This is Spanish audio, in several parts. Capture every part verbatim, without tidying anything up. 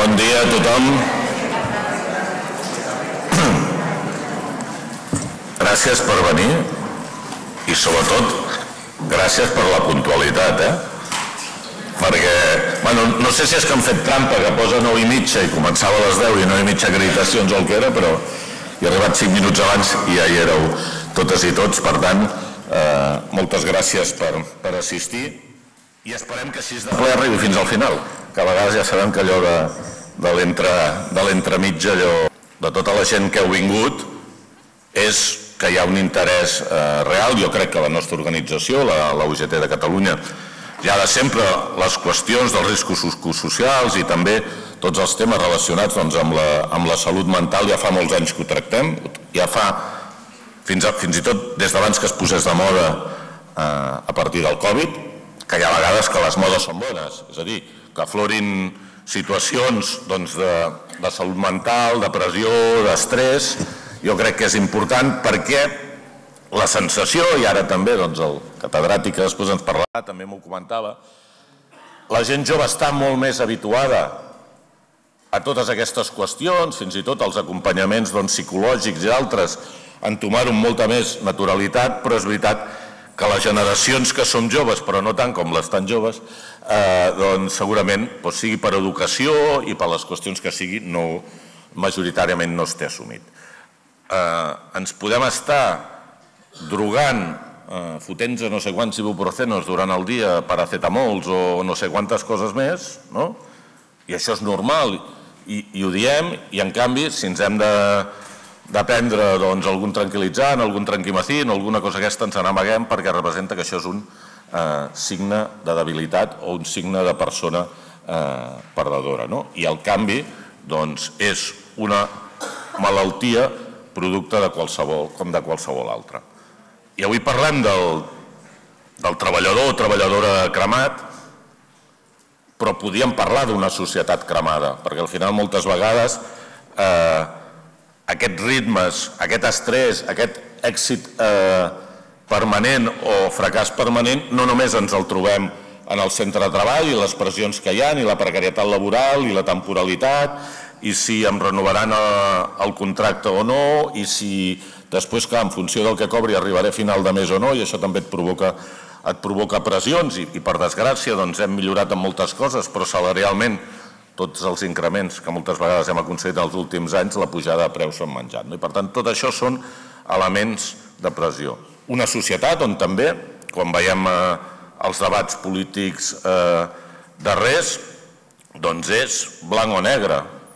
Bon dia a tothom. Gràcies per venir i, sobretot, gràcies per la puntualitat, eh? Perquè, bueno, no sé si és que han fet trampa, que posa nou i mitja i començava a les deu i nou i mitja acreditacions o el que era, però he arribat cinc minuts abans i ja hi éreu totes i tots. Per tant, moltes gràcies per assistir i esperem que així de ple arribi fins al final, que a vegades ja sabem que allò de l'entremitja, allò de tota la gent que heu vingut, és que hi ha un interès real. Jo crec que la nostra organització, la U G T de Catalunya, ja de sempre les qüestions dels riscos psicosocials i també tots els temes relacionats amb la salut mental ja fa molts anys que ho tractem, ja fa fins i tot des d'abans que es posés de moda a partir del Covid, que hi ha vegades que les modes són bones, és a dir, que aflorin situacions de salut mental, de pressió, d'estrès. Jo crec que és important perquè la sensació, i ara també el catedràtic que després ens parlarà també m'ho comentava, la gent jove està molt més habituada a totes aquestes qüestions, fins i tot els acompanyaments psicològics i altres, en tomar-ho amb molta més naturalitat, però és veritat que les generacions que som joves, però no tant com les tan joves, doncs segurament, sigui per educació i per les qüestions que sigui, majoritàriament no es té assumit. Ens podem estar drogant, fotent-nos no sé quants ibuprofenos durant el dia, paracetamols o no sé quantes coses més, no? I això és normal i ho diem, i en canvi, si ens hem de prendre algun tranquil·litzant, algun tranquimacin o alguna cosa aquesta, ens n'amaguem perquè representa que això és un signe de debilitat o un signe de persona perdedora. I el canvi és una malaltia producte de qualsevol, com de qualsevol altra. I avui parlem del treballador o treballadora cremat, però podíem parlar d'una societat cremada, perquè al final moltes vegades aquests ritmes, aquest estrès, aquest èxit permanent o fracàs permanent, no només ens el trobem en el centre de treball i les pressions que hi ha, i la precarietat laboral i la temporalitat, i si em renovaran el contracte o no, i si després, clar, en funció del que cobri arribaré a final de mes o no, i això també et provoca pressions, i per desgràcia hem millorat en moltes coses, però salarialment tots els increments que moltes vegades hem aconseguit els últims anys, la pujada de preus s'han menjat. I per tant, tot això són elements de pressió. Una societat on també, quan veiem els debats polítics darrers, doncs és blanc o negre.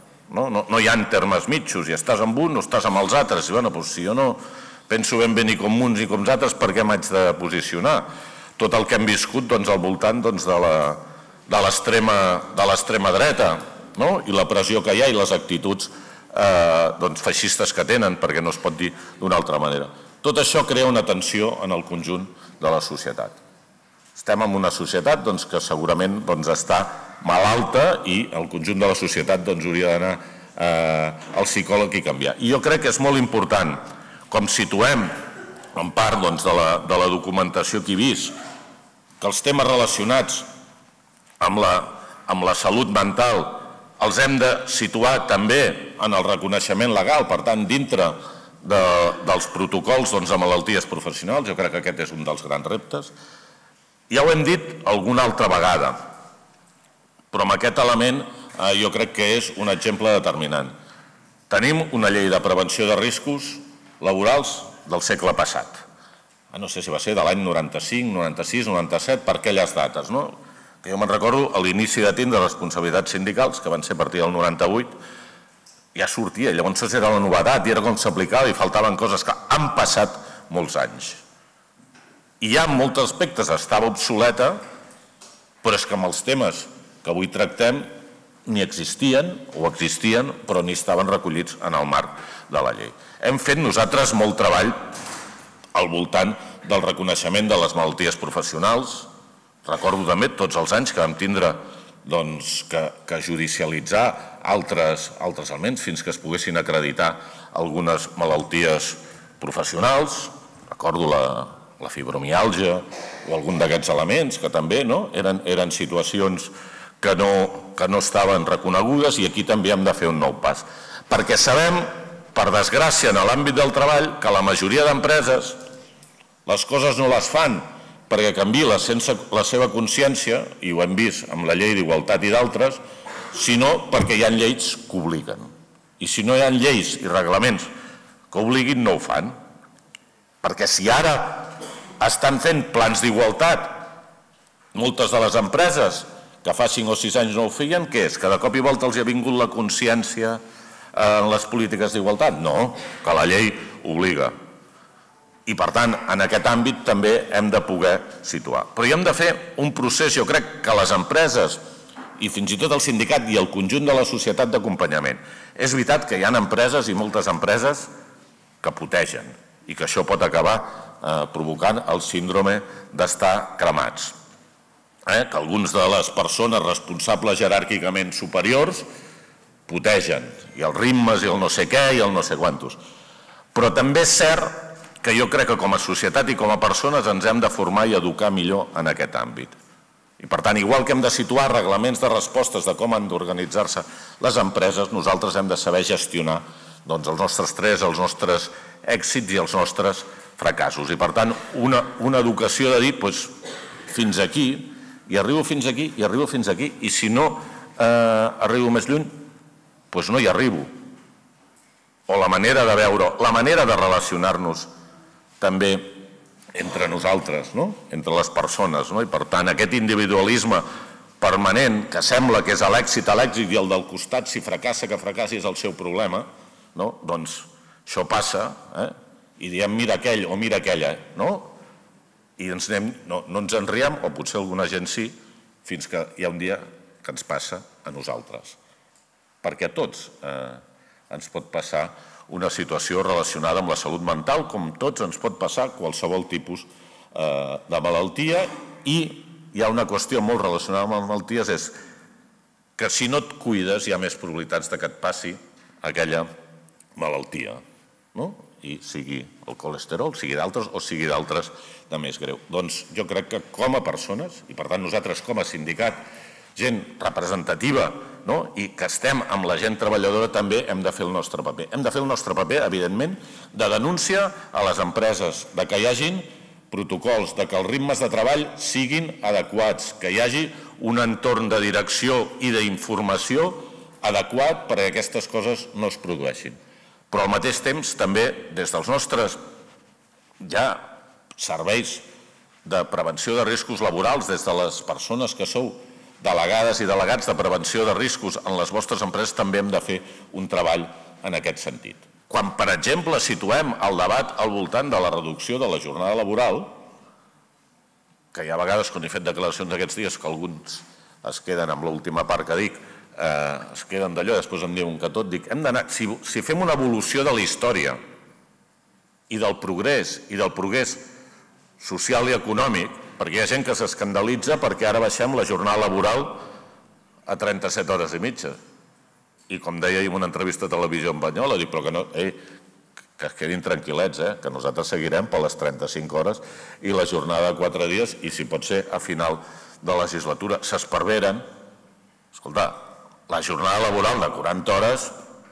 No hi ha termes mitjos, i estàs amb un o estàs amb els altres. Si jo no penso ben bé ni com uns ni com els altres, per què m'haig de posicionar? Tot el que hem viscut al voltant de l'extrema dreta i la pressió que hi ha i les actituds feixistes que tenen, perquè no es pot dir d'una altra manera. Tot això crea una tensió en el conjunt de la societat. Estem en una societat que segurament està malalta i el conjunt de la societat hauria d'anar al psicòleg i canviar. I jo crec que és molt important, com situem en part de la documentació que he vist, que els temes relacionats amb la salut mental els hem de situar també en el reconeixement legal, per tant, dintre dels protocols de malalties professionals. Jo crec que aquest és un dels grans reptes. Ja ho hem dit alguna altra vegada, però amb aquest element jo crec que és un exemple determinant. Tenim una llei de prevenció de riscos laborals del segle passat. No sé si va ser de l'any noranta-cinc, noranta-sis, noranta-set, per aquelles dates. Jo me'n recordo a l'inici de tindre responsabilitats sindicals, que van ser a partir del noranta-vuit, ja sortia, llavors era la novetat i era com s'aplicava i faltaven coses que han passat molts anys. I ja en molts aspectes estava obsoleta, però és que amb els temes que avui tractem ni existien o existien, però ni estaven recollits en el marc de la llei. Hem fet nosaltres molt treball al voltant del reconeixement de les malalties professionals. Recordo també tots els anys que vam tindre que judicialitzar altres elements fins que es poguessin acreditar algunes malalties professionals. Recordo la fibromiàlgia o algun d'aquests elements que també eren situacions que no, que no estaven reconegudes, i aquí també hem de fer un nou pas. Perquè sabem, per desgràcia, en l'àmbit del treball, que la majoria d'empreses les coses no les fan perquè canviï la, la seva consciència, i ho hem vist amb la llei d'igualtat i d'altres, sinó perquè hi ha lleis que obliguen. I si no hi ha lleis i reglaments que obliguin, no ho fan. Perquè si ara estan fent plans d'igualtat, moltes de les empreses que fa cinc o sis anys no ho feien, què és? Que de cop i volta els hi ha vingut la consciència en les polítiques d'igualtat? No, que la llei obliga. I, per tant, en aquest àmbit també hem de poder situar. Però hi hem de fer un procés, jo crec que les empreses i fins i tot el sindicat i el conjunt de la societat d'acompanyament. És veritat que hi ha empreses i moltes empreses que putegen i que això pot acabar provocant el síndrome d'estar cremats. Que alguns de les persones responsables jeràrquicament superiors putegen, i els ritmes i el no sé què i el no sé quantos. Però també és cert que jo crec que com a societat i com a persones ens hem de formar i educar millor en aquest àmbit. I per tant, igual que hem de situar reglaments de respostes de com han d'organitzar-se les empreses, nosaltres hem de saber gestionar els nostres tres, els nostres èxits i els nostres fracassos. I per tant, una educació de dir fins aquí, i arribo fins aquí, i arribo fins aquí, i si no arribo més lluny, doncs no hi arribo. O la manera de veure, la manera de relacionar-nos també entre nosaltres, entre les persones. I per tant, aquest individualisme permanent que sembla que és l'èxit a l'èxit i el del costat, si fracassa, que fracassi és el seu problema, doncs això passa i diem mira aquell o mira aquella, i no ens en riem, o potser alguna gent sí, fins que hi ha un dia que ens passa a nosaltres. Perquè a tots ens pot passar una situació relacionada amb la salut mental, com tots ens pot passar qualsevol tipus de malaltia, i hi ha una qüestió molt relacionada amb les malalties, és que si no et cuides hi ha més probabilitats que et passi aquella malaltia, i sigui el colesterol, sigui d'altres o sigui d'altres de més greu. Doncs jo crec que com a persones, i per tant nosaltres com a sindicat, gent representativa i que estem amb la gent treballadora, també hem de fer el nostre paper. Hem de fer el nostre paper, evidentment, de denúncia a les empreses, de que hi hagin protocols, de que els ritmes de treball siguin adequats, que hi hagi un entorn de direcció i d'informació adequat perquè aquestes coses no es produeixin. Però al mateix temps també des dels nostres ja serveis de prevenció de riscos laborals, des de les persones que sou delegades i delegats de prevenció de riscos en les vostres empreses, també hem de fer un treball en aquest sentit. Quan, per exemple, situem el debat al voltant de la reducció de la jornada laboral, que hi ha vegades quan he fet declaracions aquests dies que alguns es queden amb l'última part que dic, es queden d'allò, després em diuen que tot, dic, hem d'anar, si fem una evolució de la història i del progrés, i del progrés social i econòmic, perquè hi ha gent que s'escandalitza perquè ara baixem la jornada laboral a trenta-set hores i mitja. I com deia en una entrevista a Televisió Espanyola, dic, però que no, que es quedin tranquil·lets, que nosaltres seguirem per les trenta-cinc hores i la jornada de quatre dies, i si pot ser a final de legislatura. S'esparveren. Escolta, la jornada laboral de quaranta hores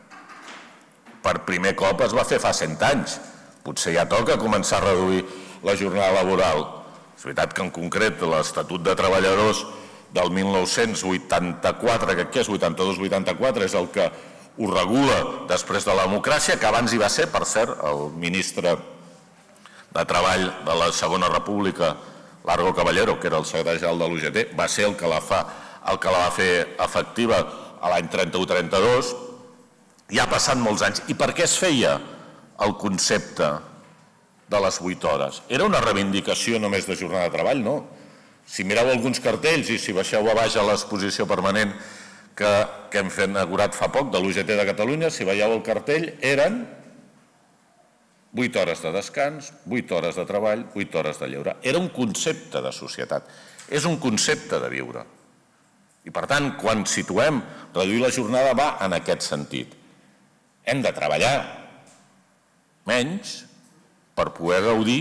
per primer cop es va fer fa cent anys. Potser ja toca començar a reduir la jornada laboral. És veritat que en concret l'Estatut de Treballadors del mil nou-cents vuitanta-quatre, que és vuitanta-dos vuitanta-quatre, és el que ho regula després de la democràcia, que abans hi va ser, per cert, el ministre de Treball de la Segona República, Largo Caballero, que era el secretari general de l'U G T, va ser el que la va fer efectiva a l'any trenta-u trenta-dos, i ha passat molts anys. I per què es feia el concepte de les vuit hores? Era una reivindicació només de jornada de treball? No. Si mireu alguns cartells i si baixeu a baix a l'exposició permanent que hem inaugurat fa poc de l'U G T de Catalunya, si veieu el cartell, eren vuit hores de descans, vuit hores de treball, vuit hores de lleure. Era un concepte de societat, és un concepte de viure. I per tant, quan situem reduir la jornada va en aquest sentit. Hem de treballar menys per poder gaudir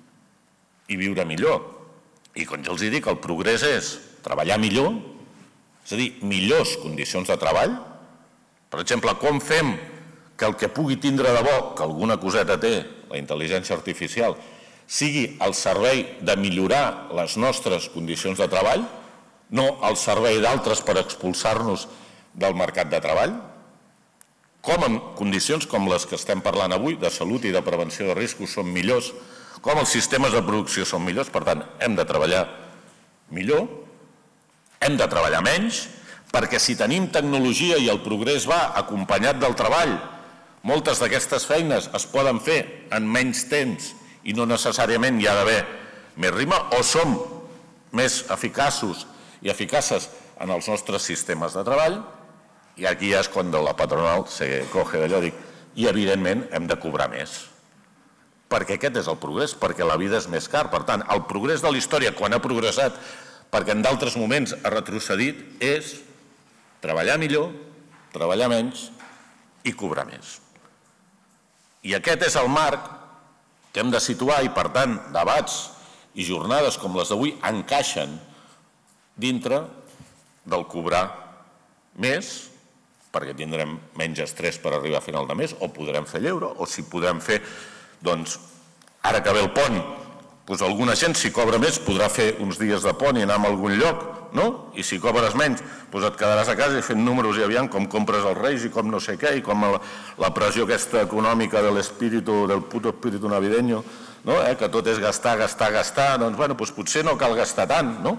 i viure millor. I com jo els dic, el progrés és treballar millor és a dir, millors condicions de treball. Per exemple, com fem que el que pugui tindre de bo, que alguna coseta té la intel·ligència artificial, sigui al servei de millorar les nostres condicions de treball, no al servei d'altres per expulsar-nos del mercat de treball? Com en condicions com les que estem parlant avui, de salut i de prevenció de riscos, són millors, com els sistemes de producció són millors, per tant, hem de treballar millor, hem de treballar menys, perquè si tenim tecnologia i el progrés va acompanyat del treball, moltes d'aquestes feines es poden fer en menys temps i no necessàriament hi ha d'haver més ritme, o som més eficaços i eficaces en els nostres sistemes de treball, i aquí és quan la patronal se coge d'allò i dic, i evidentment hem de cobrar més. Perquè aquest és el progrés, perquè la vida és més car. Per tant, el progrés de la història, quan ha progressat, perquè en d'altres moments ha retrocedit, és treballar millor, treballar menys i cobrar més. I aquest és el marc que hem de situar i, per tant, debats i jornades com les d'avui encaixen dintre del cobrar més, perquè tindrem menys estrès per arribar a final de mes, o podrem fer lleure, o si podrem fer, doncs, ara que ve el pont, doncs alguna gent, si cobra més, podrà fer uns dies de pont i anar a algun lloc, no? I si cobres menys, doncs et quedaràs a casa i fent números i aviam com compres els reis i com no sé què, i com la pressió aquesta econòmica de l'espíritu, del puto espíritu navideño, que tot és gastar, gastar, gastar, doncs, bueno, potser no cal gastar tant, no?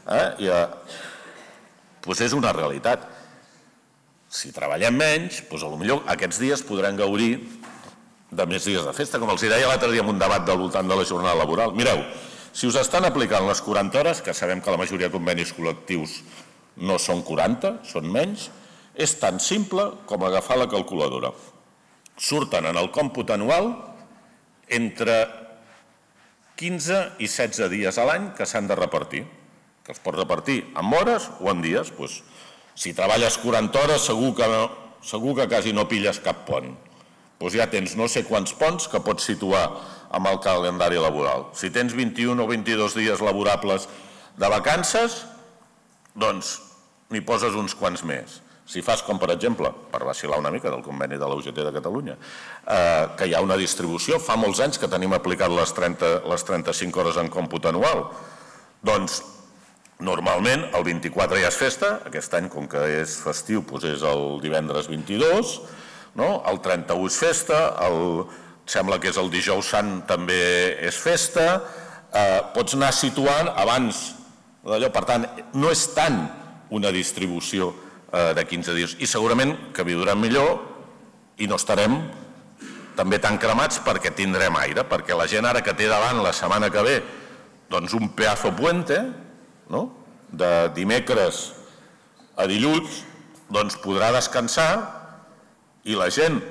Doncs és una realitat. Si treballem menys, doncs potser aquests dies podrem gaudir de més dies de festa, com els deia l'altre dia en un debat del voltant de la jornada laboral. Mireu, si us estan aplicant les quaranta hores, que sabem que la majoria de convenis col·lectius no són quaranta, són menys, és tan simple com agafar la calculadora. Surten en el còmput anual entre quinze i setze dies a l'any que s'han de repartir, que es pot repartir en hores o en dies. Si treballes quaranta hores segur que quasi no pilles cap pont. Doncs ja tens no sé quants ponts que pots situar amb el calendari laboral. Si tens vint-i-un o vint-i-dos dies laborables de vacances, doncs n'hi poses uns quants més. Si fas com, per exemple, per vacilar una mica del conveni de la U G T de Catalunya, que hi ha una distribució, fa molts anys que tenim aplicat les trenta-cinc hores en còmput anual, doncs normalment el vint-i-quatre ja és festa, aquest any com que és festiu és el divendres vint-i-dos, el trenta-u és festa, sembla que és el dijous sant també és festa, pots anar situant abans d'allò, per tant no és tant una distribució de quinze dies i segurament que viurem millor i no estarem també tan cremats perquè tindrem aire, perquè la gent ara que té davant la setmana que ve doncs un pedazo puente, de dimecres a dilluns, doncs podrà descansar i la gent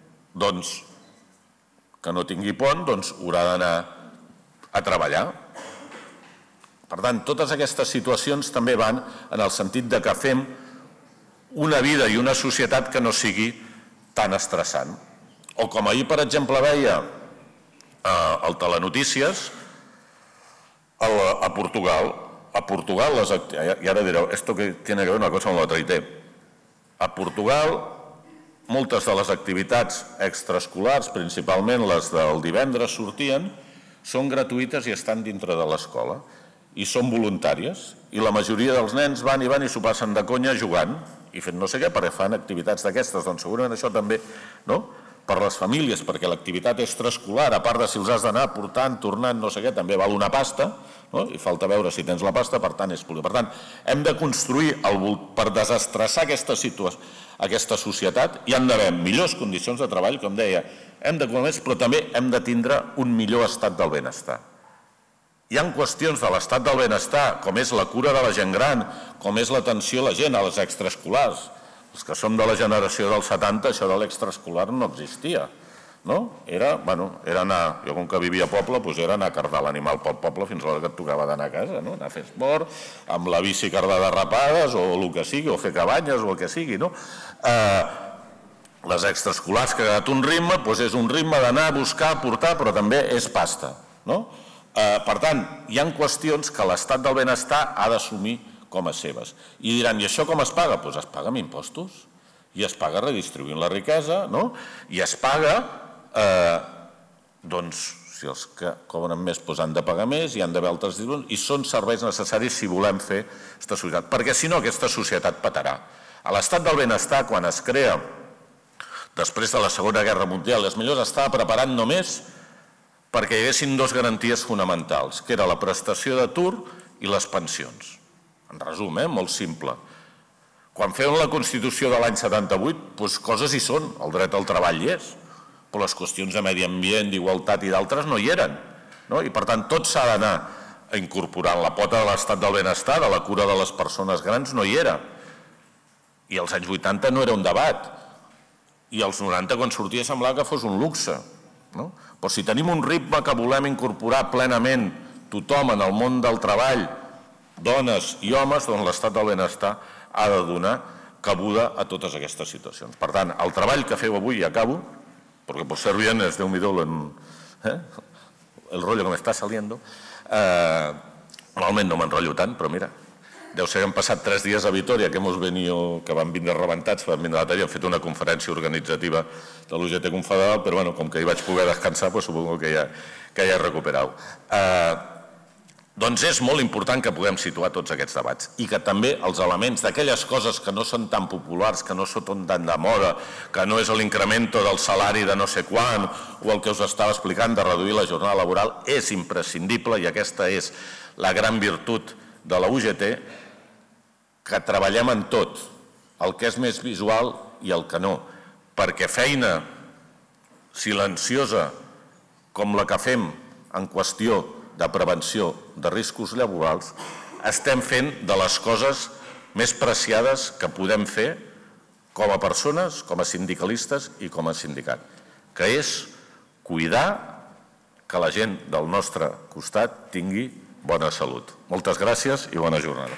que no tingui pont haurà d'anar a treballar. Per tant, totes aquestes situacions també van en el sentit que fem una vida i una societat que no sigui tan estressant. O com ahir, per exemple, veia al Telenotícies, a Portugal, a Portugal, i ara direu, esto que tiene que ver una cosa con la otra, i té. A Portugal, moltes de les activitats extraescolars, principalment les del divendres, sortien, són gratuïtes i estan dintre de l'escola, i són voluntàries, i la majoria dels nens van i van i s'ho passen de conya jugant, i fent no sé què, perquè fan activitats d'aquestes, doncs segurament això també, per les famílies, perquè l'activitat extraescolar, a part de si els has d'anar portant, tornant, no sé què, també val una pasta, i falta veure si tens la pasta, per tant, és públic. Per tant, hem de construir, per desestressar aquesta societat, hi han d'haver millors condicions de treball, com deia, hem de cobrar més, però també hem de tindre un millor estat del benestar. Hi ha qüestions de l'estat del benestar, com és la cura de la gent gran, com és l'atenció a la gent, a les extraescolars. Els que som de la generació dels setanta, això de l'extraescolar no existia. Era, bueno, era anar, jo com que vivia a poble, era anar a cardar l'animal pel poble fins a l'hora que et tocava d'anar a casa, anar a fer esport, amb la bici cardar de rapades, o el que sigui, o fer cabanyes, o el que sigui. Les extraescolars que ha agafat un ritme, és un ritme d'anar a buscar, portar, però també és pasta. Per tant, hi ha qüestions que l'estat del benestar ha d'assumir com a seves. I diran, i això com es paga? Doncs es paga amb impostos. I es paga redistribuint la riquesa, no? I es paga, doncs, si els que cobren més han de pagar més, hi han d'haver altres distribucions, i són serveis necessaris si volem fer aquesta societat. Perquè si no, aquesta societat petarà. A l'estat del benestar, quan es crea després de la Segona Guerra Mundial, els millors estava preparant només perquè hi haguessin dues garanties fonamentals, que era la prestació d'atur i les pensions. En resum, molt simple. Quan feien la Constitució de l'any setanta-vuit, doncs coses hi són, el dret al treball hi és, però les qüestions de medi ambient, d'igualtat i d'altres no hi eren. I per tant, tot s'ha d'anar incorporant. La pota de l'estat del benestar, de la cura de les persones grans, no hi era. I als anys vuitanta no era un debat. I als noranta, quan sortia, semblava que fos un luxe. Però si tenim un ritme que volem incorporar plenament tothom en el món del treball, dones i homes, doncs l'estat del benestar ha de donar cabuda a totes aquestes situacions. Per tant, el treball que feu avui, i acabo, perquè por ser viernes, Déu-n'hi-do, el rollo que me está saliendo, normalment no m'enrotllo tant, però mira, deu ser que hem passat tres dies a Vitoria, que van vindre rebentats, van vindre a la talla, hem fet una conferència organitzativa de l'U G T Confederal, però com que hi vaig poder descansar, suposo que ja he recuperat. Doncs és molt important que puguem situar tots aquests debats i que també els elements d'aquelles coses que no són tan populars, que no són tan de moda, que no és l'increment del salari de no sé quan o el que us estava explicant de reduir la jornada laboral, és imprescindible i aquesta és la gran virtut de la U G T, que treballem en tot, el que és més visual i el que no, perquè feina silenciosa com la que fem en qüestió de prevenció de riscos laborals, estem fent de les coses més preciades que podem fer com a persones, com a sindicalistes i com a sindicat, que és cuidar que la gent del nostre costat tingui bona salut. Moltes gràcies i bona jornada.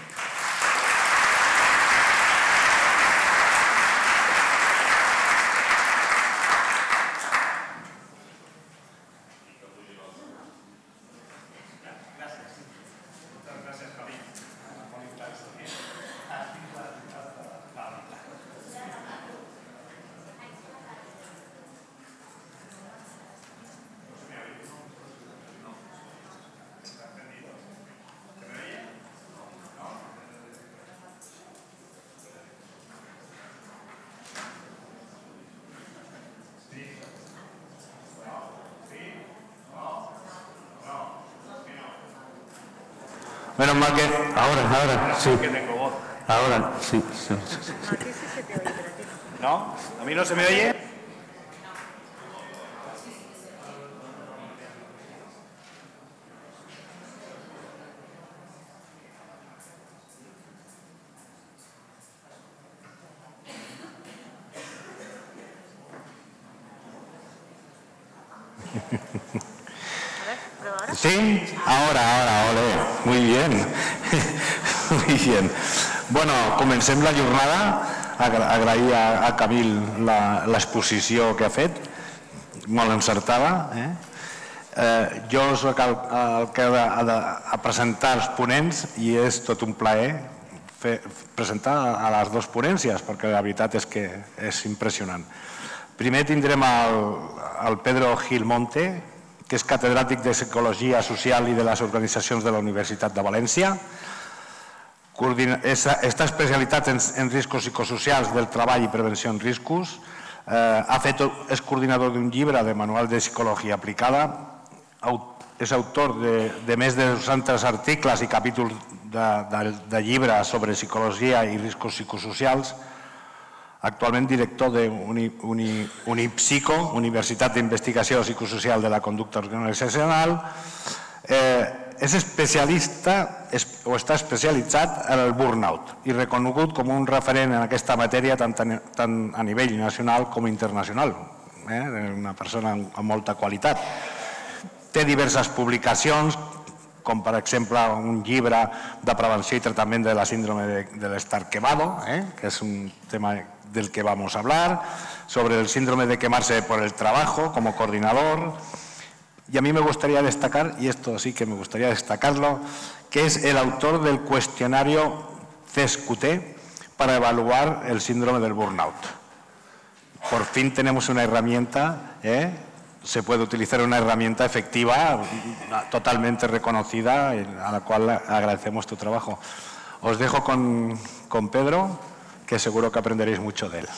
Menos mal que... Ahora, ahora, sí. Que tengo voz. Ahora, sí. sí, sí, sí. Aquí sí se te oye, pero a ti no. ¿No? ¿A mí no se me oye? Sí, ahora, ahora, ole, muy bien, muy bien. Bueno, comencem la jornada, agrair a, a Camil l'exposició que ha fet, molt encertada. Eh? Eh, jo soc el, el que ha de a presentar els ponents i és tot un plaer fer, presentar a les dues ponències, perquè la veritat és que és impressionant. Primer tindrem el, el Pedro Gil Monte, que és catedràtic de Psicologia Social i de les Organitzacions de la Universitat de València. Està especialitzat en riscos psicosocials del treball i prevenció en riscos. És coordinador d'un llibre de manual de psicologia aplicada. És autor de més de dos-cents articles i capítols de llibres sobre psicologia i riscos psicosocials. Actualment director de Unipsico, Universitat d'Investigació Psicosocial de la Conducta Organitzacional. És especialista o està especialitzat en el burnout i reconegut com un referent en aquesta matèria tant a nivell nacional com internacional. Una persona amb molta qualitat. Té diverses publicacions, com per exemple un llibre de prevenció i tractament de la síndrome de l'estar quemado, que és un tema del que vamos a hablar, sobre el síndrome de quemarse por el trabajo como coordinador. Y a mí me gustaría destacar, y esto sí que me gustaría destacarlo, que es el autor del cuestionario test Q T para evaluar el síndrome del burnout. Por fin tenemos una herramienta, ¿eh? Se puede utilizar una herramienta efectiva, totalmente reconocida, a la cual agradecemos tu trabajo. Os dejo con, con Pedro, que seguro que aprenderéis mucho de él.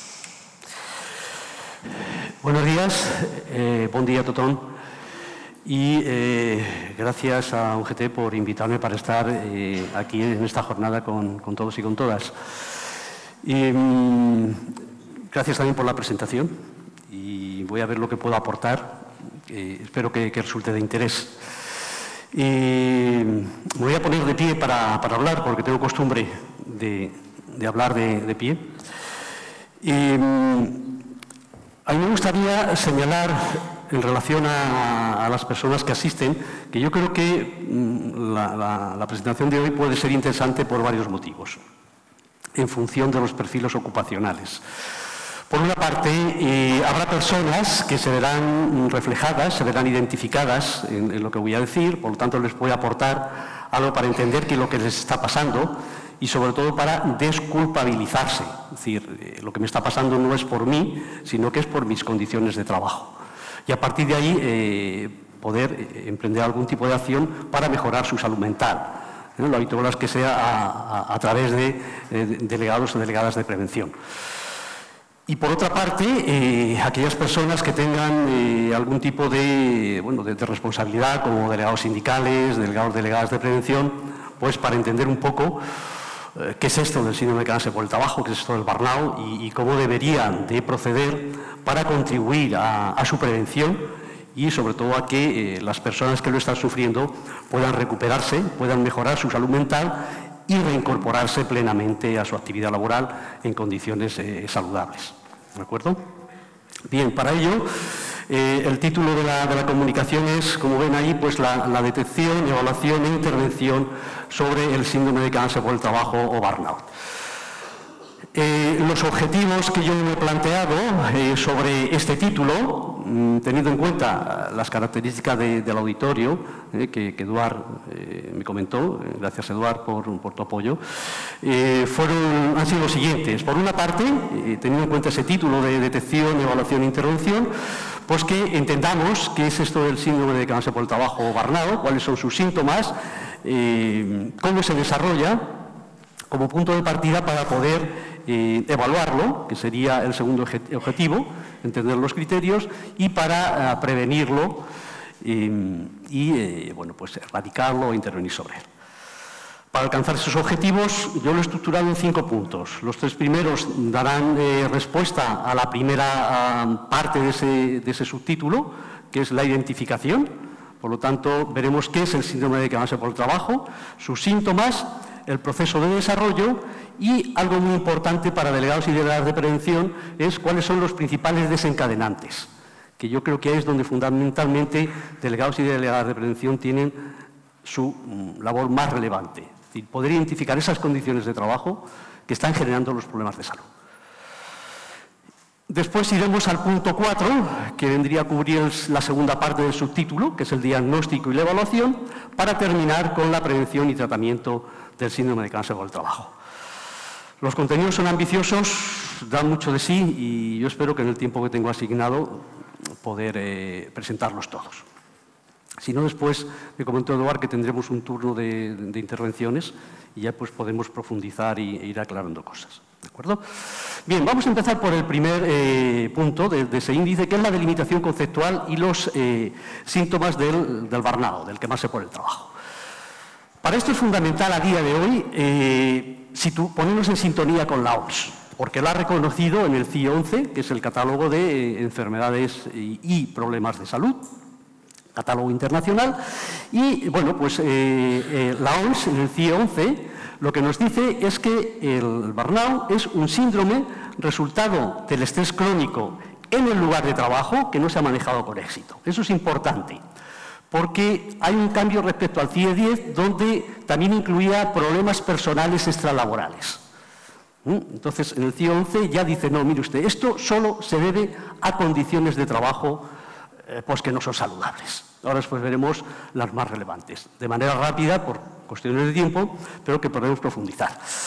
Buenos días, eh, bon dia a tothom y eh, gracias a U G T por invitarme para estar eh, aquí en esta jornada con, con todos y con todas. Y, mm, gracias también por la presentación y voy a ver lo que puedo aportar, eh, espero que, que resulte de interés. Y me voy a poner de pie para, para hablar porque tengo costumbre de, de hablar de, de pie. Y, mm, a mí me gustaría señalar, en relación a, a las personas que asisten, que yo creo que mm, la, la, la presentación de hoy puede ser interesante por varios motivos, en función de los perfiles ocupacionales. Por una parte, eh, habrá personas que se verán reflejadas, se verán identificadas en, en lo que voy a decir, por lo tanto les voy a aportar algo para entender qué es lo que les está pasando y sobre todo para desculpabilizarse. Es decir, eh, lo que me está pasando no es por mí, sino que es por mis condiciones de trabajo. Y a partir de ahí eh, poder eh, emprender algún tipo de acción para mejorar su salud mental. ¿eh? Lo habitual es que sea a, a, a través de eh, delegados o delegadas de prevención. Y por otra parte, eh, aquellas personas que tengan eh, algún tipo de, bueno, de, de responsabilidad, como delegados sindicales, delegados delegadas de prevención, pues para entender un poco eh, qué es esto del síndrome de cáncer por el trabajo, qué es esto del burnout y, y cómo deberían de proceder para contribuir a, a su prevención y sobre todo a que eh, las personas que lo están sufriendo puedan recuperarse, puedan mejorar su salud mental y reincorporarse plenamente a su actividad laboral en condiciones eh, saludables. ¿De acuerdo? Bien, para ello, eh, el título de la, de la comunicación es, como ven ahí, pues la, la detección, evaluación e intervención sobre el síndrome de cáncer por el trabajo o burnout. Eh, los objetivos que yo me he planteado eh, sobre este título, mmm, teniendo en cuenta las características de, del auditorio, eh, que, que Eduard eh, me comentó, eh, gracias Eduard por, por tu apoyo, eh, fueron, han sido los siguientes. Por una parte, eh, teniendo en cuenta ese título de detección, evaluación e intervención, pues que entendamos qué es esto del síndrome de cáncer por el trabajo o burnout, cuáles son sus síntomas, eh, cómo se desarrolla, como punto de partida para poder eh, evaluarlo, que sería el segundo objetivo, entender los criterios, y para eh, prevenirlo eh, y eh, bueno, pues erradicarlo o intervenir sobre él. Para alcanzar esos objetivos, yo lo he estructurado en cinco puntos. Los tres primeros darán eh, respuesta a la primera a, parte de ese, de ese subtítulo, que es la identificación. Por lo tanto, veremos qué es el síndrome de cáncer por el trabajo, sus síntomas, el proceso de desarrollo y algo muy importante para delegados y delegadas de prevención es cuáles son los principales desencadenantes, que yo creo que ahí es donde fundamentalmente delegados y delegadas de prevención tienen su mm, labor más relevante, es decir, poder identificar esas condiciones de trabajo que están generando los problemas de salud. Después iremos al punto cuatro, que vendría a cubrir la segunda parte del subtítulo, que es el diagnóstico y la evaluación, para terminar con la prevención y tratamiento del síndrome de cáncer por el trabajo. Los contenidos son ambiciosos, dan mucho de sí y yo espero que en el tiempo que tengo asignado poder eh, presentarlos todos. Si no, después me comentó Eduard que tendremos un turno de, de intervenciones y ya pues podemos profundizar y, e ir aclarando cosas. ¿De acuerdo? Bien, vamos a empezar por el primer eh, punto de, de ese índice, que es la delimitación conceptual y los eh, síntomas del, del burnout, del quemarse por el trabajo. Para esto es fundamental a día de hoy eh, si tú, ponernos en sintonía con la O M S, porque lo ha reconocido en el C I E once, que es el catálogo de eh, enfermedades y, y problemas de salud, catálogo internacional, y bueno, pues eh, eh, la O M S en el C I E once lo que nos dice es que el burnout es un síndrome resultado del estrés crónico en el lugar de trabajo que no se ha manejado con éxito. Eso es importante, porque hay un cambio respecto al C I E diez, donde también incluía problemas personales extralaborales. Entonces, en el C I E once ya dice, no, mire usted, esto solo se debe a condiciones de trabajo eh, pues que no son saludables. Ahora después veremos las más relevantes, de manera rápida, por cuestiones de tiempo, pero que podemos profundizar.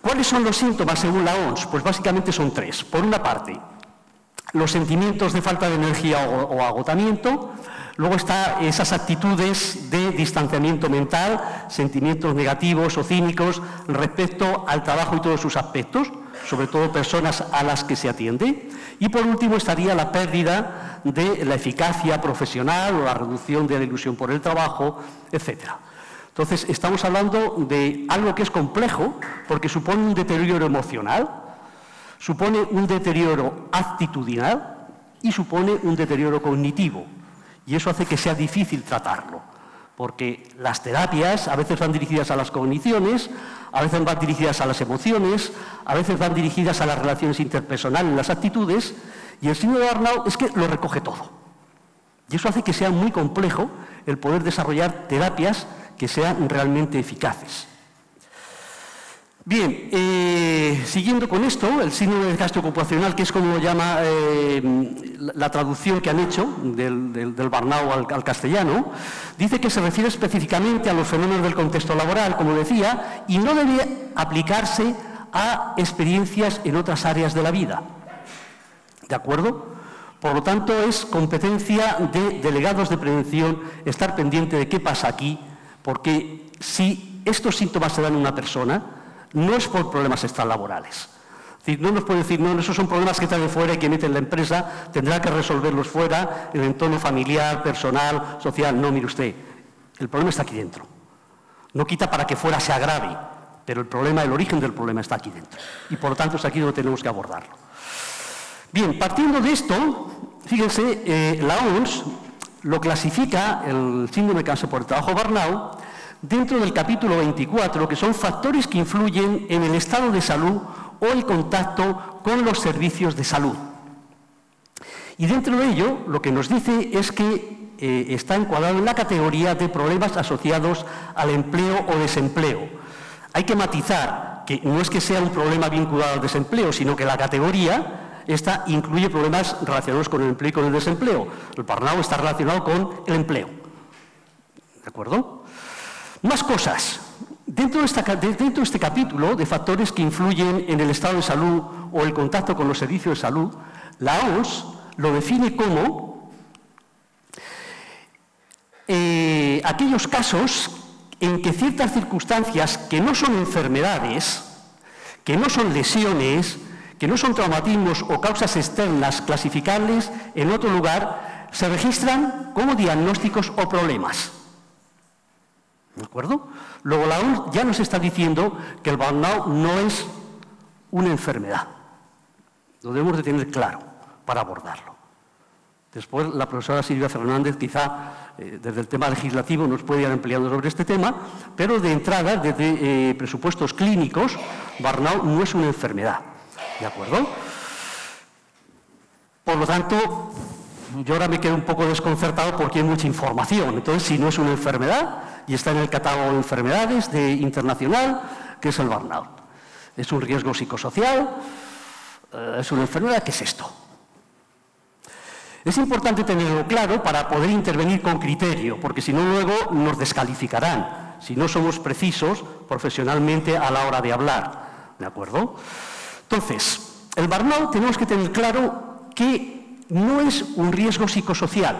¿Cuáles son los síntomas según la O M S? Pues básicamente son tres. Por una parte, los sentimientos de falta de energía o, o agotamiento. Luego están esas actitudes de distanciamiento mental, sentimientos negativos o cínicos respecto al trabajo y todos sus aspectos, sobre todo personas a las que se atiende. Y por último estaría la pérdida de la eficacia profesional o la reducción de la ilusión por el trabajo, etcétera. Entonces, estamos hablando de algo que es complejo porque supone un deterioro emocional, supone un deterioro actitudinal y supone un deterioro cognitivo. Y eso hace que sea difícil tratarlo, porque las terapias a veces van dirigidas a las cogniciones, a veces van dirigidas a las emociones, a veces van dirigidas a las relaciones interpersonales, las actitudes, y el síndrome de burnout es que lo recoge todo. Y eso hace que sea muy complejo el poder desarrollar terapias que sean realmente eficaces. Bien, eh, siguiendo con esto, el síndrome de desgaste ocupacional, que es como lo llama eh, la, la traducción que han hecho del, del, del burnout al, al castellano, dice que se refiere específicamente a los fenómenos del contexto laboral, como decía, y no debe aplicarse a experiencias en otras áreas de la vida. ¿De acuerdo? Por lo tanto, es competencia de delegados de prevención estar pendiente de qué pasa aquí, porque si estos síntomas se dan en una persona, no es por problemas extralaborales. Es decir, no nos puede decir, no, esos son problemas que traen fuera y que meten en la empresa, tendrá que resolverlos fuera, en el entorno familiar, personal, social. No, mire usted, el problema está aquí dentro. No quita para que fuera se agrave, pero el problema, el origen del problema está aquí dentro. Y por lo tanto es aquí donde tenemos que abordarlo. Bien, partiendo de esto, fíjense, eh, la O M S lo clasifica, el síndrome de cáncer por el trabajo burnout, dentro del capítulo veinticuatro, que son factores que influyen en el estado de salud o el contacto con los servicios de salud. Y dentro de ello, lo que nos dice es que eh, está encuadrado en la categoría de problemas asociados al empleo o desempleo. Hay que matizar que no es que sea un problema vinculado al desempleo, sino que la categoría esta incluye problemas relacionados con el empleo y con el desempleo. El burnout está relacionado con el empleo. ¿De acuerdo? Más cosas. Dentro de, esta, dentro de este capítulo de factores que influyen en el estado de salud o el contacto con los servicios de salud, la O M S lo define como eh, aquellos casos en que ciertas circunstancias que no son enfermedades, que no son lesiones, que no son traumatismos o causas externas clasificables en otro lugar, se registran como diagnósticos o problemas. ¿De acuerdo? Luego la O M S ya nos está diciendo que el burnout no es una enfermedad. Lo debemos de tener claro para abordarlo. Después la profesora Silvia Fernández quizá eh, desde el tema legislativo nos puede ir ampliando sobre este tema, pero de entrada, desde eh, presupuestos clínicos, burnout no es una enfermedad. ¿De acuerdo? Por lo tanto, yo ahora me quedo un poco desconcertado porque hay mucha información. Entonces, si no es una enfermedad y está en el catálogo de enfermedades de internacional, ¿qué es el burnout? ¿Es un riesgo psicosocial? ¿Es una enfermedad? ¿Qué es esto? Es importante tenerlo claro para poder intervenir con criterio, porque si no luego nos descalificarán, si no somos precisos profesionalmente a la hora de hablar. ¿De acuerdo? Entonces, el burnout tenemos que tener claro que no es un riesgo psicosocial,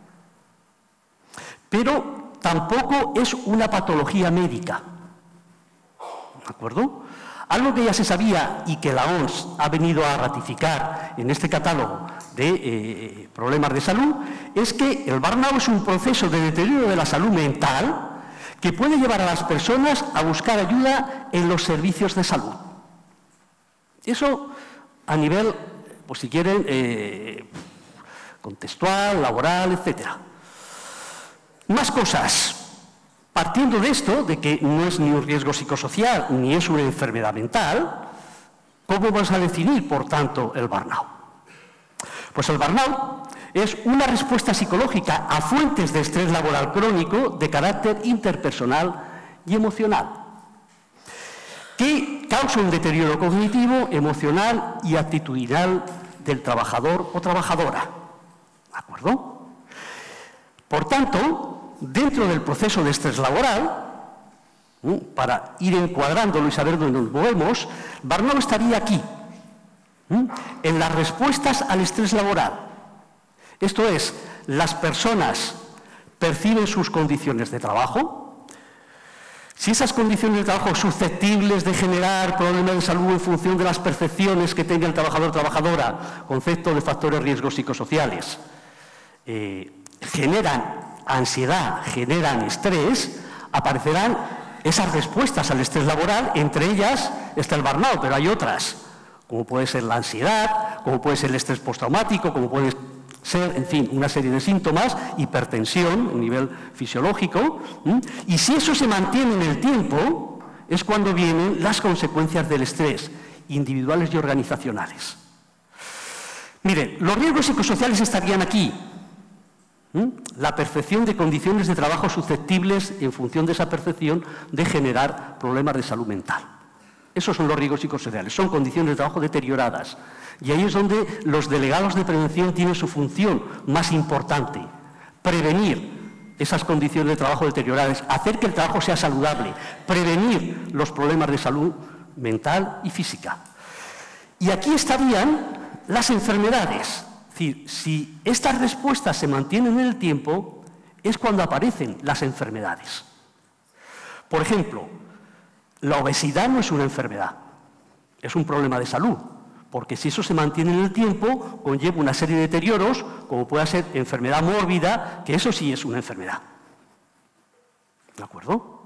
pero tampoco es una patología médica. ¿De acuerdo? Algo que ya se sabía y que la O M S ha venido a ratificar en este catálogo de eh, problemas de salud es que el burnout es un proceso de deterioro de la salud mental que puede llevar a las personas a buscar ayuda en los servicios de salud. Eso a nivel, pues si quieren, eh, contextual, laboral, etcétera. Más cosas. Partiendo de esto, de que no es ni un riesgo psicosocial ni es una enfermedad mental, ¿cómo vamos a definir, por tanto, el burnout? Pues el burnout es una respuesta psicológica a fuentes de estrés laboral crónico de carácter interpersonal y emocional, que causa un deterioro cognitivo, emocional y actitudinal del trabajador o trabajadora. ¿De acuerdo? Por tanto, dentro del proceso de estrés laboral, ¿eh? Para ir encuadrándolo y saber dónde nos movemos, burnout estaría aquí, ¿eh? En las respuestas al estrés laboral. Esto es, las personas perciben sus condiciones de trabajo. Si esas condiciones de trabajo son susceptibles de generar problemas de salud en función de las percepciones que tenga el trabajador o trabajadora, concepto de factores riesgos psicosociales, eh, generan ansiedad, generan estrés, aparecerán esas respuestas al estrés laboral, entre ellas está el burnout, pero hay otras, como puede ser la ansiedad, como puede ser el estrés postraumático, como puede ser, en fin, una serie de síntomas, hipertensión a nivel fisiológico, ¿m? Y si eso se mantiene en el tiempo, es cuando vienen las consecuencias del estrés, individuales y organizacionales. Miren, los riesgos psicosociales estarían aquí. ¿m? La percepción de condiciones de trabajo susceptibles, en función de esa percepción, de generar problemas de salud mental. Esos son los riesgos psicosociales, son condiciones de trabajo deterioradas. Y ahí es donde los delegados de prevención tienen su función más importante, prevenir esas condiciones de trabajo deterioradas, hacer que el trabajo sea saludable, prevenir los problemas de salud mental y física. Y aquí estarían las enfermedades. Es decir, si estas respuestas se mantienen en el tiempo, es cuando aparecen las enfermedades. Por ejemplo, la obesidad no es una enfermedad, es un problema de salud. Porque si eso se mantiene en el tiempo, conlleva una serie de deterioros, como puede ser enfermedad mórbida, que eso sí es una enfermedad. ¿De acuerdo?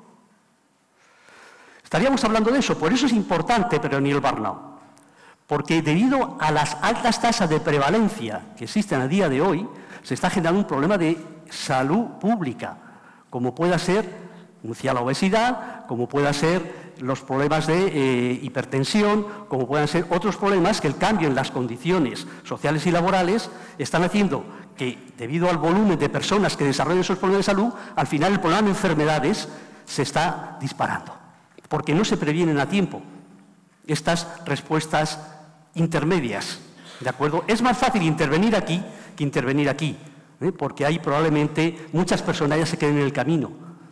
Estaríamos hablando de eso, por eso es importante prevenir el burnout. Porque debido a las altas tasas de prevalencia que existen a día de hoy, se está generando un problema de salud pública, como pueda ser, como decía, la obesidad, como pueda ser los problemas de eh, hipertensión, como puedan ser otros problemas que el cambio en las condiciones sociales y laborales están haciendo que, debido al volumen de personas que desarrollan esos problemas de salud, al final el problema de enfermedades se está disparando, porque no se previenen a tiempo estas respuestas intermedias, ¿de acuerdo? Es más fácil intervenir aquí que intervenir aquí, ¿eh? Porque ahí probablemente muchas personas ya se queden en el camino,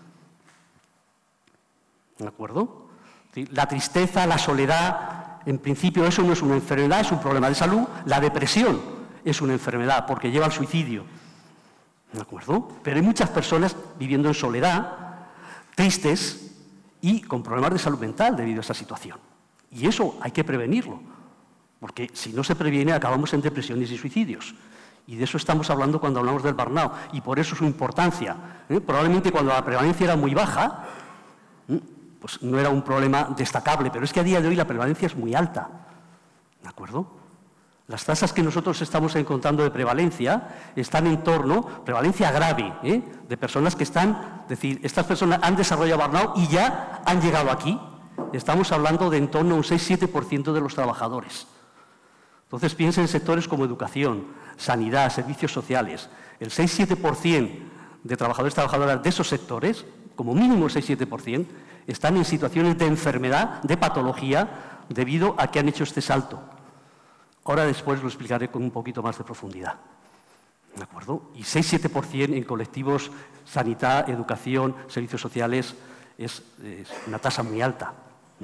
¿de acuerdo? La tristeza, la soledad, en principio eso no es una enfermedad, es un problema de salud. La depresión es una enfermedad porque lleva al suicidio, ¿de acuerdo? Pero hay muchas personas viviendo en soledad, tristes y con problemas de salud mental debido a esa situación. Y eso hay que prevenirlo, porque si no se previene acabamos en depresiones y suicidios. Y de eso estamos hablando cuando hablamos del burnout, y por eso su importancia, ¿eh? Probablemente cuando la prevalencia era muy baja, ¿eh? pues no era un problema destacable, pero es que a día de hoy la prevalencia es muy alta, ¿de acuerdo? Las tasas que nosotros estamos encontrando de prevalencia están en torno, prevalencia grave, ¿eh? de personas que están, es decir, estas personas han desarrollado burnout y ya han llegado aquí. Estamos hablando de en torno a un seis siete por ciento de los trabajadores. Entonces piensen en sectores como educación, sanidad, servicios sociales. El seis siete por ciento de trabajadores y trabajadoras de esos sectores, como mínimo el seis siete por ciento, están en situaciones de enfermedad, de patología, debido a que han hecho este salto. Ahora después lo explicaré con un poquito más de profundidad. ¿De acuerdo? Y seis siete por ciento en colectivos sanidad, educación, servicios sociales, es, es una tasa muy alta.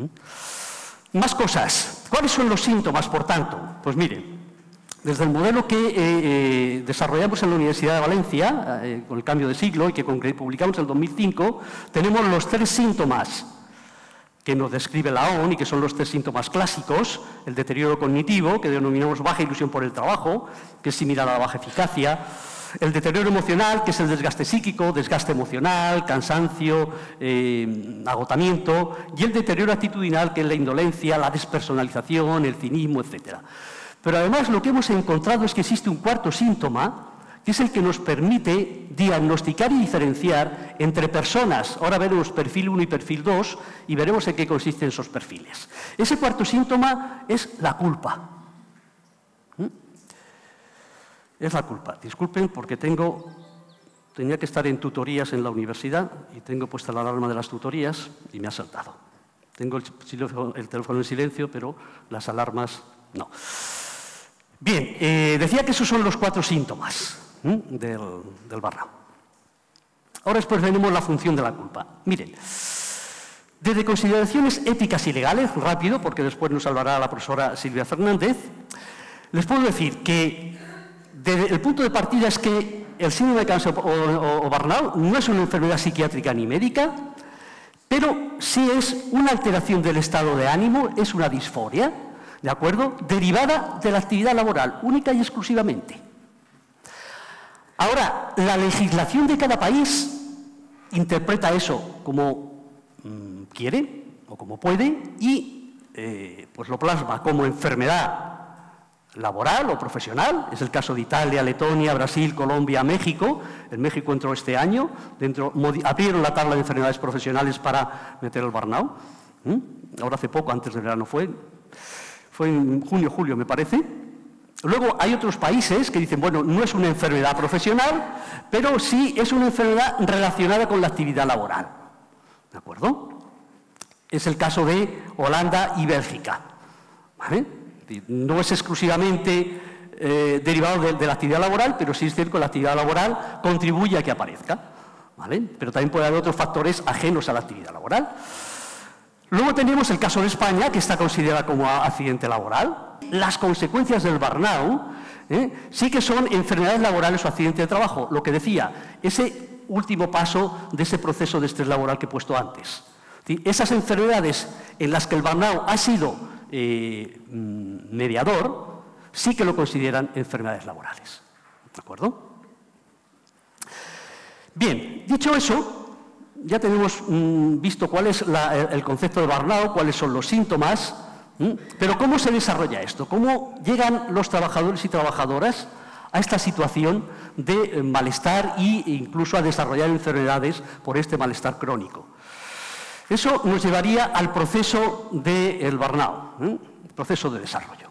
¿Mm? Más cosas. ¿Cuáles son los síntomas, por tanto? Pues miren, desde el modelo que eh, eh, desarrollamos en la Universidad de Valencia, eh, con el cambio de siglo, y que publicamos en el dos mil cinco, tenemos los tres síntomas que nos describe la O N U y que son los tres síntomas clásicos: el deterioro cognitivo, que denominamos baja ilusión por el trabajo, que es similar a la baja eficacia; el deterioro emocional, que es el desgaste psíquico, desgaste emocional, cansancio, eh, agotamiento; y el deterioro actitudinal, que es la indolencia, la despersonalización, el cinismo, etcétera. Pero además lo que hemos encontrado es que existe un cuarto síntoma, que es el que nos permite diagnosticar y diferenciar entre personas. Ahora veremos perfil uno y perfil dos y veremos en qué consisten esos perfiles. Ese cuarto síntoma es la culpa. ¿Mm? Es la culpa. Disculpen porque tengo, tenía que estar en tutorías en la universidad y tengo puesta la alarma de las tutorías y me ha saltado. Tengo el, el teléfono en silencio, pero las alarmas no. Bien, eh, decía que esos son los cuatro síntomas ¿eh? del, del burnout. Ahora después veremos la función de la culpa. Miren, Desde consideraciones éticas y legales, rápido, porque después nos hablará la profesora Silvia Fernández, les puedo decir que desde el punto de partida es que el síndrome de cáncer o, o, o burnout no es una enfermedad psiquiátrica ni médica, pero sí es una alteración del estado de ánimo, es una disforia, ¿de acuerdo?, derivada de la actividad laboral, única y exclusivamente. Ahora, la legislación de cada país interpreta eso como mmm, quiere o como puede y eh, pues lo plasma como enfermedad laboral o profesional. Es el caso de Italia, Letonia, Brasil, Colombia, México. En México entró este año, dentro, abrieron la tabla de enfermedades profesionales para meter el burnout. ¿Mm? Ahora hace poco, antes del verano fue, fue en junio, julio me parece. Luego hay otros países que dicen, bueno, no es una enfermedad profesional, pero sí es una enfermedad relacionada con la actividad laboral. ¿De acuerdo? Es el caso de Holanda y Bélgica. ¿Vale? No es exclusivamente eh, derivado de, de la actividad laboral, pero sí es cierto que la actividad laboral contribuye a que aparezca. ¿Vale? Pero también puede haber otros factores ajenos a la actividad laboral. Luego tenemos el caso de España, que está considerada como accidente laboral. Las consecuencias del burnout ¿eh? sí que son enfermedades laborales o accidente de trabajo. Lo que decía, ese último paso de ese proceso de estrés laboral que he puesto antes. ¿Sí? Esas enfermedades en las que el burnout ha sido eh, mediador, sí que lo consideran enfermedades laborales. ¿De acuerdo? Bien, dicho eso, ya tenemos mmm, visto cuál es la, el, el concepto de burnout, cuáles son los síntomas, ¿m? Pero ¿cómo se desarrolla esto? ¿Cómo llegan los trabajadores y trabajadoras a esta situación de eh, malestar e incluso a desarrollar enfermedades por este malestar crónico? Eso nos llevaría al proceso del burnout, ¿eh? el proceso de desarrollo.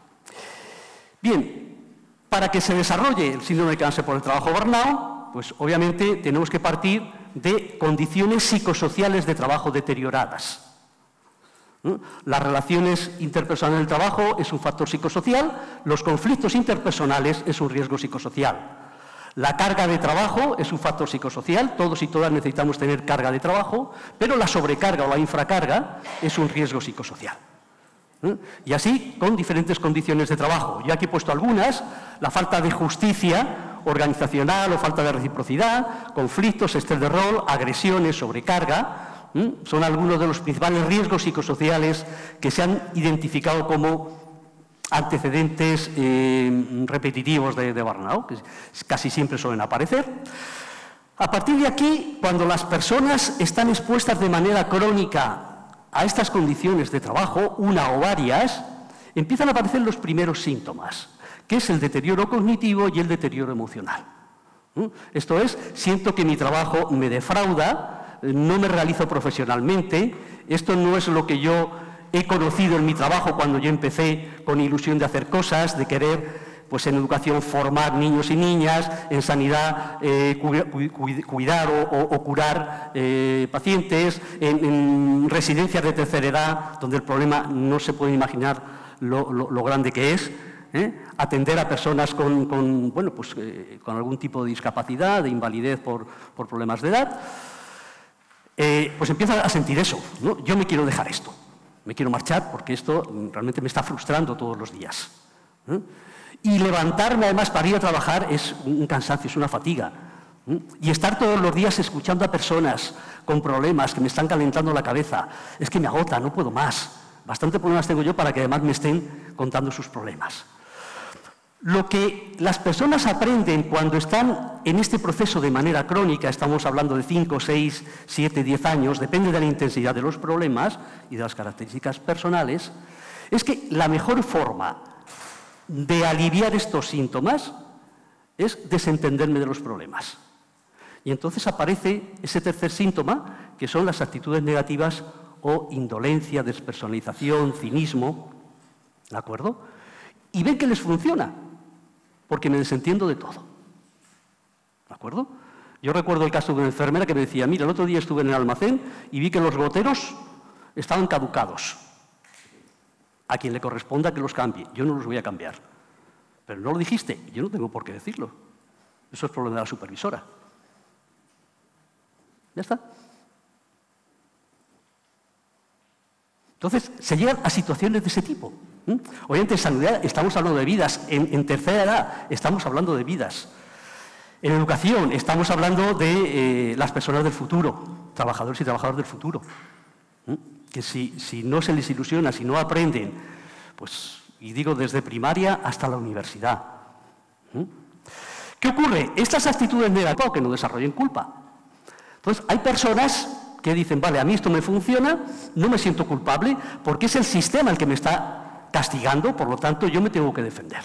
Bien, para que se desarrolle el síndrome de cáncer por el trabajo burnout, pues obviamente tenemos que partir de condiciones psicosociales de trabajo deterioradas. ¿No? Las relaciones interpersonales del trabajo es un factor psicosocial, los conflictos interpersonales es un riesgo psicosocial. La carga de trabajo es un factor psicosocial, todos y todas necesitamos tener carga de trabajo, pero la sobrecarga o la infracarga es un riesgo psicosocial. ¿Eh? Y así con diferentes condiciones de trabajo. Yo aquí he puesto algunas: la falta de justicia organizacional o falta de reciprocidad, conflictos, estrés de rol, agresiones, sobrecarga, ¿eh? son algunos de los principales riesgos psicosociales que se han identificado como antecedentes eh, repetitivos de, de burnout, que casi siempre suelen aparecer. A partir de aquí, cuando las personas están expuestas de manera crónica a estas condiciones de trabajo, una o varias, empiezan a aparecer los primeros síntomas, que es el deterioro cognitivo y el deterioro emocional. Esto es, siento que mi trabajo me defrauda, no me realizo profesionalmente, esto no es lo que yo he conocido en mi trabajo cuando yo empecé con ilusión de hacer cosas, de querer, pues en educación, formar niños y niñas, en sanidad, eh, cu cu cuidar o, o, o curar eh, pacientes, en, en residencias de tercera edad, donde el problema no se puede imaginar lo, lo, lo grande que es. ¿Eh? Atender a personas con, con, bueno, pues, eh, con algún tipo de discapacidad, de invalidez por, por problemas de edad, eh, pues empieza a sentir eso, ¿no? Yo me quiero dejar esto, me quiero marchar porque esto realmente me está frustrando todos los días. ¿Eh? Y levantarme además para ir a trabajar es un cansancio, es una fatiga. ¿Eh? Y estar todos los días escuchando a personas con problemas que me están calentando la cabeza, es que me agota, no puedo más. Bastante problemas tengo yo para que además me estén contando sus problemas. Lo que las personas aprenden cuando están en este proceso de manera crónica, estamos hablando de cinco, seis, siete, diez años, depende de la intensidad de los problemas y de las características personales, es que la mejor forma de aliviar estos síntomas es desentenderme de los problemas. Y entonces aparece ese tercer síntoma, que son las actitudes negativas o indolencia, despersonalización, cinismo, ¿de acuerdo? Y ven que les funciona, porque me desentiendo de todo, ¿de acuerdo? Yo recuerdo el caso de una enfermera que me decía, mira, el otro día estuve en el almacén y vi que los goteros estaban caducados. A quien le corresponda que los cambie, yo no los voy a cambiar. Pero no lo dijiste, yo no tengo por qué decirlo. Eso es problema de la supervisora. ¿Ya está? Entonces, se llegan a situaciones de ese tipo. ¿Mm? Obviamente, en sanidad estamos hablando de vidas, en, en tercera edad estamos hablando de vidas. En educación estamos hablando de eh, las personas del futuro, trabajadores y trabajadoras del futuro. ¿Mm? Que si, si no se les ilusiona, si no aprenden, pues, y digo desde primaria hasta la universidad. ¿Mm? ¿Qué ocurre? Estas actitudes negativas que no desarrollen culpa. Entonces, hay personas que dicen, vale, a mí esto me funciona, no me siento culpable, porque es el sistema el que me está castigando, por lo tanto, yo me tengo que defender.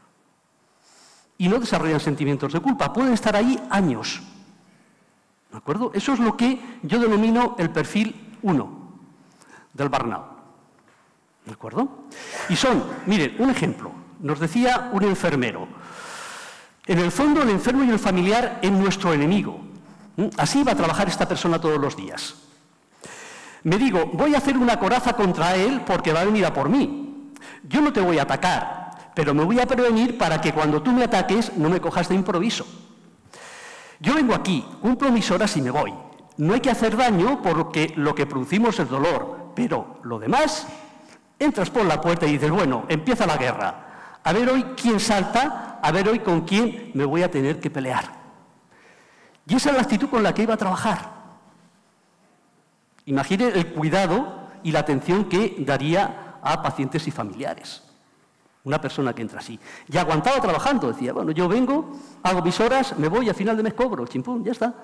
Y no desarrollan sentimientos de culpa, pueden estar ahí años. ¿De acuerdo? Eso es lo que yo denomino el perfil uno del burnout. ¿De acuerdo? Y son, miren, un ejemplo. Nos decía un enfermero. En el fondo, el enfermo y el familiar es nuestro enemigo. Así va a trabajar esta persona todos los días. Me digo, voy a hacer una coraza contra él porque va a venir a por mí. Yo no te voy a atacar, pero me voy a prevenir para que cuando tú me ataques no me cojas de improviso. Yo vengo aquí, cumplo mis horas y me voy. No hay que hacer daño porque lo que producimos es dolor, pero lo demás, entras por la puerta y dices, bueno, empieza la guerra. A ver hoy quién salta, a ver hoy con quién me voy a tener que pelear. Y esa es la actitud con la que iba a trabajar. Imaginen el cuidado y la atención que daría a pacientes y familiares. Una persona que entra así. Y aguantaba trabajando, decía, bueno, yo vengo, hago mis horas, me voy, a final de mes cobro, chimpún, ya está.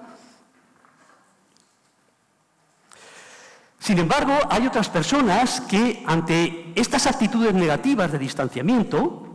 Sin embargo, hay otras personas que ante estas actitudes negativas de distanciamiento,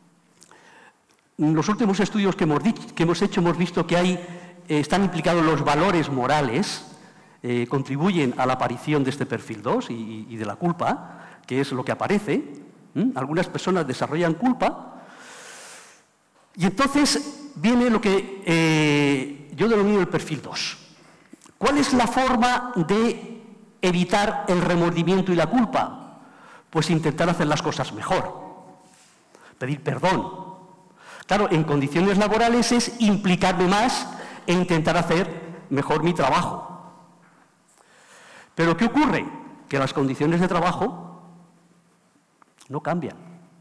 en los últimos estudios que hemos, que hemos hecho hemos visto que hay, eh, están implicados los valores morales, eh, contribuyen a la aparición de este perfil dos y, y de la culpa, que es lo que aparece. ¿Mm? Algunas personas desarrollan culpa y entonces viene lo que eh, yo denomino el perfil dos. ¿Cuál es la forma de evitar el remordimiento y la culpa? Pues intentar hacer las cosas mejor, pedir perdón. Claro, en condiciones laborales es implicarme más e intentar hacer mejor mi trabajo. Pero ¿qué ocurre? Que las condiciones de trabajo no cambian.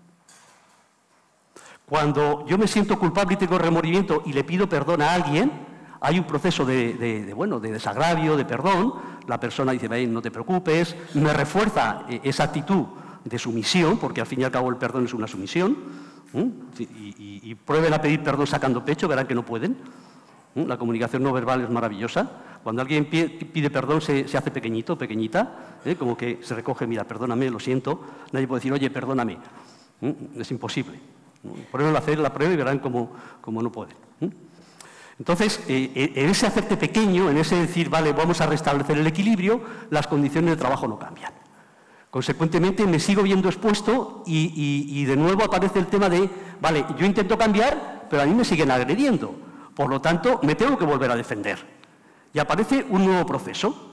Cuando yo me siento culpable y tengo remordimiento y le pido perdón a alguien, hay un proceso de, de, de, bueno, de desagravio, de perdón. La persona dice, no te preocupes, me refuerza esa actitud de sumisión, porque al fin y al cabo el perdón es una sumisión. ¿Mm? Y, y, y prueben a pedir perdón sacando pecho, verán que no pueden. ¿Mm? La comunicación no verbal es maravillosa. Cuando alguien pide, pide perdón se, se hace pequeñito, pequeñita, ¿eh? Como que se recoge, mira, perdóname, lo siento. Nadie puede decir, oye, perdóname. ¿Mm? Es imposible. Prueben a hacer la prueba y verán cómo, cómo no pueden. ¿Mm? Entonces, eh, en ese hacerte pequeño, en ese decir, vale, vamos a restablecer el equilibrio, las condiciones de trabajo no cambian. Consecuentemente, me sigo viendo expuesto y, y, y de nuevo aparece el tema de, vale, yo intento cambiar, pero a mí me siguen agrediendo. Por lo tanto, me tengo que volver a defender. Y aparece un nuevo proceso.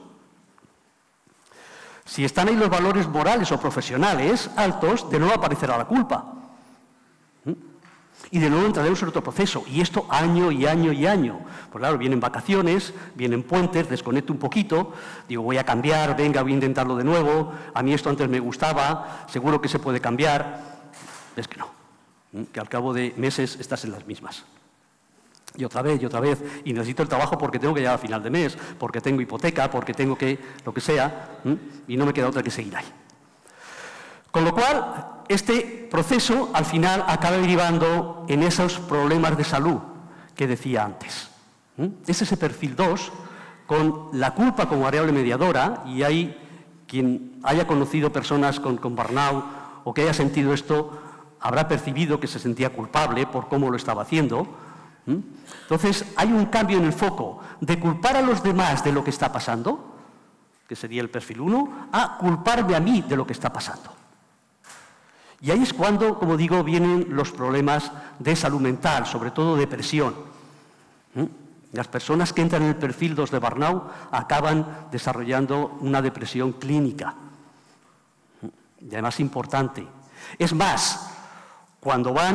Si están ahí los valores morales o profesionales altos, de nuevo aparecerá la culpa. ¿Mm? Y de nuevo entraremos en otro proceso. Y esto año y año y año. Pues claro, vienen vacaciones, vienen puentes, desconecto un poquito, digo, voy a cambiar, venga, voy a intentarlo de nuevo, a mí esto antes me gustaba, seguro que se puede cambiar. Es que no, que al cabo de meses estás en las mismas. Y otra vez, y otra vez, y necesito el trabajo porque tengo que llegar a final de mes, porque tengo hipoteca, porque tengo que, lo que sea, y no me queda otra que seguir ahí. Con lo cual, este proceso al final acaba derivando en esos problemas de salud que decía antes. Es ese perfil dos, con la culpa como variable mediadora, y hay quien haya conocido personas con, con burnout o que haya sentido esto, habrá percibido que se sentía culpable por cómo lo estaba haciendo. Entonces, hay un cambio en el foco de culpar a los demás de lo que está pasando, que sería el perfil uno, a culparme a mí de lo que está pasando. Y ahí es cuando, como digo, vienen los problemas de salud mental, sobre todo depresión. Las personas que entran en el perfil dos de burnout acaban desarrollando una depresión clínica. Y además importante. Es más, cuando van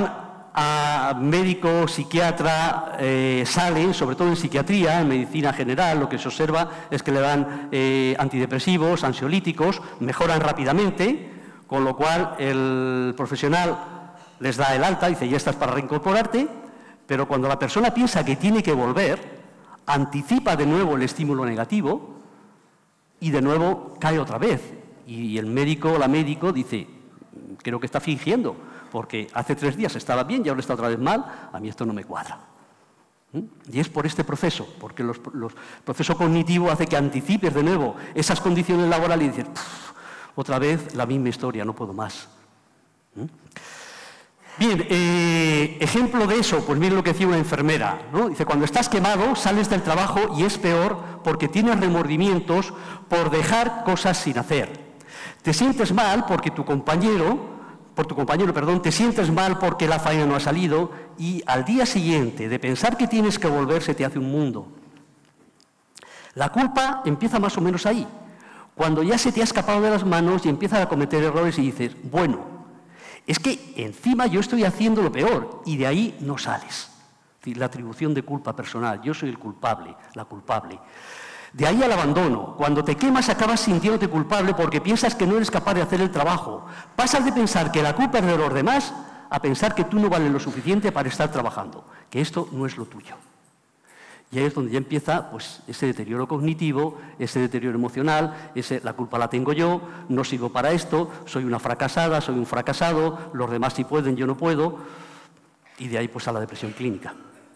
a médico, psiquiatra, eh, salen, sobre todo en psiquiatría, en medicina general, lo que se observa es que le dan eh, antidepresivos, ansiolíticos, mejoran rápidamente, con lo cual el profesional les da el alta, dice, ya estás para reincorporarte, pero cuando la persona piensa que tiene que volver, anticipa de nuevo el estímulo negativo y de nuevo cae otra vez. Y el médico o la médico dice, creo que está fingiendo, porque hace tres días estaba bien y ahora está otra vez mal, a mí esto no me cuadra. ¿Mm? Y es por este proceso, porque el proceso cognitivo hace que anticipes de nuevo esas condiciones laborales y dices, otra vez la misma historia, no puedo más. ¿Mm? Bien, eh, ejemplo de eso, pues miren lo que decía una enfermera, ¿no? Dice, cuando estás quemado, sales del trabajo y es peor porque tienes remordimientos por dejar cosas sin hacer. Te sientes mal porque tu compañero... por tu compañero, perdón, te sientes mal porque la faena no ha salido y al día siguiente de pensar que tienes que volver se te hace un mundo. La culpa empieza más o menos ahí, cuando ya se te ha escapado de las manos y empiezas a cometer errores y dices, bueno, es que encima yo estoy haciendo lo peor y de ahí no sales. Es decir, la atribución de culpa personal, yo soy el culpable, la culpable. De ahí al abandono. Cuando te quemas acabas sintiéndote culpable porque piensas que no eres capaz de hacer el trabajo. Pasas de pensar que la culpa es de los demás a pensar que tú no vales lo suficiente para estar trabajando, que esto no es lo tuyo. Y ahí es donde ya empieza pues, ese deterioro cognitivo, ese deterioro emocional, ese, la culpa la tengo yo, no sirvo para esto, soy una fracasada, soy un fracasado, los demás sí pueden, yo no puedo, y de ahí pues a la depresión clínica.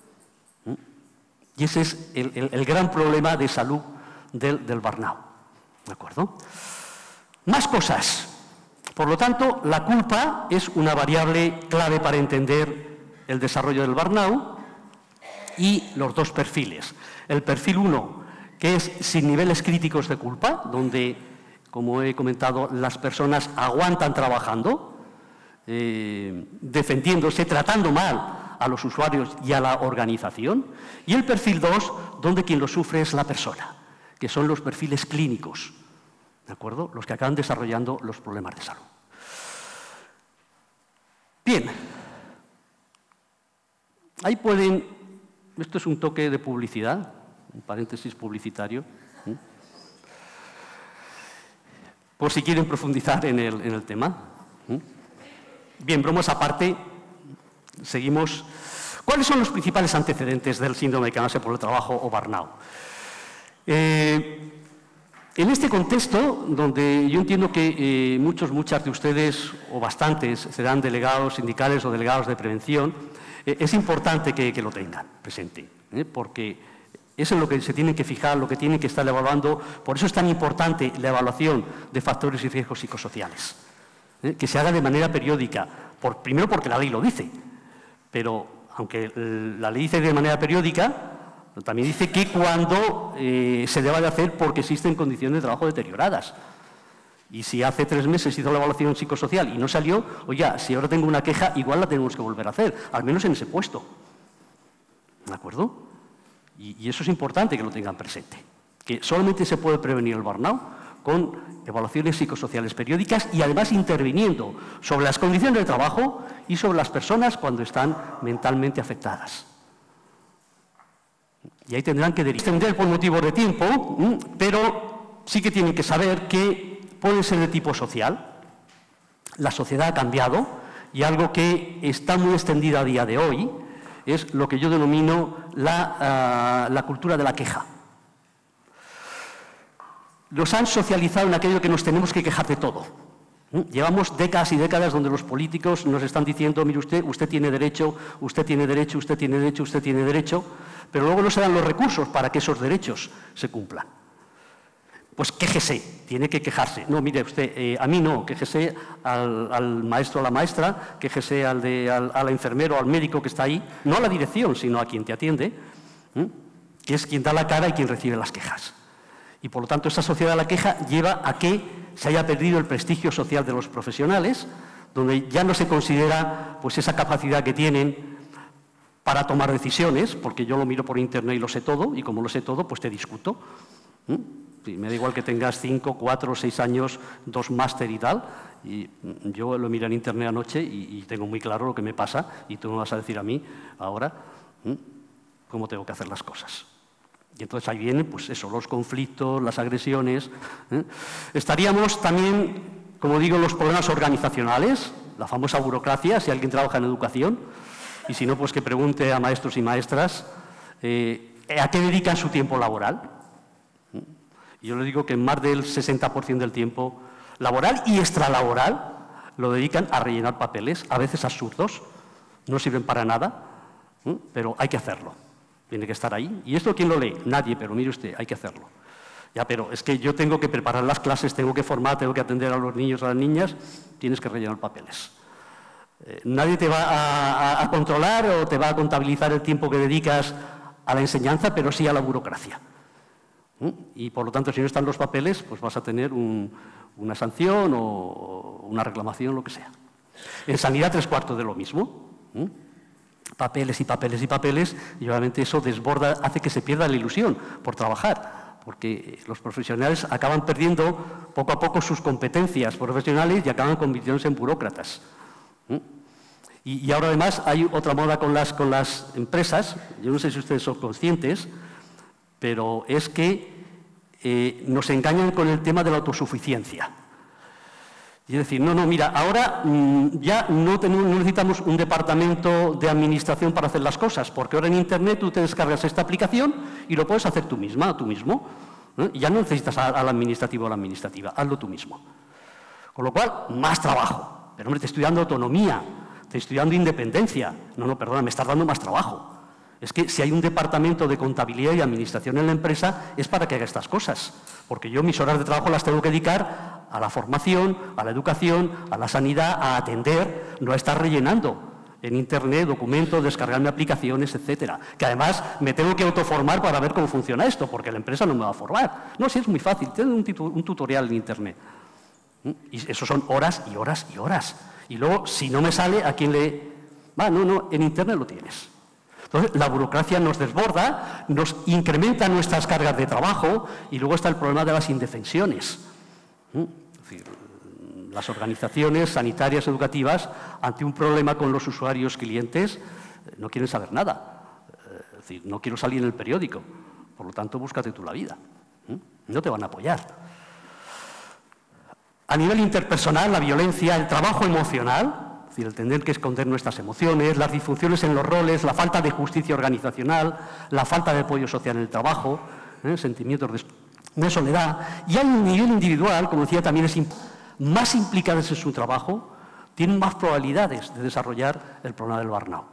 Y ese es el, el, el gran problema de salud del, del burnout. ¿De acuerdo? Más cosas. Por lo tanto, la culpa es una variable clave para entender el desarrollo del burnout y los dos perfiles. El perfil uno, que es sin niveles críticos de culpa, donde, como he comentado, las personas aguantan trabajando, eh, defendiéndose, tratando mal a los usuarios y a la organización, y el perfil dos, donde quien lo sufre es la persona, que son los perfiles clínicos, ¿de acuerdo? Los que acaban desarrollando los problemas de salud. Bien, ahí pueden, esto es un toque de publicidad, un paréntesis publicitario, ¿eh? Por si quieren profundizar en el, en el tema. ¿eh? Bien, bromas aparte, seguimos. ¿Cuáles son los principales antecedentes del síndrome de cansancio por el trabajo o burnout? Eh, en este contexto, donde yo entiendo que eh, muchos, muchas de ustedes, o bastantes, serán delegados sindicales o delegados de prevención, eh, es importante que, que lo tengan presente, ¿eh? porque eso es lo que se tienen que fijar, lo que tienen que estar evaluando. Por eso es tan importante la evaluación de factores y riesgos psicosociales, ¿eh? que se haga de manera periódica, por, primero porque la ley lo dice, pero aunque la ley dice de manera periódica, también dice que cuando eh, se deba de hacer porque existen condiciones de trabajo deterioradas. Y si hace tres meses hizo la evaluación psicosocial y no salió, oye, si ahora tengo una queja, igual la tenemos que volver a hacer, al menos en ese puesto. ¿De acuerdo? Y, y eso es importante que lo tengan presente. Que solamente se puede prevenir el burnout con evaluaciones psicosociales periódicas y además interviniendo sobre las condiciones de trabajo y sobre las personas cuando están mentalmente afectadas. Y ahí tendrán que extender por motivos de tiempo, pero sí que tienen que saber que puede ser de tipo social. La sociedad ha cambiado y algo que está muy extendida a día de hoy es lo que yo denomino la, uh, la cultura de la queja. Nos han socializado en aquello que nos tenemos que quejar de todo. Llevamos décadas y décadas donde los políticos nos están diciendo, mire usted, usted tiene derecho, usted tiene derecho, usted tiene derecho, usted tiene derecho, pero luego no se dan los recursos para que esos derechos se cumplan. Pues quéjese, tiene que quejarse. No, mire usted, eh, a mí no, quéjese al, al maestro o a la maestra, quéjese al, de, al, al enfermero o al médico que está ahí, no a la dirección, sino a quien te atiende, ¿eh? que es quien da la cara y quien recibe las quejas. Y por lo tanto esa sociedad de la queja lleva a que se haya perdido el prestigio social de los profesionales, donde ya no se considera pues, esa capacidad que tienen para tomar decisiones, porque yo lo miro por internet y lo sé todo, y como lo sé todo, pues te discuto. ¿Mm? Sí, me da igual que tengas cinco, cuatro, seis años, dos máster y tal. Y yo lo miré en internet anoche y, y tengo muy claro lo que me pasa y tú me vas a decir a mí ahora ¿eh? cómo tengo que hacer las cosas. Y entonces ahí vienen, pues eso, los conflictos, las agresiones. ¿eh? Estaríamos también, como digo, los problemas organizacionales, la famosa burocracia, si alguien trabaja en educación, y si no, pues que pregunte a maestros y maestras eh, a qué dedican su tiempo laboral. Y yo le digo que más del sesenta por ciento del tiempo laboral y extralaboral lo dedican a rellenar papeles, a veces absurdos, no sirven para nada, ¿eh? pero hay que hacerlo, tiene que estar ahí. ¿Y esto quién lo lee? Nadie, pero mire usted, hay que hacerlo. Ya, pero es que yo tengo que preparar las clases, tengo que formar, tengo que atender a los niños, a las niñas, tienes que rellenar papeles. Eh, nadie te va a, a, a controlar o te va a contabilizar el tiempo que dedicas a la enseñanza, pero sí a la burocracia. ¿Eh? Y por lo tanto, si no están los papeles, pues vas a tener un, una sanción o una reclamación, lo que sea. En sanidad, tres cuartos de lo mismo. ¿Eh? Papeles y papeles y papeles, y obviamente eso desborda, hace que se pierda la ilusión por trabajar, porque los profesionales acaban perdiendo poco a poco sus competencias profesionales y acaban convirtiéndose en burócratas. ¿Eh? Y, y ahora además hay otra moda con las, con las empresas, yo no sé si ustedes son conscientes, pero es que eh, nos engañan con el tema de la autosuficiencia. Y es decir, no, no, mira, ahora mmm, ya no, tenemos, no necesitamos un departamento de administración para hacer las cosas, porque ahora en Internet tú te descargas esta aplicación y lo puedes hacer tú misma, tú mismo. ¿eh? Ya no necesitas a, al administrativo o a la administrativa, hazlo tú mismo. Con lo cual, más trabajo. Pero hombre, te estoy dando autonomía, te estoy dando independencia. No, no, perdona, me estás dando más trabajo. Es que si hay un departamento de contabilidad y administración en la empresa, es para que haga estas cosas. Porque yo mis horas de trabajo las tengo que dedicar a la formación, a la educación, a la sanidad, a atender, no a estar rellenando en Internet documentos, descargarme aplicaciones, etcétera. Que además me tengo que autoformar para ver cómo funciona esto, porque la empresa no me va a formar. No, sí, es muy fácil, tengo un, un tutorial en Internet. Y eso son horas y horas y horas. Y luego, si no me sale, ¿a quién le...? Va, no, no, en Internet lo tienes. Entonces, la burocracia nos desborda, nos incrementa nuestras cargas de trabajo y luego está el problema de las indefensiones. Es decir, las organizaciones sanitarias educativas, ante un problema con los usuarios clientes, no quieren saber nada. Es decir, no quiero salir en el periódico, por lo tanto, búscate tú la vida. No te van a apoyar. A nivel interpersonal, la violencia, el trabajo emocional, es decir, el tener que esconder nuestras emociones, las disfunciones en los roles, la falta de justicia organizacional, la falta de apoyo social en el trabajo, ¿eh? sentimientos de, de soledad. Y a un nivel individual, como decía, también es imp más implicadas en su trabajo, tienen más probabilidades de desarrollar el problema del burnout.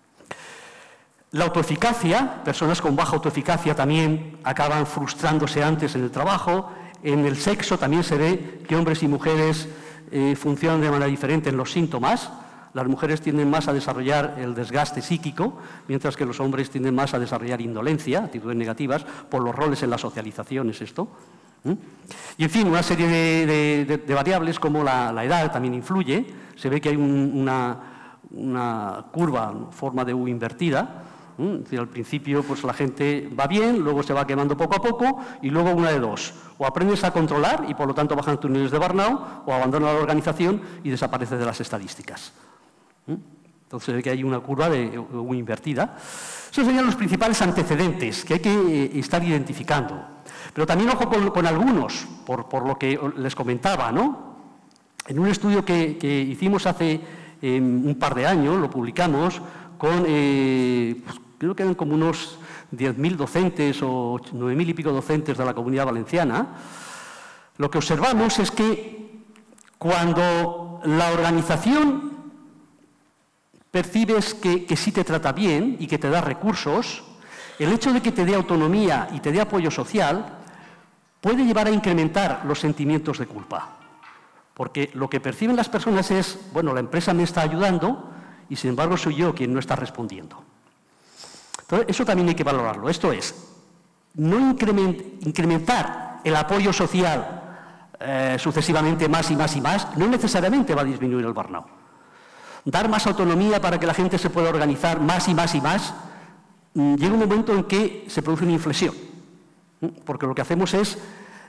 La autoeficacia, personas con baja autoeficacia también acaban frustrándose antes en el trabajo. En el sexo también se ve que hombres y mujeres eh, funcionan de manera diferente en los síntomas. Las mujeres tienden más a desarrollar el desgaste psíquico, mientras que los hombres tienden más a desarrollar indolencia, actitudes negativas, por los roles en la socialización, es esto. ¿Mm? Y en fin, una serie de, de, de, de variables como la, la edad también influye. Se ve que hay un, una, una curva en forma de U invertida. ¿Mm? Es decir, al principio pues la gente va bien, luego se va quemando poco a poco y luego una de dos. O aprendes a controlar y por lo tanto bajan tus niveles de burnout, o abandonas la organización y desapareces de las estadísticas. ¿Mm? Entonces se ve que hay una curva de U invertida. Esos serían los principales antecedentes que hay que estar identificando. Pero también ojo con, con algunos, por, por lo que les comentaba, ¿no? En un estudio que, que hicimos hace eh, un par de años, lo publicamos, con, eh, pues, creo que eran como unos diez mil docentes o nueve mil y pico docentes de la Comunidad Valenciana, lo que observamos es que cuando la organización percibes que, que sí te trata bien y que te da recursos, el hecho de que te dé autonomía y te dé apoyo social puede llevar a incrementar los sentimientos de culpa. Porque lo que perciben las personas es, bueno, la empresa me está ayudando y sin embargo soy yo quien no está respondiendo. Entonces, eso también hay que valorarlo. Esto es, no incrementar el apoyo social eh, sucesivamente más y más y más, no necesariamente va a disminuir el burnout. Dar más autonomía para que la gente se pueda organizar más y más y más, llega un momento en que se produce una inflexión, porque lo que hacemos es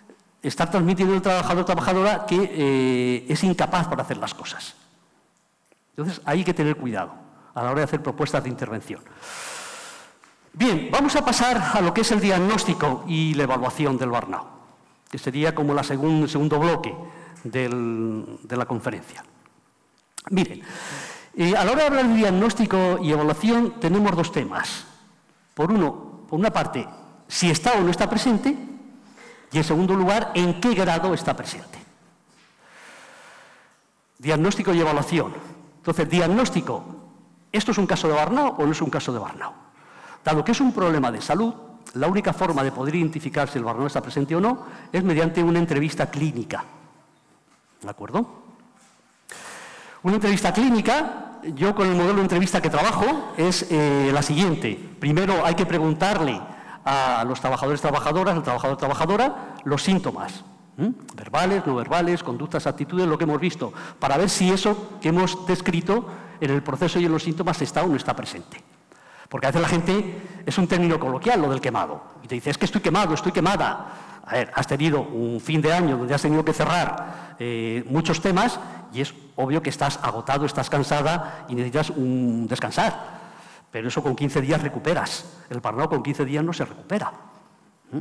estar transmitiendo al trabajador o trabajadora que eh, es incapaz para hacer las cosas. Entonces, hay que tener cuidado a la hora de hacer propuestas de intervención. Bien, vamos a pasar a lo que es el diagnóstico y la evaluación del burnout, que sería como el segun, segundo bloque del, de la conferencia. Miren, eh, a la hora de hablar de diagnóstico y evaluación tenemos dos temas. Por, uno, por una parte, si está o no está presente, y en segundo lugar, en qué grado está presente. Diagnóstico y evaluación. Entonces, diagnóstico, ¿esto es un caso de burnout o no es un caso de burnout? Dado que es un problema de salud, la única forma de poder identificar si el burnout está presente o no es mediante una entrevista clínica. ¿De acuerdo? Una entrevista clínica, yo con el modelo de entrevista que trabajo, es eh, la siguiente. Primero hay que preguntarle a los trabajadores, trabajadoras, al trabajador, trabajadora, los síntomas. ¿Mm? Verbales, no verbales, conductas, actitudes, lo que hemos visto, para ver si eso que hemos descrito en el proceso y en los síntomas está o no está presente. Porque a veces la gente, es un término coloquial lo del quemado, y te dice, es que estoy quemado, estoy quemada. A ver, has tenido un fin de año donde has tenido que cerrar eh, muchos temas y es obvio que estás agotado, estás cansada y necesitas un descansar. Pero eso con quince días recuperas. El burnout con quince días no se recupera. ¿Mm?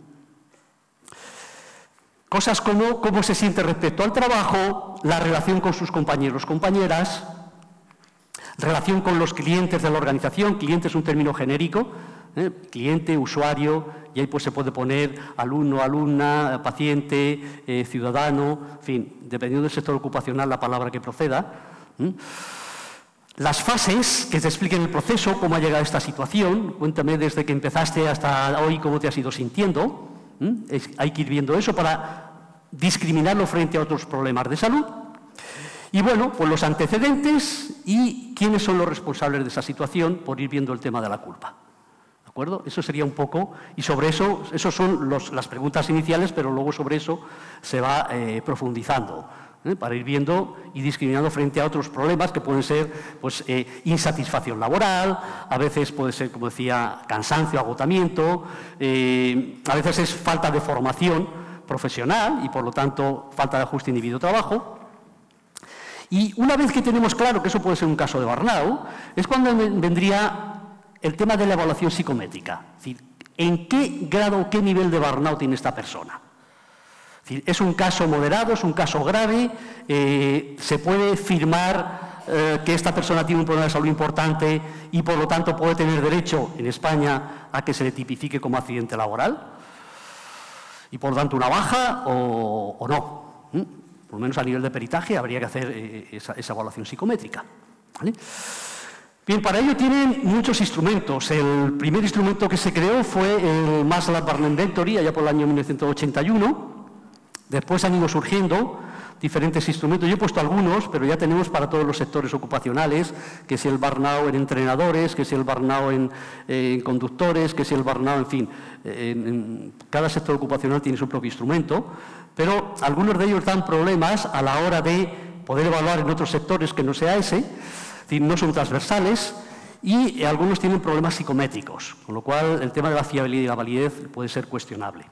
Cosas como cómo se siente respecto al trabajo, la relación con sus compañeros, compañeras, relación con los clientes de la organización. Cliente es un término genérico, ¿eh? Cliente, usuario, y ahí pues se puede poner alumno, alumna, paciente, eh, ciudadano, en fin, dependiendo del sector ocupacional la palabra que proceda. ¿eh? Las fases que te expliquen el proceso, cómo ha llegado a esta situación, cuéntame desde que empezaste hasta hoy cómo te has ido sintiendo. ¿eh? Es, hay que ir viendo eso para discriminarlo frente a otros problemas de salud. Y bueno, pues los antecedentes y quiénes son los responsables de esa situación por ir viendo el tema de la culpa. ¿De acuerdo? Eso sería un poco, y sobre eso, esos son los, las preguntas iniciales, pero luego sobre eso se va eh, profundizando, ¿eh? Para ir viendo y discriminando frente a otros problemas que pueden ser pues, eh, insatisfacción laboral, a veces puede ser, como decía, cansancio, agotamiento, eh, a veces es falta de formación profesional y por lo tanto falta de ajuste individuo-trabajo. Y una vez que tenemos claro que eso puede ser un caso de burnout, es cuando vendría el tema de la evaluación psicométrica. Es decir, ¿en qué grado o qué nivel de burnout tiene esta persona? Es decir, ¿es un caso moderado, es un caso grave? Eh, ¿Se puede firmar eh, que esta persona tiene un problema de salud importante y por lo tanto puede tener derecho en España a que se le tipifique como accidente laboral? Y por lo tanto una baja o, o no. ¿Mm? Por lo menos a nivel de peritaje habría que hacer eh, esa, esa evaluación psicométrica. ¿Vale? Bien, para ello tienen muchos instrumentos. El primer instrumento que se creó fue el MASLab Burnout Inventory, allá por el año mil novecientos ochenta y uno. Después han ido surgiendo diferentes instrumentos. Yo he puesto algunos, pero ya tenemos para todos los sectores ocupacionales, que si el burnout en entrenadores, que si el burnout en, eh, en conductores, que si el burnout, en fin. En, en, cada sector ocupacional tiene su propio instrumento, pero algunos de ellos dan problemas a la hora de poder evaluar en otros sectores que no sea ese, es decir, no son transversales, y eh, algunos tienen problemas psicométricos, con lo cual el tema de la fiabilidad y la validez puede ser cuestionable.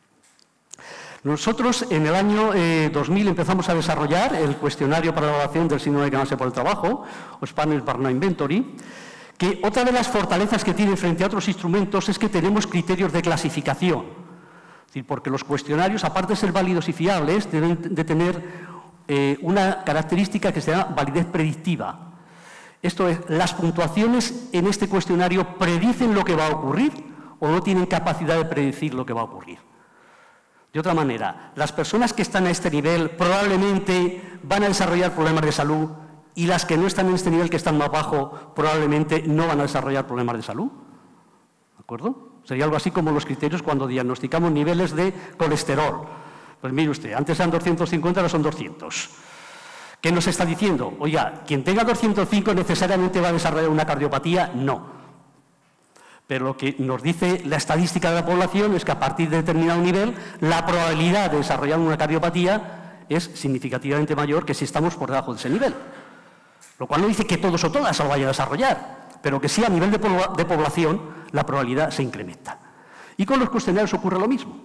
Nosotros en el año eh, dos mil empezamos a desarrollar el cuestionario para la evaluación del síndrome de cansancio por el trabajo, o Spanish Burnout Inventory, que otra de las fortalezas que tiene frente a otros instrumentos es que tenemos criterios de clasificación. Es decir, porque los cuestionarios, aparte de ser válidos y fiables, deben de tener eh, una característica que se llama validez predictiva. Esto es, las puntuaciones en este cuestionario predicen lo que va a ocurrir o no tienen capacidad de predecir lo que va a ocurrir. De otra manera, las personas que están a este nivel probablemente van a desarrollar problemas de salud y las que no están en este nivel, que están más bajo, probablemente no van a desarrollar problemas de salud. ¿De acuerdo? Sería algo así como los criterios cuando diagnosticamos niveles de colesterol. Pues mire usted, antes eran doscientos cincuenta, ahora son doscientos. ¿Qué nos está diciendo? Oiga, quien tenga doscientos cinco necesariamente va a desarrollar una cardiopatía. No. Pero lo que nos dice la estadística de la población es que a partir de determinado nivel, la probabilidad de desarrollar una cardiopatía es significativamente mayor que si estamos por debajo de ese nivel. Lo cual no dice que todos o todas lo vayan a desarrollar, pero que sí a nivel de, de población la probabilidad se incrementa. Y con los cuestionarios ocurre lo mismo.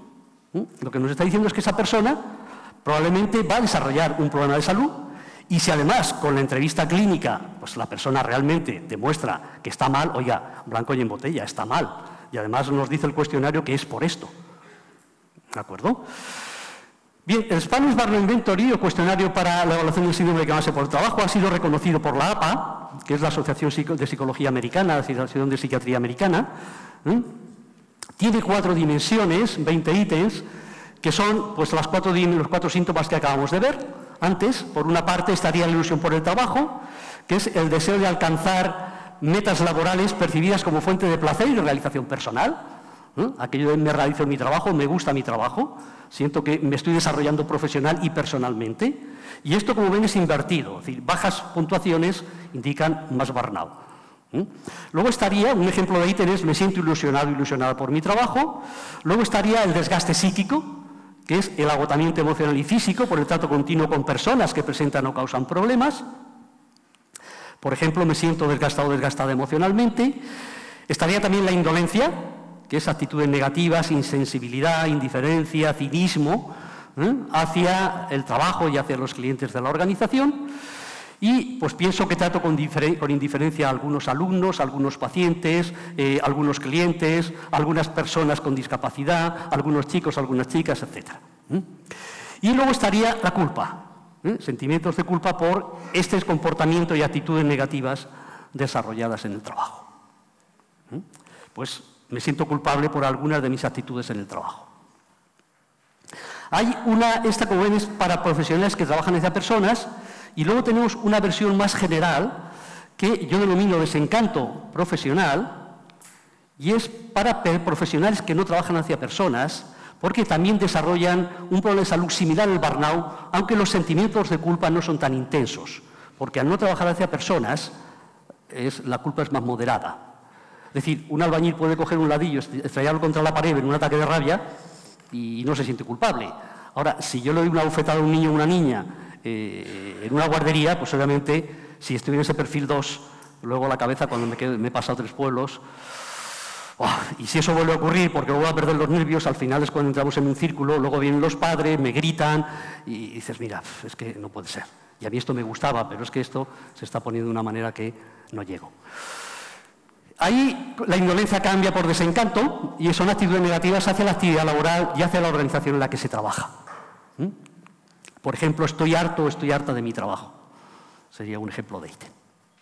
¿Mm? Lo que nos está diciendo es que esa persona probablemente va a desarrollar un problema de salud y si además con la entrevista clínica pues la persona realmente demuestra que está mal, oiga, blanco y en botella, está mal. Y además nos dice el cuestionario que es por esto. ¿De acuerdo? Bien, el Spanish Barnum Inventory, o cuestionario para la evaluación del síndrome de cáncer por el trabajo, ha sido reconocido por la A P A, que es la Asociación de Psicología Americana, la Asociación de Psiquiatría Americana. ¿eh? Tiene cuatro dimensiones, veinte ítems, que son pues, las cuatro, los cuatro síntomas que acabamos de ver antes. Por una parte estaría la ilusión por el trabajo, que es el deseo de alcanzar metas laborales percibidas como fuente de placer y de realización personal. ¿eh? Aquello de me realizo mi trabajo, me gusta mi trabajo, siento que me estoy desarrollando profesional y personalmente. Y esto, como ven, es invertido, es decir, bajas puntuaciones indican más burnout. ¿eh? Luego estaría, un ejemplo de ítem es me siento ilusionado, ilusionada por mi trabajo. Luego estaría el desgaste psíquico, que es el agotamiento emocional y físico por el trato continuo con personas que presentan o causan problemas. Por ejemplo, me siento desgastado o desgastada emocionalmente. Estaría también la indolencia, que es actitudes negativas, insensibilidad, indiferencia, cinismo, ¿eh? hacia el trabajo y hacia los clientes de la organización. Y pues pienso que trato con, con indiferencia a algunos alumnos, a algunos pacientes, eh, algunos clientes, algunas personas con discapacidad, algunos chicos, algunas chicas, etcétera. ¿eh? Y luego estaría la culpa, ¿eh? sentimientos de culpa por este comportamiento y actitudes negativas desarrolladas en el trabajo. ¿eh? Pues me siento culpable por algunas de mis actitudes en el trabajo. Hay una, esta como ven es para profesionales que trabajan hacia personas. Y luego tenemos una versión más general que yo denomino desencanto profesional y es para profesionales que no trabajan hacia personas porque también desarrollan un problema de salud similar al burnout, aunque los sentimientos de culpa no son tan intensos, porque al no trabajar hacia personas es, la culpa es más moderada. Es decir, un albañil puede coger un ladillo, estrellarlo contra la pared en un ataque de rabia y no se siente culpable. Ahora, si yo le doy una bofetada a un niño o una niña Eh, en una guardería, pues obviamente, si estoy en ese perfil dos, luego la cabeza cuando me, quedo, me he pasado tres pueblos, oh, y si eso vuelve a ocurrir porque luego voy a perder los nervios, al final es cuando entramos en un círculo, luego vienen los padres, me gritan, y dices, mira, es que no puede ser. Y a mí esto me gustaba, pero es que esto se está poniendo de una manera que no llego. Ahí la indolencia cambia por desencanto, y son actitudes negativas hacia la actividad laboral y hacia la organización en la que se trabaja. ¿Mm? Por ejemplo, estoy harto o estoy harta de mi trabajo. Sería un ejemplo de ítem.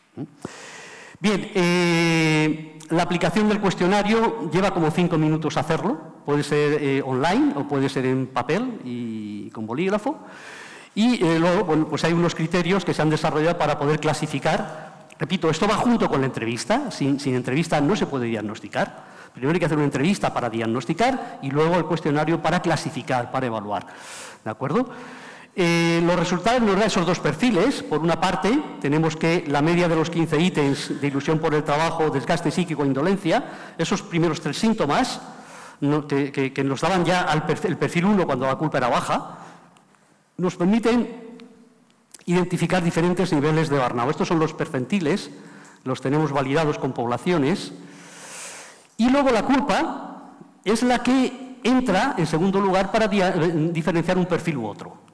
Bien, eh, la aplicación del cuestionario lleva como cinco minutos hacerlo. Puede ser eh, online o puede ser en papel y con bolígrafo. Y eh, luego, bueno, pues hay unos criterios que se han desarrollado para poder clasificar. Repito, esto va junto con la entrevista. Sin, sin entrevista no se puede diagnosticar. Primero hay que hacer una entrevista para diagnosticar y luego el cuestionario para clasificar, para evaluar. ¿De acuerdo? Eh, los resultados nos dan esos dos perfiles. Por una parte, tenemos que la media de los quince ítems de ilusión por el trabajo, desgaste psíquico e indolencia, esos primeros tres síntomas no, que, que, que nos daban ya al perfil, el perfil uno cuando la culpa era baja, nos permiten identificar diferentes niveles de burnout. Estos son los percentiles, los tenemos validados con poblaciones. Y luego la culpa es la que entra en segundo lugar para diferenciar un perfil u otro.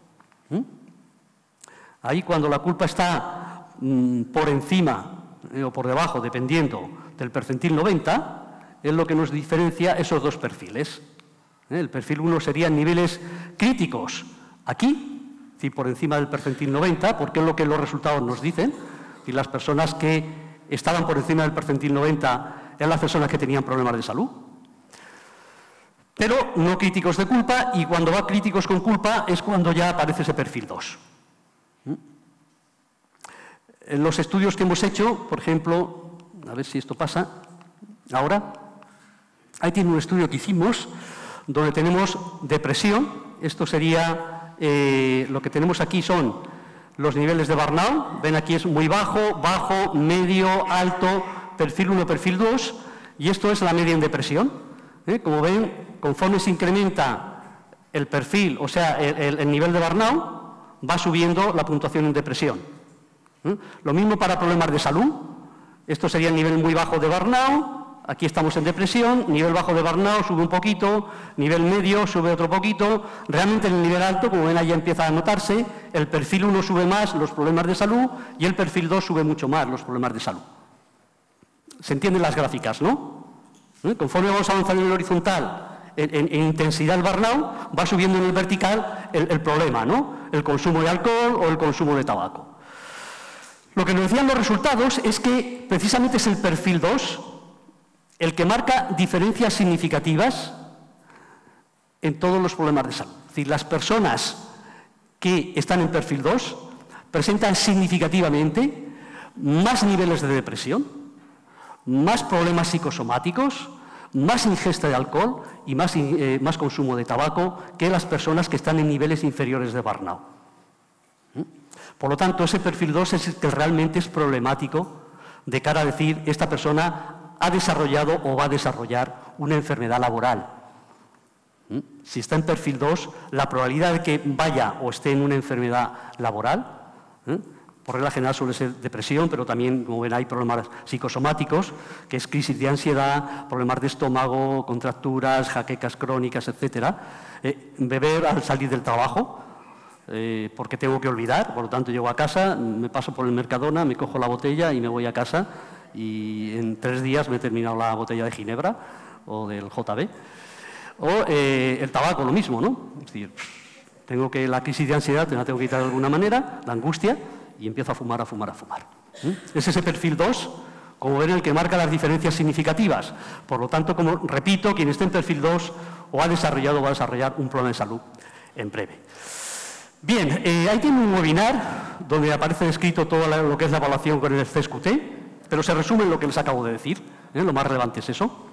Ahí cuando la culpa está mmm, por encima eh, o por debajo, dependiendo del percentil noventa, es lo que nos diferencia esos dos perfiles. ¿Eh? El perfil uno serían niveles críticos aquí, es decir, por encima del percentil noventa, porque es lo que los resultados nos dicen, y las personas que estaban por encima del percentil noventa eran las personas que tenían problemas de salud. Pero no críticos de culpa, y cuando va críticos con culpa es cuando ya aparece ese perfil dos. En los estudios que hemos hecho, por ejemplo, a ver si esto pasa, ahora, ahí tiene un estudio que hicimos, donde tenemos depresión, esto sería, eh, lo que tenemos aquí son los niveles de burnout, ven aquí es muy bajo, bajo, medio, alto, perfil uno, perfil dos, y esto es la media en depresión. ¿Eh? Como ven, conforme se incrementa el perfil, o sea, el, el, el nivel de burnout, va subiendo la puntuación en depresión. ¿Eh? Lo mismo para problemas de salud. Esto sería el nivel muy bajo de burnout, aquí estamos en depresión, nivel bajo de burnout sube un poquito, nivel medio sube otro poquito, realmente en el nivel alto, como ven, ahí ya empieza a notarse, el perfil uno sube más los problemas de salud y el perfil dos sube mucho más los problemas de salud. ¿Se entienden las gráficas, no? ¿Eh? Conforme vamos avanzando en el horizontal, en, en, en intensidad del burnout, va subiendo en el vertical el, el problema, ¿no? El consumo de alcohol o el consumo de tabaco. Lo que nos decían los resultados es que precisamente es el perfil dos el que marca diferencias significativas en todos los problemas de salud. Es decir, las personas que están en perfil dos presentan significativamente más niveles de depresión, más problemas psicosomáticos, más ingesta de alcohol y más, eh, más consumo de tabaco que las personas que están en niveles inferiores de burnout. Por lo tanto, ese perfil dos es el que realmente es problemático de cara a decir esta persona ha desarrollado o va a desarrollar una enfermedad laboral. Si está en perfil dos, la probabilidad de que vaya o esté en una enfermedad laboral, ¿eh? por regla general suele ser depresión, pero también, como ven, hay problemas psicosomáticos, que es crisis de ansiedad, problemas de estómago, contracturas, jaquecas crónicas, etcétera. Eh, beber al salir del trabajo, eh, porque tengo que olvidar, por lo tanto llego a casa, me paso por el Mercadona, me cojo la botella y me voy a casa y en tres días me he terminado la botella de Ginebra o del J B. O eh, el tabaco, lo mismo, ¿no? Es decir, tengo que la crisis de ansiedad, te la tengo que quitar de alguna manera, la angustia, y empiezo a fumar, a fumar, a fumar. ¿Eh? Es ese perfil dos, como ven, el que marca las diferencias significativas. Por lo tanto, como repito, quien esté en perfil dos o ha desarrollado o va a desarrollar un problema de salud en breve. Bien, eh, ahí tiene un webinar donde aparece descrito todo lo que es la evaluación con el C S Q T, pero se resume en lo que les acabo de decir. ¿Eh? Lo más relevante es eso.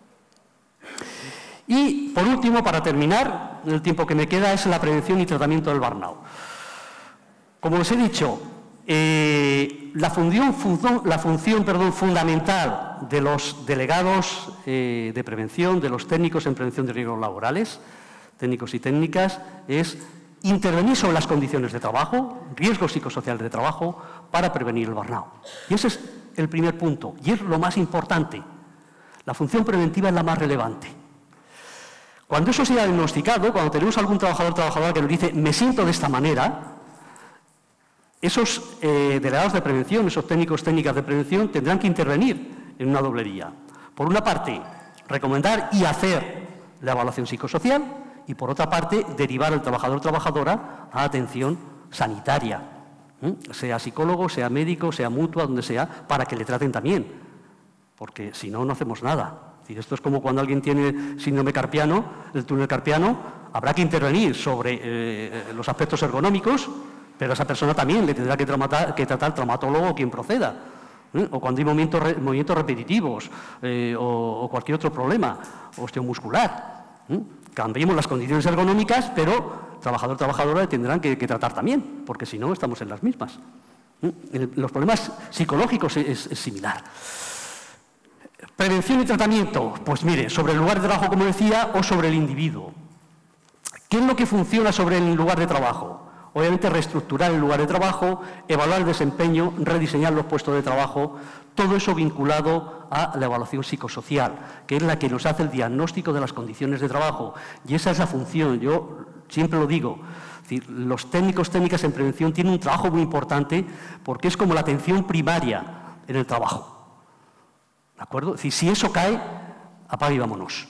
Y, por último, para terminar, el tiempo que me queda es la prevención y tratamiento del burnout. Como les he dicho, eh, la función, función, la función perdón, fundamental de los delegados eh, de prevención, de los técnicos en prevención de riesgos laborales, técnicos y técnicas, es intervenir sobre las condiciones de trabajo, riesgos psicosociales de trabajo, para prevenir el burnout. Y ese es el primer punto, y es lo más importante. La función preventiva es la más relevante. Cuando eso se ha diagnosticado, cuando tenemos algún trabajador o trabajadora que nos dice me siento de esta manera, esos eh, delegados de prevención, esos técnicos técnicas de prevención tendrán que intervenir en una doble vía. Por una parte, recomendar y hacer la evaluación psicosocial y por otra parte, derivar al trabajador o trabajadora a atención sanitaria, ¿eh? sea psicólogo, sea médico, sea mutua, donde sea, para que le traten también, porque si no, no hacemos nada. Es decir, esto es como cuando alguien tiene síndrome carpiano, el túnel carpiano, habrá que intervenir sobre eh, los aspectos ergonómicos, pero a esa persona también le tendrá que, que tratar el traumatólogo o quien proceda. ¿eh? O cuando hay movimientos, re, movimientos repetitivos eh, o, o cualquier otro problema osteomuscular. ¿eh? Cambiemos las condiciones ergonómicas, pero trabajador o trabajadora le tendrán que, que tratar también, porque si no, estamos en las mismas. ¿eh? El, los problemas psicológicos es, es similar. Prevención y tratamiento, pues mire, sobre el lugar de trabajo, como decía, o sobre el individuo. ¿Qué es lo que funciona sobre el lugar de trabajo? Obviamente reestructurar el lugar de trabajo, evaluar el desempeño, rediseñar los puestos de trabajo, todo eso vinculado a la evaluación psicosocial, que es la que nos hace el diagnóstico de las condiciones de trabajo. Y esa es la función, yo siempre lo digo. Es decir, los técnicos, técnicas en prevención tienen un trabajo muy importante porque es como la atención primaria en el trabajo. ¿De acuerdo? Es decir, si eso cae, apaga y vámonos.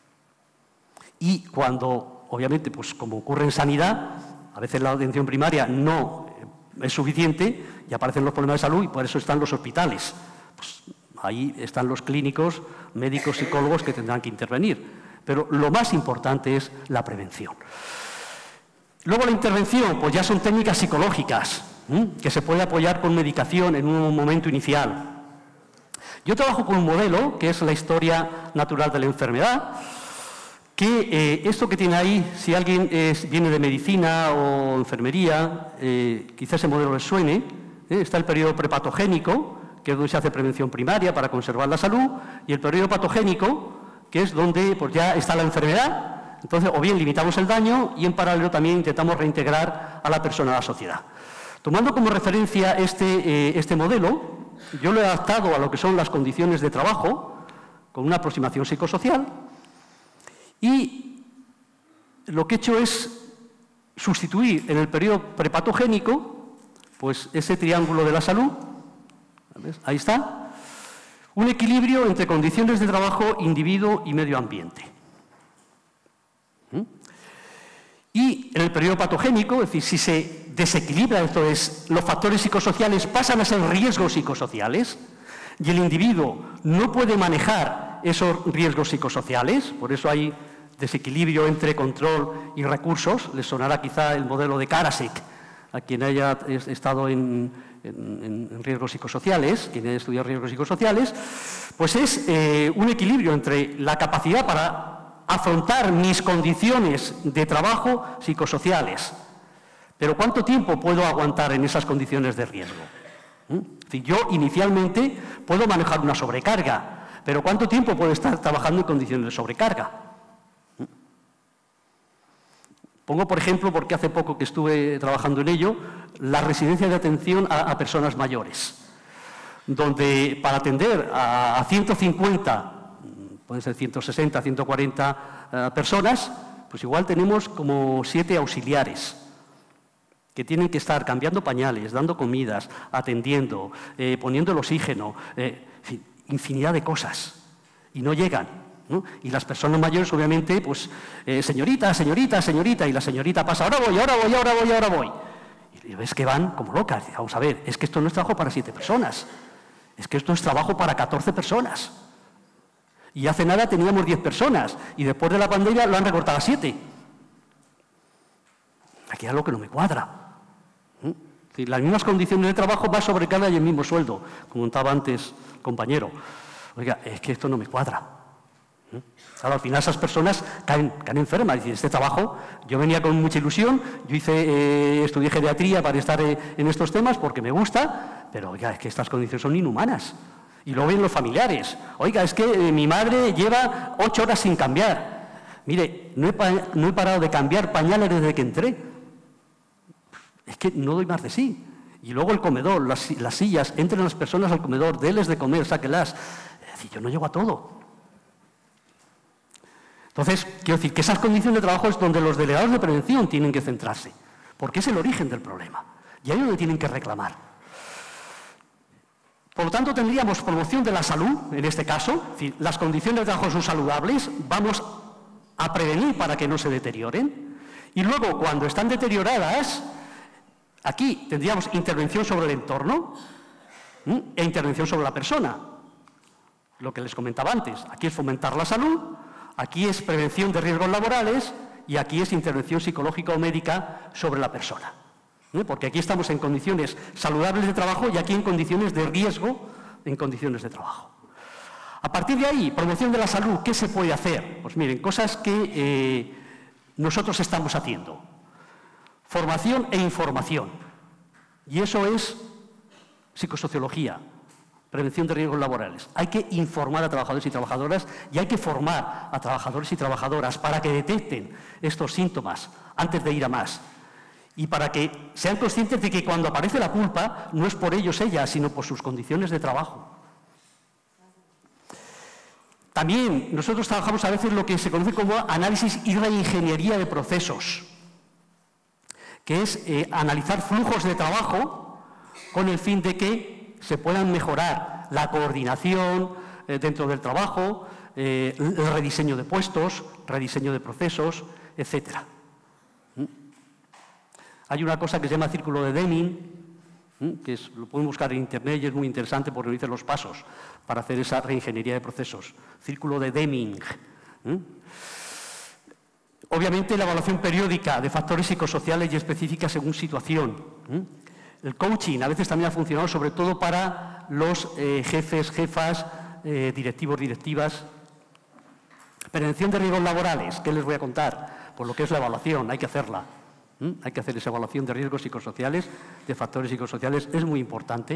Y cuando, obviamente, pues como ocurre en sanidad, a veces la atención primaria no es suficiente y aparecen los problemas de salud y por eso están los hospitales. Pues ahí están los clínicos, médicos, psicólogos que tendrán que intervenir. Pero lo más importante es la prevención. Luego la intervención, pues ya son técnicas psicológicas, ¿eh? que se puede apoyar con medicación en un momento inicial. Yo trabajo con un modelo, que es la historia natural de la enfermedad, que eh, esto que tiene ahí, si alguien es, viene de medicina o enfermería, eh, quizás ese modelo les suene, ¿eh? Está el periodo prepatogénico, que es donde se hace prevención primaria para conservar la salud, y el periodo patogénico, que es donde pues, ya está la enfermedad, entonces o bien limitamos el daño y en paralelo también intentamos reintegrar a la persona a la sociedad. Tomando como referencia este, eh, este modelo, yo lo he adaptado a lo que son las condiciones de trabajo, con una aproximación psicosocial, y lo que he hecho es sustituir en el periodo prepatogénico, pues ese triángulo de la salud, ¿ves? Ahí está, un equilibrio entre condiciones de trabajo, individuo y medio ambiente. ¿Mm? Y en el periodo patogénico, es decir, si se desequilibra, esto es, los factores psicosociales pasan a ser riesgos psicosociales y el individuo no puede manejar esos riesgos psicosociales, por eso hay desequilibrio entre control y recursos. Les sonará quizá el modelo de Karasek, a quien haya estado en, en, en riesgos psicosociales, quien haya estudiado riesgos psicosociales, pues es eh, un equilibrio entre la capacidad para afrontar mis condiciones de trabajo psicosociales. Pero ¿cuánto tiempo puedo aguantar en esas condiciones de riesgo? ¿Mm? Es decir, yo inicialmente puedo manejar una sobrecarga, pero ¿cuánto tiempo puedo estar trabajando en condiciones de sobrecarga? Pongo, por ejemplo, porque hace poco que estuve trabajando en ello, la residencia de atención a, a personas mayores, donde para atender a, a ciento cincuenta, pueden ser ciento sesenta, ciento cuarenta uh, personas, pues igual tenemos como siete auxiliares que tienen que estar cambiando pañales, dando comidas, atendiendo, eh, poniendo el oxígeno, eh, en fin, infinidad de cosas, y no llegan. ¿No? Y las personas mayores, obviamente, pues, eh, señorita, señorita, señorita, y la señorita pasa, ahora voy, ahora voy, ahora voy, ahora voy. Y ves que van como locas. Vamos a ver, es que esto no es trabajo para siete personas, es que esto es trabajo para catorce personas. Y hace nada teníamos diez personas, y después de la pandemia lo han recortado a siete. Aquí hay algo que no me cuadra. ¿Mm? Es decir, las mismas condiciones de trabajo, más sobrecarga y el mismo sueldo, como contaba antes el compañero. Oiga, es que esto no me cuadra. Claro, al final esas personas caen, caen enfermas. Es decir, este trabajo, yo venía con mucha ilusión, yo hice, eh, estudié geriatría para estar eh, en estos temas porque me gusta, pero oiga, es que estas condiciones son inhumanas. Y luego vienen los familiares. Oiga, es que eh, mi madre lleva ocho horas sin cambiar. Mire, no he, no he parado de cambiar pañales desde que entré. Es que no doy más de sí. Y luego el comedor, las, las sillas, entren las personas al comedor, déles de comer, sáquelas. Es decir, yo no llego a todo. Entonces, quiero decir que esas condiciones de trabajo es donde los delegados de prevención tienen que centrarse, porque es el origen del problema, y ahí es donde tienen que reclamar. Por lo tanto, tendríamos promoción de la salud, en este caso, es decir, las condiciones de trabajo son saludables, vamos a prevenir para que no se deterioren, y luego, cuando están deterioradas, aquí tendríamos intervención sobre el entorno ¿sí? e intervención sobre la persona. Lo que les comentaba antes, aquí es fomentar la salud, aquí es prevención de riesgos laborales y aquí es intervención psicológica o médica sobre la persona. ¿eh? Porque aquí estamos en condiciones saludables de trabajo y aquí en condiciones de riesgo en condiciones de trabajo. A partir de ahí, promoción de la salud, ¿qué se puede hacer? Pues miren, cosas que eh, nosotros estamos haciendo. Formación e información. Y eso es psicosociología. Prevención de riesgos laborales. Hay que informar a trabajadores y trabajadoras y hay que formar a trabajadores y trabajadoras para que detecten estos síntomas antes de ir a más. Y para que sean conscientes de que cuando aparece la culpa no es por ellos, ellas, sino por sus condiciones de trabajo. También nosotros trabajamos a veces lo que se conoce como análisis y reingeniería de procesos, que es eh, analizar flujos de trabajo con el fin de que se puedan mejorar la coordinación eh, dentro del trabajo, eh, el rediseño de puestos, rediseño de procesos, etcétera. ¿Mm? Hay una cosa que se llama círculo de Deming, ¿Mm? que es, lo pueden buscar en internet y es muy interesante porque dice los pasos para hacer esa reingeniería de procesos. Círculo de Deming. ¿Mm? Obviamente la evaluación periódica de factores psicosociales y específicas según situación. ¿Mm? El coaching a veces también ha funcionado sobre todo para los eh, jefes, jefas, eh, directivos, directivas. Prevención de riesgos laborales, ¿qué les voy a contar? Pues lo que es la evaluación, hay que hacerla. ¿Mm? Hay que hacer esa evaluación de riesgos psicosociales, de factores psicosociales, es muy importante.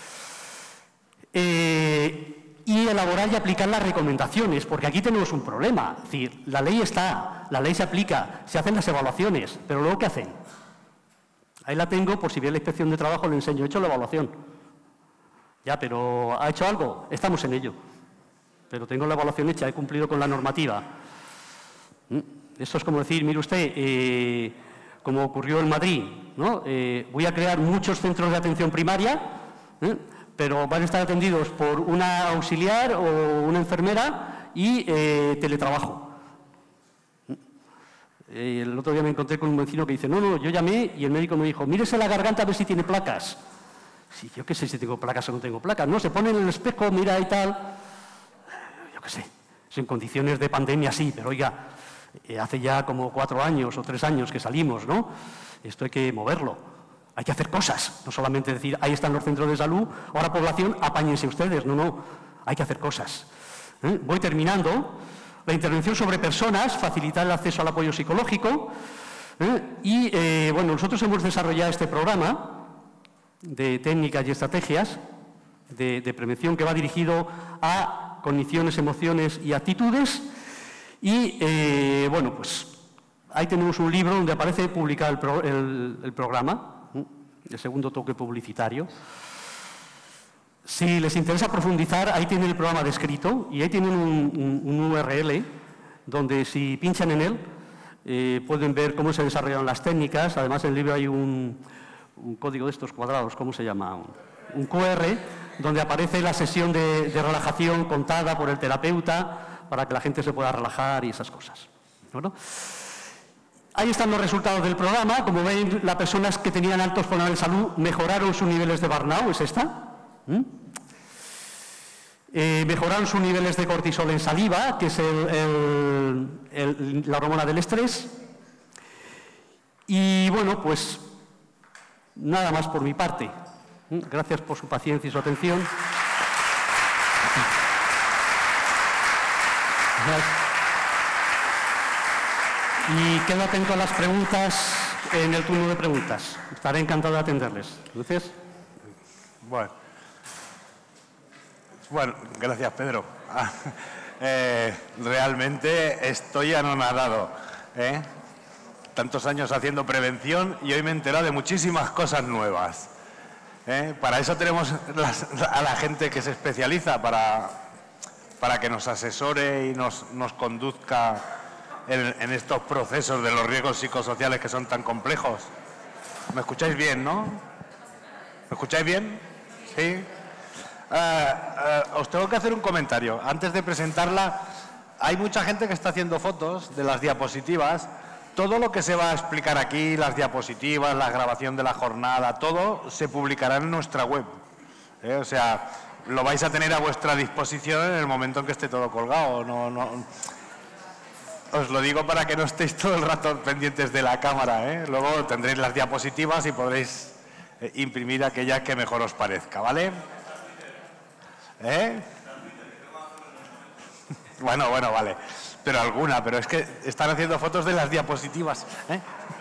Eh, y elaborar y aplicar las recomendaciones, porque aquí tenemos un problema. Es decir, la ley está, la ley se aplica, se hacen las evaluaciones, pero luego ¿qué hacen? Ahí la tengo, por si viene la inspección de trabajo, le enseño, he hecho la evaluación. Ya, pero ¿ha hecho algo? Estamos en ello. pero tengo la evaluación hecha, he cumplido con la normativa. Esto es como decir, mire usted, eh, como ocurrió en Madrid, ¿no? Eh, voy a crear muchos centros de atención primaria, ¿eh? pero van a estar atendidos por una auxiliar o una enfermera y eh, teletrabajo. Eh, el otro día me encontré con un vecino que dice, no, no, yo llamé y el médico me dijo, mírese la garganta a ver si tiene placas. Sí, yo qué sé si tengo placas o no tengo placas. No, se pone en el espejo, mira y tal. Yo qué sé, en condiciones de pandemia sí, pero oiga, eh, hace ya como cuatro años o tres años que salimos, ¿no? Esto hay que moverlo. Hay que hacer cosas, no solamente decir, ahí están los centros de salud, ahora población, apáñense ustedes. No, no, hay que hacer cosas. ¿Eh? Voy terminando. La intervención sobre personas, facilitar el acceso al apoyo psicológico. ¿eh? Y, eh, bueno, nosotros hemos desarrollado este programa de técnicas y estrategias de, de prevención que va dirigido a cogniciones, emociones y actitudes. Y, eh, bueno, pues ahí tenemos un libro donde aparece publicado el, pro, el, el programa, ¿eh? el segundo toque publicitario. Si les interesa profundizar, ahí tienen el programa descrito y ahí tienen un, un, un U R L donde si pinchan en él eh, pueden ver cómo se desarrollan las técnicas. Además, en el libro hay un, un código de estos cuadrados, ¿cómo se llama? Un, un Q R, donde aparece la sesión de, de relajación contada por el terapeuta para que la gente se pueda relajar y esas cosas. ¿Bueno? Ahí están los resultados del programa. Como ven, las personas que tenían altos problemas de salud mejoraron sus niveles de burnout, ¿es esta? ¿Mm? Eh, mejoraron sus niveles de cortisol en saliva, que es el, el, el, la hormona del estrés. Y bueno, pues nada más por mi parte. ¿Mm? Gracias por su paciencia y su atención. Gracias. Y quedo atento a las preguntas en el turno de preguntas. Estaré encantado de atenderles. Gracias. Bueno. Bueno, gracias, Pedro. Ah, eh, realmente estoy anonadado. ¿eh? Tantos años haciendo prevención y hoy me he enterado de muchísimas cosas nuevas. ¿eh? Para eso tenemos las, a la gente que se especializa, para, para que nos asesore y nos, nos conduzca en, en estos procesos de los riesgos psicosociales que son tan complejos. ¿Me escucháis bien, no? ¿Me escucháis bien? ¿Sí? Uh, uh, os tengo que hacer un comentario. Antes de presentarla, hay mucha gente que está haciendo fotos de las diapositivas. Todo lo que se va a explicar aquí, las diapositivas, la grabación de la jornada, todo se publicará en nuestra web. ¿eh? O sea, lo vais a tener a vuestra disposición en el momento en que esté todo colgado. No, no. Os lo digo para que no estéis todo el rato pendientes de la cámara. ¿eh? Luego tendréis las diapositivas y podréis eh, imprimir aquellas que mejor os parezca, ¿vale? ¿Eh? Bueno, bueno, vale. Pero alguna, pero es que están haciendo fotos de las diapositivas. ¿eh?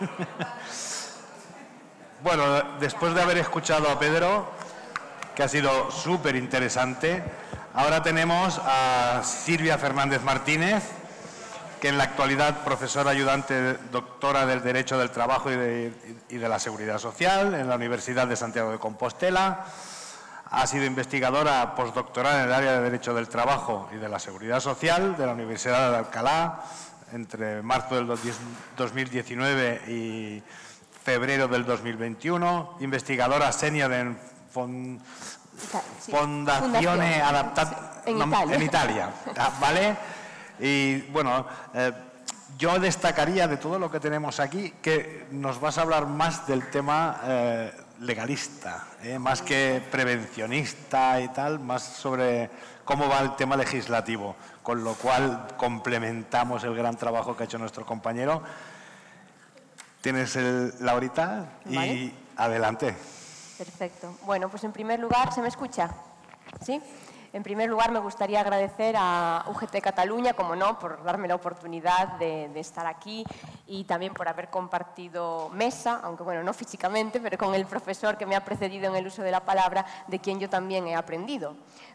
Bueno, después de haber escuchado a Pedro, que ha sido súper interesante, ahora tenemos a Silvia Fernández Martínez, que en la actualidad profesora ayudante doctora del Derecho del Trabajo y de, y de la Seguridad Social en la Universidad de Santiago de Compostela. Ha sido investigadora postdoctoral en el área de Derecho del Trabajo y de la Seguridad Social de la Universidad de Alcalá entre marzo del dos mil diecinueve y febrero del dos mil veintiuno. Investigadora senior en fond... sí. Fondazione Adattata en no, Italia. En Italia, ¿vale? Y bueno, eh, yo destacaría de todo lo que tenemos aquí que nos vas a hablar más del tema eh, legalista, ¿eh? más que prevencionista y tal, más sobre cómo va el tema legislativo, con lo cual complementamos el gran trabajo que ha hecho nuestro compañero. Tienes el, la horita y ¿vale? Adelante. Perfecto. Bueno, pues en primer lugar, ¿se me escucha? ¿Sí? En primer lugar, me gustaría agradecer a U G T Cataluña, como no, por darme la oportunidad de, de estar aquí y también por haber compartido mesa, aunque bueno, no físicamente, pero con el profesor que me ha precedido en el uso de la palabra, de quien yo también he aprendido.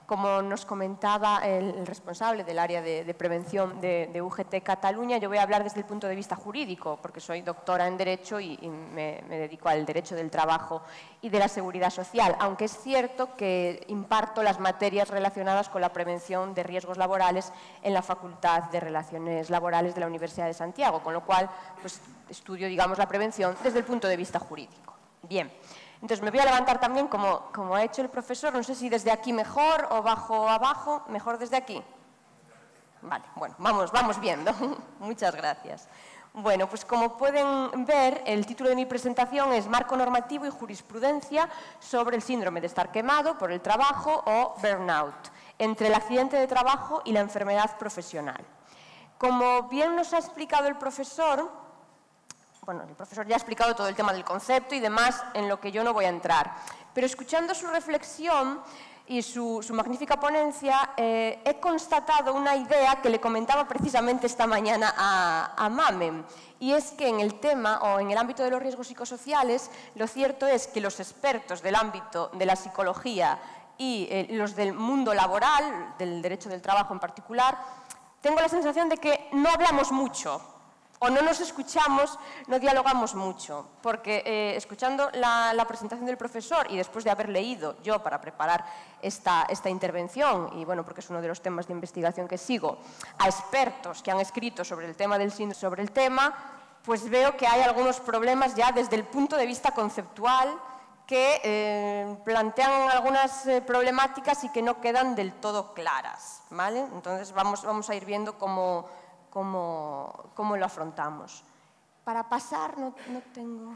Como nos comentaba el, el responsable del área de, de prevención de, de U G T Cataluña, yo voy a hablar desde el punto de vista jurídico, porque soy doctora en Derecho y, y me, me dedico al derecho del trabajo y de la seguridad social, aunque es cierto que imparto las materias relacionadas con la prevención de riesgos laborales en la Facultad de Relaciones Laborales de la Universidad de Santiago, con lo cual pues, estudio, digamos, la prevención desde el punto de vista jurídico. Bien. Entonces me voy a levantar también, como, como ha hecho el profesor, no sé si desde aquí mejor o bajo abajo, mejor desde aquí. Vale, bueno, vamos, vamos viendo. Muchas gracias. Bueno, pues como pueden ver, el título de mi presentación es Marco normativo y jurisprudencia sobre el síndrome de estar quemado por el trabajo o burnout, entre el accidente de trabajo y la enfermedad profesional. Como bien nos ha explicado el profesor, bueno, el profesor ya ha explicado todo el tema del concepto y demás, en lo que yo no voy a entrar. Pero escuchando su reflexión y su, su magnífica ponencia, eh, he constatado una idea que le comentaba precisamente esta mañana a, a Mamen. Y es que en el tema o en el ámbito de los riesgos psicosociales, lo cierto es que los expertos del ámbito de la psicología y eh, los del mundo laboral, del derecho del trabajo en particular, tengo la sensación de que no hablamos mucho, o no nos escuchamos, no dialogamos mucho, porque eh, escuchando la, la presentación del profesor y después de haber leído yo para preparar esta, esta intervención, y bueno, porque es uno de los temas de investigación que sigo, a expertos que han escrito sobre el tema del síndrome, sobre el tema, pues veo que hay algunos problemas ya desde el punto de vista conceptual que eh, plantean algunas eh, problemáticas y que no quedan del todo claras, ¿vale? Entonces vamos, vamos a ir viendo cómo... Cómo, cómo lo afrontamos. Para pasar, no, no tengo...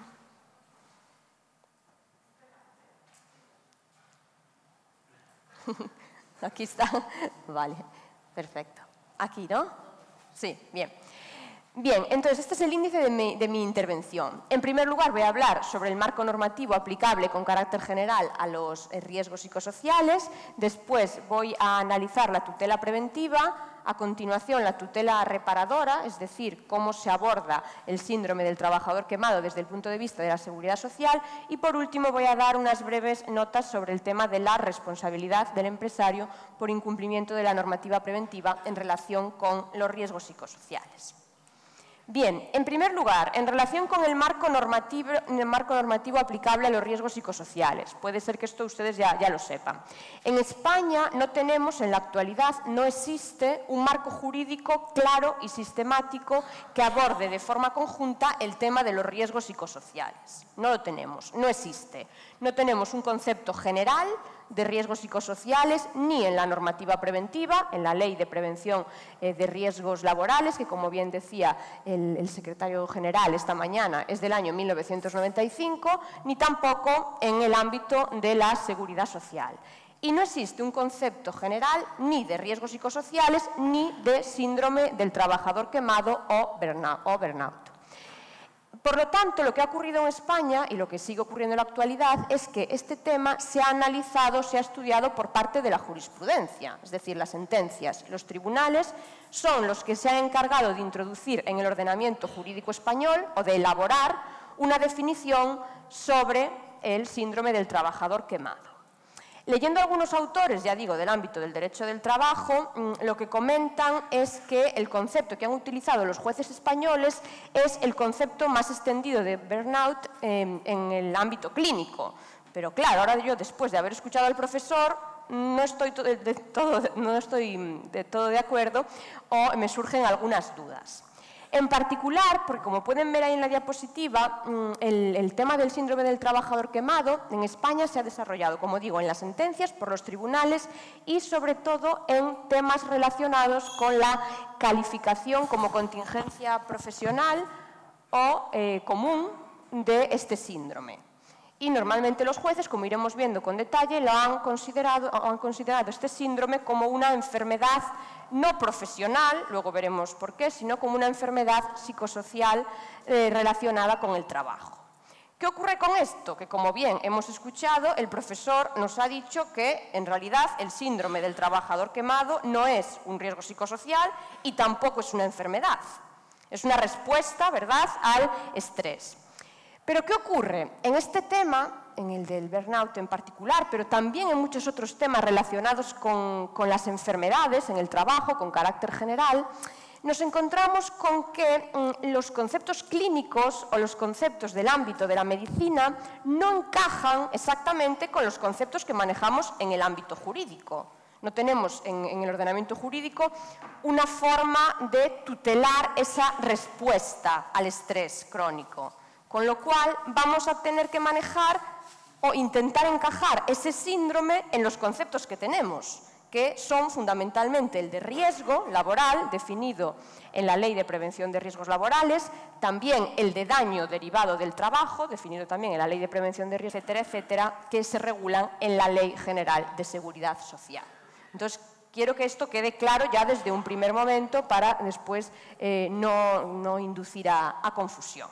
Aquí está. Vale, perfecto. Aquí, ¿no? Sí, bien. Bien, entonces este es el índice de mi, de mi intervención. En primer lugar voy a hablar sobre el marco normativo aplicable con carácter general a los riesgos psicosociales, después voy a analizar la tutela preventiva, a continuación la tutela reparadora, es decir, cómo se aborda el síndrome del trabajador quemado desde el punto de vista de la seguridad social y por último voy a dar unas breves notas sobre el tema de la responsabilidad del empresario por incumplimiento de la normativa preventiva en relación con los riesgos psicosociales. Bien, en primer lugar, en relación con el marco normativo, el marco normativo aplicable a los riesgos psicosociales, puede ser que esto ustedes ya, ya lo sepan. En España no tenemos, en la actualidad, no existe un marco jurídico claro y sistemático que aborde de forma conjunta el tema de los riesgos psicosociales. No lo tenemos, no existe. No tenemos un concepto general de riesgos psicosociales, ni en la normativa preventiva, en la Ley de Prevención eh, de Riesgos Laborales, que como bien decía el, el secretario general esta mañana, es del año mil novecientos noventa y cinco, ni tampoco en el ámbito de la seguridad social. Y no existe un concepto general ni de riesgos psicosociales ni de síndrome del trabajador quemado o burnout. Por lo tanto, lo que ha ocurrido en España y lo que sigue ocurriendo en la actualidad es que este tema se ha analizado, se ha estudiado por parte de la jurisprudencia, es decir, las sentencias. Los tribunales son los que se han encargado de introducir en el ordenamiento jurídico español o de elaborar una definición sobre el síndrome del trabajador quemado. Leyendo algunos autores, ya digo, del ámbito del derecho del trabajo, lo que comentan es que el concepto que han utilizado los jueces españoles es el concepto más extendido de burnout eh, en el ámbito clínico. Pero claro, ahora yo, después de haber escuchado al profesor, no estoy de, de todo, no estoy de todo de acuerdo o me surgen algunas dudas. En particular, porque como pueden ver ahí en la diapositiva, el, el tema del síndrome del trabajador quemado en España se ha desarrollado, como digo, en las sentencias, por los tribunales y sobre todo en temas relacionados con la calificación como contingencia profesional o eh, común de este síndrome. Y normalmente los jueces, como iremos viendo con detalle, lo han considerado, han considerado este síndrome como una enfermedad no profesional, luego veremos por qué, sino como una enfermedad psicosocial eh, relacionada con el trabajo. ¿Qué ocurre con esto? Que como bien hemos escuchado, el profesor nos ha dicho que en realidad el síndrome del trabajador quemado no es un riesgo psicosocial y tampoco es una enfermedad. Es una respuesta, ¿verdad?, al estrés. Pero ¿qué ocurre? En este tema en el del burnout en particular, pero también en muchos otros temas relacionados con, con las enfermedades en el trabajo, con carácter general, nos encontramos con que mm, los conceptos clínicos o los conceptos del ámbito de la medicina no encajan exactamente con los conceptos que manejamos en el ámbito jurídico. No tenemos en, en el ordenamiento jurídico una forma de tutelar esa respuesta al estrés crónico, con lo cual vamos a tener que manejar o intentar encajar ese síndrome en los conceptos que tenemos, que son fundamentalmente el de riesgo laboral, definido en la Ley de Prevención de Riesgos Laborales, también el de daño derivado del trabajo, definido también en la Ley de Prevención de Riesgos, etcétera, etcétera, que se regulan en la Ley General de Seguridad Social. Entonces, quiero que esto quede claro ya desde un primer momento para después eh, no, no inducir a, a confusión.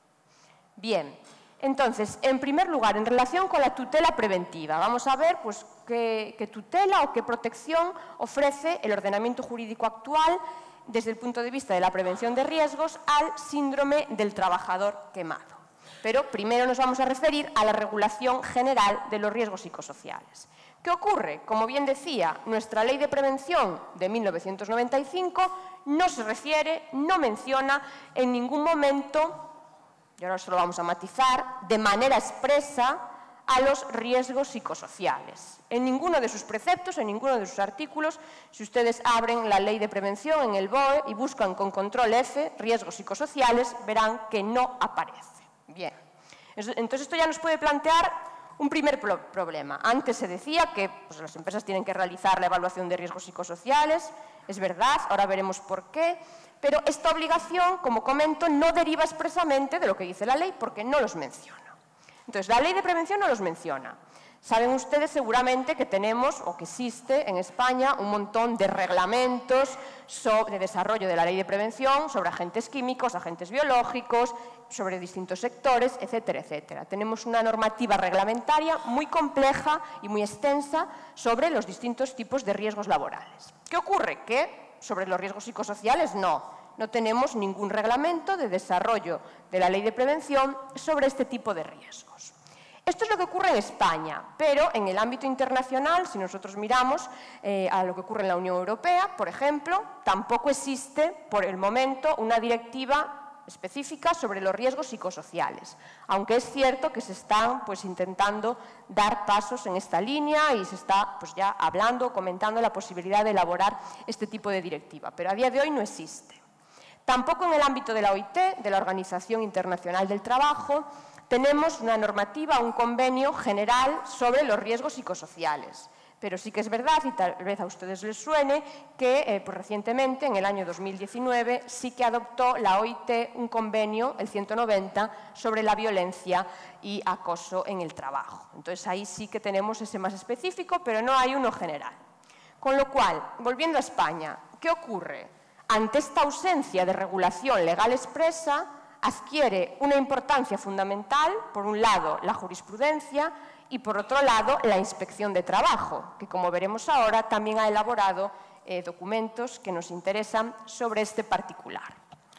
Bien. Entonces, en primer lugar, en relación con la tutela preventiva, vamos a ver pues, qué, qué tutela o qué protección ofrece el ordenamiento jurídico actual desde el punto de vista de la prevención de riesgos al síndrome del trabajador quemado. Pero primero nos vamos a referir a la regulación general de los riesgos psicosociales. ¿Qué ocurre? Como bien decía, nuestra Ley de Prevención de mil novecientos noventa y cinco no se refiere, no menciona en ningún momento, y ahora se lo vamos a matizar, de manera expresa a los riesgos psicosociales. En ninguno de sus preceptos, en ninguno de sus artículos, si ustedes abren la Ley de Prevención en el B O E y buscan con control F, riesgos psicosociales, verán que no aparece. Bien. Entonces esto ya nos puede plantear un primer problema. Antes se decía que pues, las empresas tienen que realizar la evaluación de riesgos psicosociales, es verdad, ahora veremos por qué, pero esta obligación, como comento, no deriva expresamente de lo que dice la ley porque no los menciona. Entonces, la Ley de Prevención no los menciona. Saben ustedes seguramente que tenemos o que existe en España un montón de reglamentos sobre desarrollo de la Ley de Prevención, sobre agentes químicos, agentes biológicos, sobre distintos sectores, etcétera, etcétera. Tenemos una normativa reglamentaria muy compleja y muy extensa sobre los distintos tipos de riesgos laborales. ¿Qué ocurre? Que sobre los riesgos psicosociales no. No tenemos ningún reglamento de desarrollo de la Ley de Prevención sobre este tipo de riesgos. Esto es lo que ocurre en España, pero en el ámbito internacional, si nosotros miramos eh, a lo que ocurre en la Unión Europea, por ejemplo, tampoco existe por el momento una directiva específica sobre los riesgos psicosociales, aunque es cierto que se están pues, intentando dar pasos en esta línea y se está pues, ya hablando, comentando la posibilidad de elaborar este tipo de directiva, pero a día de hoy no existe. Tampoco en el ámbito de la O I T, de la Organización Internacional del Trabajo, tenemos una normativa, un convenio general sobre los riesgos psicosociales. Pero sí que es verdad, y tal vez a ustedes les suene, que eh, pues recientemente, en el año dos mil diecinueve, sí que adoptó la O I T un convenio, el ciento noventa, sobre la violencia y acoso en el trabajo. Entonces ahí sí que tenemos ese más específico, pero no hay uno general. Con lo cual, volviendo a España, ¿qué ocurre? Ante esta ausencia de regulación legal expresa, adquiere una importancia fundamental, por un lado, la jurisprudencia y, por otro lado, la Inspección de Trabajo, que, como veremos ahora, también ha elaborado eh, documentos que nos interesan sobre este particular.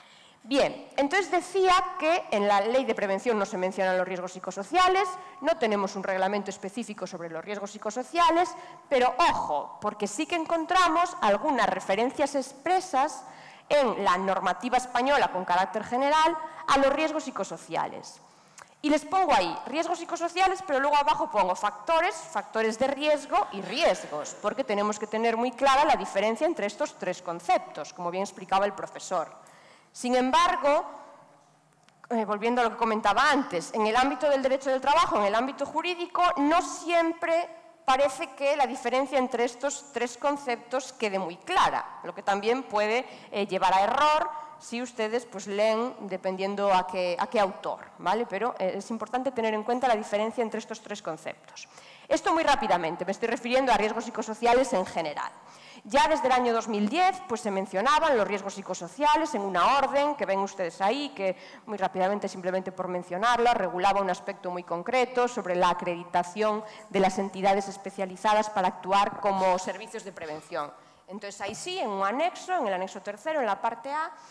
Bien, entonces decía que en la Ley de Prevención no se mencionan los riesgos psicosociales, no tenemos un reglamento específico sobre los riesgos psicosociales, pero ojo, porque sí que encontramos algunas referencias expresas en la normativa española con carácter general a los riesgos psicosociales. Y les pongo ahí riesgos psicosociales, pero luego abajo pongo factores, factores de riesgo y riesgos, porque tenemos que tener muy clara la diferencia entre estos tres conceptos, como bien explicaba el profesor. Sin embargo, eh, volviendo a lo que comentaba antes, en el ámbito del derecho del trabajo, en el ámbito jurídico, no siempre parece que la diferencia entre estos tres conceptos quede muy clara, lo que también puede eh, llevar a error si ustedes pues, leen dependiendo a qué, a qué autor, ¿vale? Pero eh, es importante tener en cuenta la diferencia entre estos tres conceptos. Esto muy rápidamente, me estoy refiriendo a riesgos psicosociales en general. Ya desde el año dos mil diez pues, se mencionaban los riesgos psicosociales en una orden que ven ustedes ahí, que muy rápidamente, simplemente por mencionarla, regulaba un aspecto muy concreto sobre la acreditación de las entidades especializadas para actuar como servicios de prevención. Entonces ahí sí, en un anexo, en el anexo tercero, en la parte A,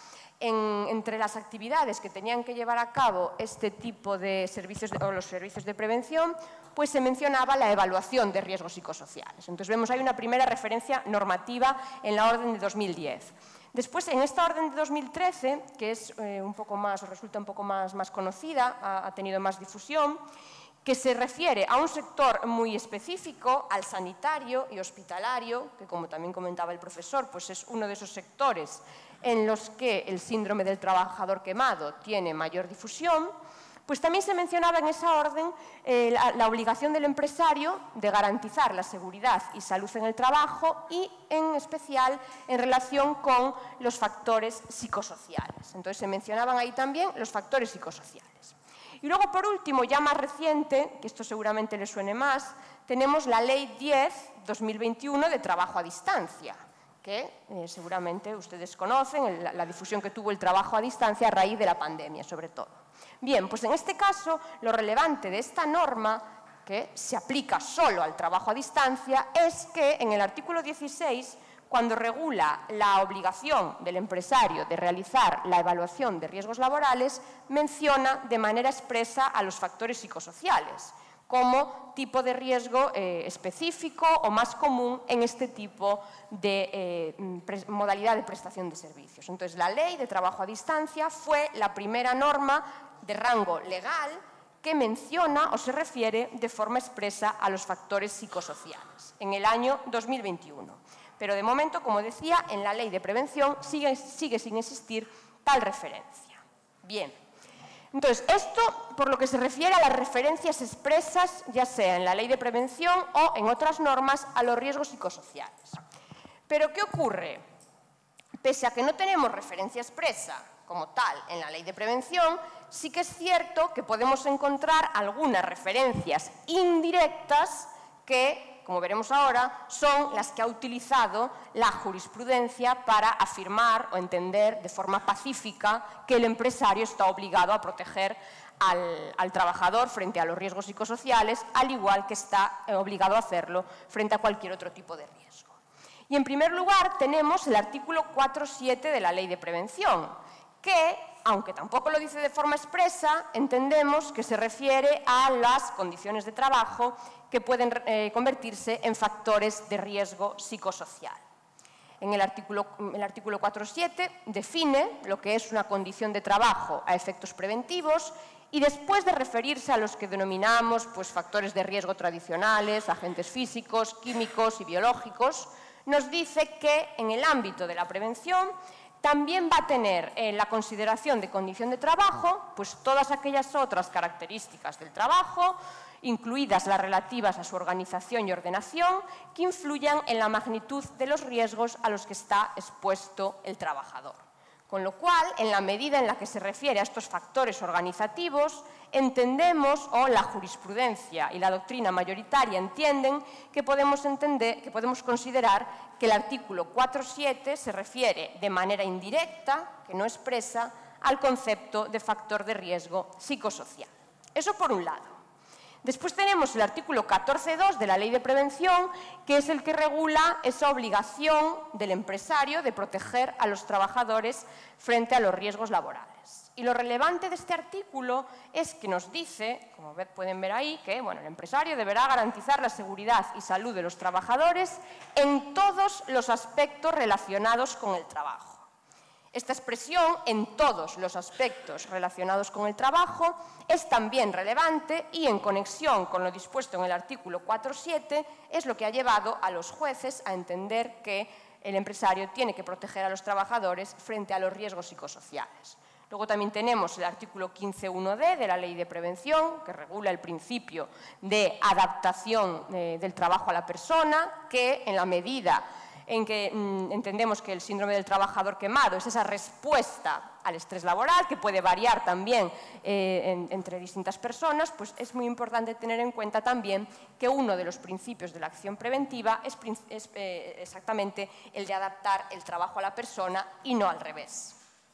En, entre las actividades que tenían que llevar a cabo este tipo de servicios, de, o los servicios de prevención, pues se mencionaba la evaluación de riesgos psicosociales. Entonces vemos ahí una primera referencia normativa en la orden de dos mil diez. Después, en esta orden de dos mil trece, que es eh, un poco más, o resulta un poco más, más conocida, ha, ha tenido más difusión, que se refiere a un sector muy específico, al sanitario y hospitalario, que como también comentaba el profesor, pues es uno de esos sectores en los que el síndrome del trabajador quemado tiene mayor difusión, pues también se mencionaba en esa orden eh, la, la obligación del empresario de garantizar la seguridad y salud en el trabajo y, en especial, en relación con los factores psicosociales. Entonces, se mencionaban ahí también los factores psicosociales. Y luego, por último, ya más reciente, que esto seguramente le suene más, tenemos la Ley diez barra dos mil veintiuno de trabajo a distancia, que eh, seguramente ustedes conocen, el, la difusión que tuvo el trabajo a distancia a raíz de la pandemia, sobre todo. Bien, pues en este caso, lo relevante de esta norma, que se aplica solo al trabajo a distancia, es que en el artículo dieciséis, cuando regula la obligación del empresario de realizar la evaluación de riesgos laborales, menciona de manera expresa a los factores psicosociales como tipo de riesgo eh, específico o más común en este tipo de eh, modalidad de prestación de servicios. Entonces, la Ley de Trabajo a Distancia fue la primera norma de rango legal que menciona o se refiere de forma expresa a los factores psicosociales en el año dos mil veintiuno. Pero de momento, como decía, en la Ley de Prevención sigue, sigue sin existir tal referencia. Bien. Entonces, esto por lo que se refiere a las referencias expresas, ya sea en la Ley de Prevención o en otras normas, a los riesgos psicosociales. Pero, ¿qué ocurre? Pese a que no tenemos referencia expresa como tal en la Ley de Prevención, sí que es cierto que podemos encontrar algunas referencias indirectas que, como veremos ahora, son las que ha utilizado la jurisprudencia para afirmar o entender de forma pacífica que el empresario está obligado a proteger al, al trabajador frente a los riesgos psicosociales, al igual que está obligado a hacerlo frente a cualquier otro tipo de riesgo. Y en primer lugar tenemos el artículo cuatro punto siete de la Ley de Prevención, que, aunque tampoco lo dice de forma expresa, entendemos que se refiere a las condiciones de trabajo que pueden eh, convertirse en factores de riesgo psicosocial. En el artículo, el artículo cuatro punto siete define lo que es una condición de trabajo a efectos preventivos y después de referirse a los que denominamos pues, factores de riesgo tradicionales, agentes físicos, químicos y biológicos, nos dice que en el ámbito de la prevención también va a tener en la consideración de condición de trabajo pues todas aquellas otras características del trabajo, incluidas las relativas a su organización y ordenación, que influyan en la magnitud de los riesgos a los que está expuesto el trabajador. Con lo cual, en la medida en la que se refiere a estos factores organizativos, entendemos, o la jurisprudencia y la doctrina mayoritaria entienden, que podemos, entender, que podemos considerar que el artículo cuatro punto siete se refiere de manera indirecta, que no expresa, al concepto de factor de riesgo psicosocial. Eso por un lado. Después tenemos el artículo catorce punto dos de la Ley de Prevención, que es el que regula esa obligación del empresario de proteger a los trabajadores frente a los riesgos laborales. Y lo relevante de este artículo es que nos dice, como pueden ver ahí, que bueno, el empresario deberá garantizar la seguridad y salud de los trabajadores en todos los aspectos relacionados con el trabajo. Esta expresión, en todos los aspectos relacionados con el trabajo, es también relevante y, en conexión con lo dispuesto en el artículo cuatro punto siete, es lo que ha llevado a los jueces a entender que el empresario tiene que proteger a los trabajadores frente a los riesgos psicosociales. Luego también tenemos el artículo quince punto uno de de la Ley de Prevención, que regula el principio de adaptación eh, del trabajo a la persona, que en la medida en que mmm, entendemos que el síndrome del trabajador quemado es esa respuesta al estrés laboral, que puede variar también eh, en, entre distintas personas, pues es muy importante tener en cuenta también que uno de los principios de la acción preventiva es, es eh, exactamente el de adaptar el trabajo a la persona y no al revés.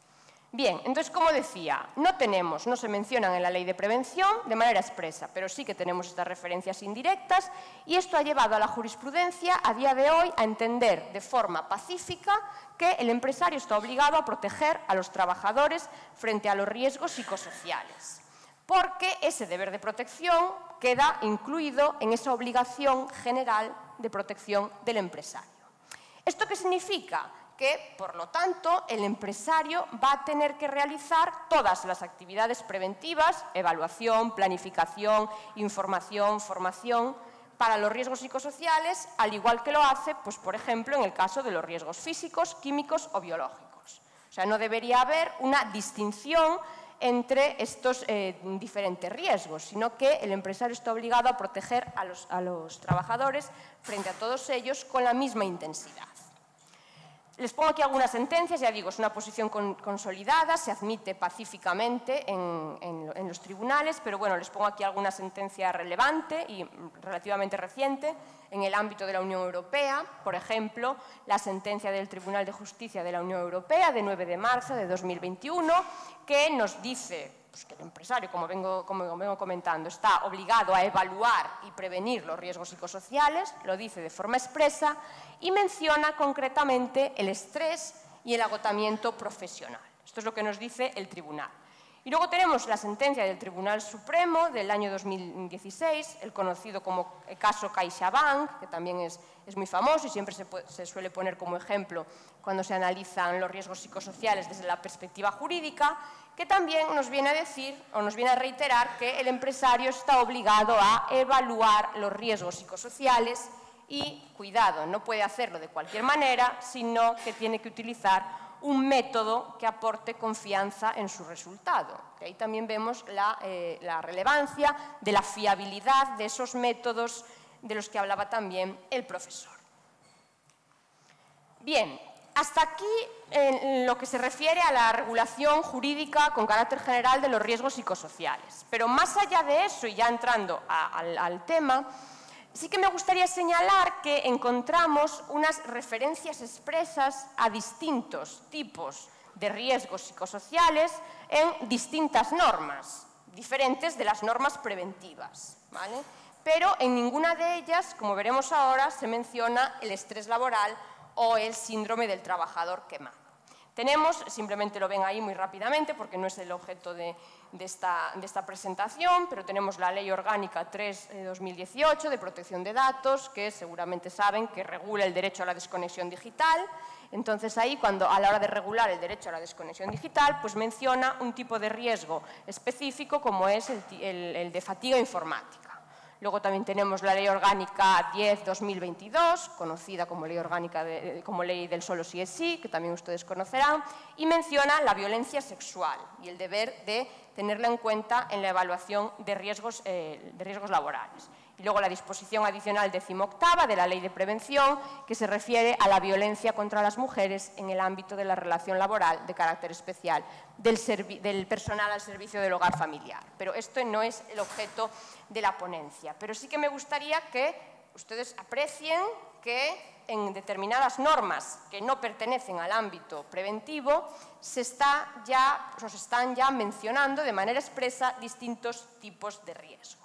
Bien, entonces, como decía, no tenemos, no se mencionan en la ley de prevención de manera expresa, pero sí que tenemos estas referencias indirectas y esto ha llevado a la jurisprudencia a día de hoy a entender de forma pacífica que el empresario está obligado a proteger a los trabajadores frente a los riesgos psicosociales, porque ese deber de protección queda incluido en esa obligación general de protección del empresario. ¿Esto qué significa? Que, por lo tanto, el empresario va a tener que realizar todas las actividades preventivas, evaluación, planificación, información, formación, para los riesgos psicosociales, al igual que lo hace, pues, por ejemplo, en el caso de los riesgos físicos, químicos o biológicos. O sea, no debería haber una distinción entre estos eh, diferentes riesgos, sino que el empresario está obligado a proteger a los, a los trabajadores frente a todos ellos con la misma intensidad. Les pongo aquí algunas sentencias, ya digo, es una posición con, consolidada, se admite pacíficamente en, en, en los tribunales, pero bueno, les pongo aquí alguna sentencia relevante y relativamente reciente en el ámbito de la Unión Europea. Por ejemplo, la sentencia del Tribunal de Justicia de la Unión Europea de nueve de marzo de dos mil veintiuno, que nos dice pues, que el empresario, como vengo, como vengo comentando, está obligado a evaluar y prevenir los riesgos psicosociales, lo dice de forma expresa, y menciona concretamente el estrés y el agotamiento profesional. Esto es lo que nos dice el tribunal. Y luego tenemos la sentencia del Tribunal Supremo del año dos mil dieciséis, el conocido como el caso CaixaBank, que también es, es muy famoso y siempre se, se suele poner como ejemplo cuando se analizan los riesgos psicosociales desde la perspectiva jurídica, que también nos viene a decir o nos viene a reiterar que el empresario está obligado a evaluar los riesgos psicosociales y, cuidado, no puede hacerlo de cualquier manera, sino que tiene que utilizar un método que aporte confianza en su resultado. De ahí también vemos la, eh, la relevancia de la fiabilidad de esos métodos de los que hablaba también el profesor. Bien, hasta aquí en lo que se refiere a la regulación jurídica con carácter general de los riesgos psicosociales. Pero más allá de eso, y ya entrando a, al, al tema, sí que me gustaría señalar que encontramos unas referencias expresas a distintos tipos de riesgos psicosociales en distintas normas, diferentes de las normas preventivas, ¿vale? Pero en ninguna de ellas, como veremos ahora, se menciona el estrés laboral o el síndrome del trabajador quemado. Tenemos, simplemente lo ven ahí muy rápidamente porque no es el objeto de, de, esta, de esta presentación, pero tenemos la Ley Orgánica tres de dos mil dieciocho de protección de datos, que seguramente saben que regula el derecho a la desconexión digital. Entonces ahí, cuando a la hora de regular el derecho a la desconexión digital, pues menciona un tipo de riesgo específico como es el, el, el de fatiga informática. Luego también tenemos la Ley Orgánica diez barra dos mil veintidós, conocida como Ley Orgánica de, como Ley del Solo sí es sí, que también ustedes conocerán, y menciona la violencia sexual y el deber de tenerla en cuenta en la evaluación de riesgos, eh, de riesgos laborales. Y luego la disposición adicional decimoctava de la Ley de Prevención, que se refiere a la violencia contra las mujeres en el ámbito de la relación laboral de carácter especial del, del personal al servicio del hogar familiar. Pero esto no es el objeto de la ponencia. Pero sí que me gustaría que ustedes aprecien que en determinadas normas que no pertenecen al ámbito preventivo se, está ya, o se están ya mencionando de manera expresa distintos tipos de riesgos.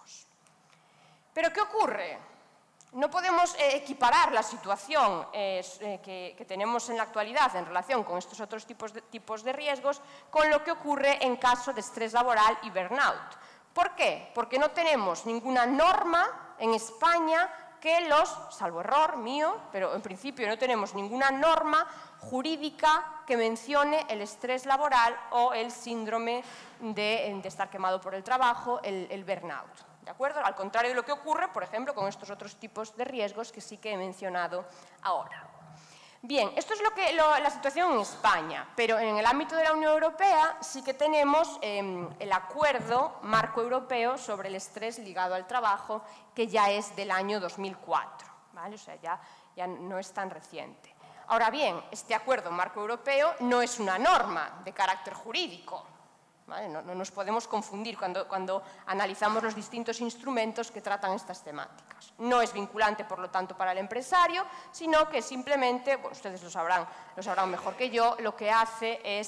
¿Pero qué ocurre? No podemos eh, equiparar la situación eh, que, que tenemos en la actualidad en relación con estos otros tipos de, tipos de riesgos con lo que ocurre en caso de estrés laboral y burnout. ¿Por qué? Porque no tenemos ninguna norma en España que los, salvo error mío, pero en principio no tenemos ninguna norma jurídica que mencione el estrés laboral o el síndrome de, de estar quemado por el trabajo, el, el burnout. ¿De acuerdo? Al contrario de lo que ocurre, por ejemplo, con estos otros tipos de riesgos que sí que he mencionado ahora. Bien, esto es lo que, lo, la situación en España, pero en el ámbito de la Unión Europea sí que tenemos eh, el Acuerdo Marco Europeo sobre el estrés ligado al trabajo, que ya es del año dos mil cuatro, ¿vale? O sea, ya, ya no es tan reciente. Ahora bien, este Acuerdo Marco Europeo no es una norma de carácter jurídico, ¿vale? No, no nos podemos confundir cuando, cuando analizamos los distintos instrumentos que tratan estas temáticas. No es vinculante, por lo tanto, para el empresario, sino que simplemente, bueno, ustedes lo sabrán, lo sabrán mejor que yo, lo que hace es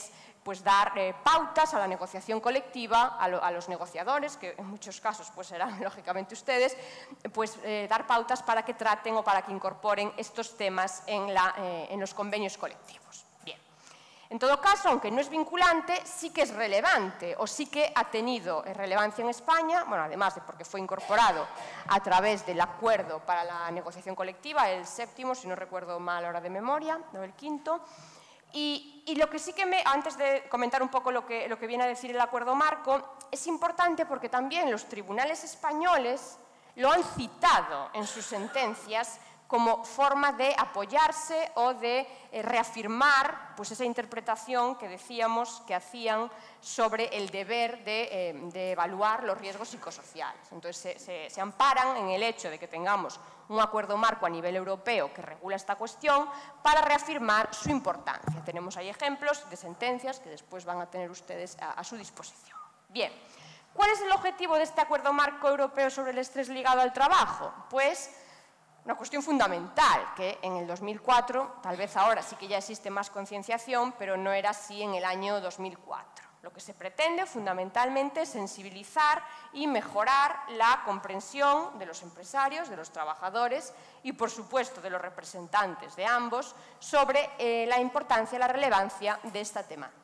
pues dar eh, pautas a la negociación colectiva, a, lo, a los negociadores, que en muchos casos pues serán lógicamente ustedes, pues eh, dar pautas para que traten o para que incorporen estos temas en, la, eh, en los convenios colectivos. Bien. En todo caso, aunque no es vinculante, sí que es relevante o sí que ha tenido relevancia en España, bueno, además de porque fue incorporado a través del acuerdo para la negociación colectiva, el séptimo, si no recuerdo mal ahora de memoria, no el quinto. Y, y lo que sí que me, antes de comentar un poco lo que, lo que viene a decir el acuerdo marco, es importante porque también los tribunales españoles lo han citado en sus sentencias como forma de apoyarse o de eh, reafirmar pues, esa interpretación que decíamos que hacían sobre el deber de, eh, de evaluar los riesgos psicosociales. Entonces, se, se, se amparan en el hecho de que tengamos un acuerdo marco a nivel europeo que regula esta cuestión para reafirmar su importancia. Tenemos ahí ejemplos de sentencias que después van a tener ustedes a, a su disposición. Bien, ¿cuál es el objetivo de este acuerdo marco europeo sobre el estrés ligado al trabajo? Pues una cuestión fundamental, que en el dos mil cuatro, tal vez ahora sí que ya existe más concienciación, pero no era así en el año dos mil cuatro. Lo que se pretende fundamentalmente es sensibilizar y mejorar la comprensión de los empresarios, de los trabajadores y, por supuesto, de los representantes de ambos sobre eh, la importancia y la relevancia de esta temática.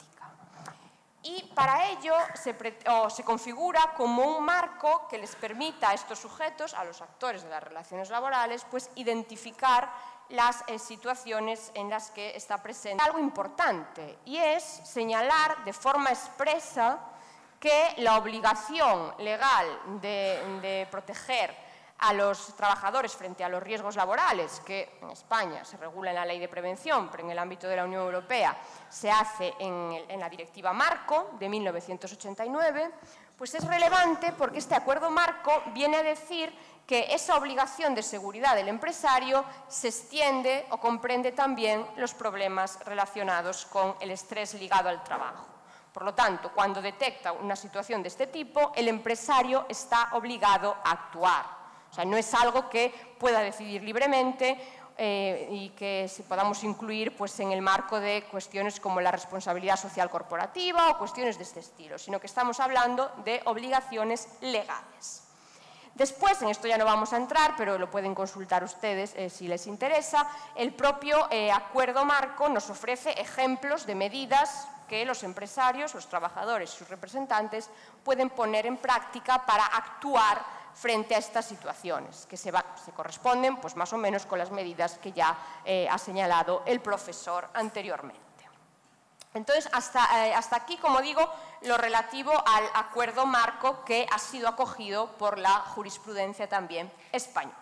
Y para ello se, o se configura como un marco que les permita a estos sujetos, a los actores de las relaciones laborales, pues identificar las eh, situaciones en las que está presente algo importante, y es señalar de forma expresa que la obligación legal de, de proteger a los trabajadores frente a los riesgos laborales, que en España se regula en la Ley de Prevención, pero en el ámbito de la Unión Europea se hace en, el, en la Directiva Marco de mil novecientos ochenta y nueve, pues es relevante porque este acuerdo marco viene a decir que esa obligación de seguridad del empresario se extiende o comprende también los problemas relacionados con el estrés ligado al trabajo. Por lo tanto, cuando detecta una situación de este tipo, el empresario está obligado a actuar. O sea, no es algo que pueda decidir libremente eh, y que se podamos incluir pues, en el marco de cuestiones como la responsabilidad social corporativa o cuestiones de este estilo, sino que estamos hablando de obligaciones legales. Después, en esto ya no vamos a entrar, pero lo pueden consultar ustedes eh, si les interesa, el propio eh, acuerdo marco nos ofrece ejemplos de medidas que los empresarios, los trabajadores y sus representantes pueden poner en práctica para actuar frente a estas situaciones, que se, va, se corresponden pues, más o menos con las medidas que ya eh, ha señalado el profesor anteriormente. Entonces, hasta, eh, hasta aquí, como digo, lo relativo al acuerdo marco que ha sido acogido por la jurisprudencia también española.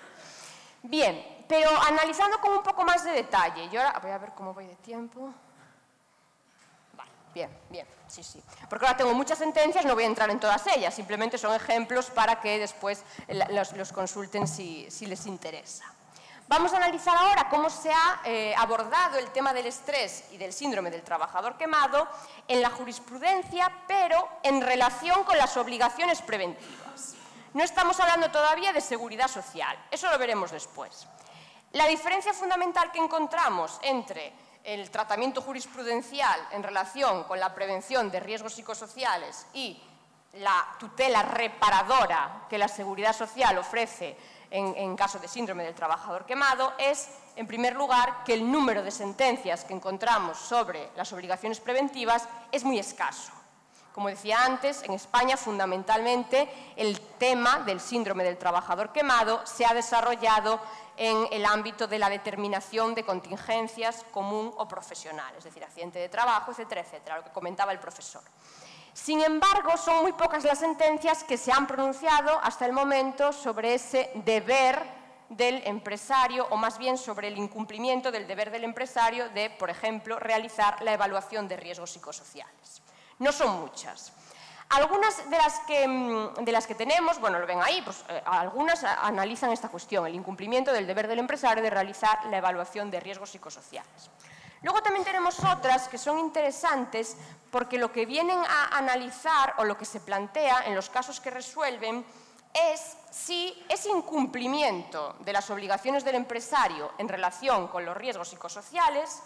Bien, pero analizando con un poco más de detalle, yo ahora voy a ver cómo voy de tiempo. Bien, bien, sí, sí. Porque ahora tengo muchas sentencias, no voy a entrar en todas ellas, simplemente son ejemplos para que después los, los consulten si, si les interesa. Vamos a analizar ahora cómo se ha eh, abordado el tema del estrés y del síndrome del trabajador quemado en la jurisprudencia, pero en relación con las obligaciones preventivas. No estamos hablando todavía de seguridad social, eso lo veremos después. La diferencia fundamental que encontramos entre el tratamiento jurisprudencial en relación con la prevención de riesgos psicosociales y la tutela reparadora que la seguridad social ofrece en, en caso de síndrome del trabajador quemado es, en primer lugar, que el número de sentencias que encontramos sobre las obligaciones preventivas es muy escaso. Como decía antes, en España fundamentalmente el tema del síndrome del trabajador quemado se ha desarrollado en el ámbito de la determinación de contingencias común o profesional, es decir, accidente de trabajo, etcétera, etcétera, lo que comentaba el profesor. Sin embargo, son muy pocas las sentencias que se han pronunciado hasta el momento sobre ese deber del empresario, o más bien sobre el incumplimiento del deber del empresario de, por ejemplo, realizar la evaluación de riesgos psicosociales. No son muchas. Algunas de las que, de las que tenemos, bueno, lo ven ahí, pues eh, algunas analizan esta cuestión, el incumplimiento del deber del empresario de realizar la evaluación de riesgos psicosociales. Luego también tenemos otras que son interesantes porque lo que vienen a analizar o lo que se plantea en los casos que resuelven es si ese incumplimiento de las obligaciones del empresario en relación con los riesgos psicosociales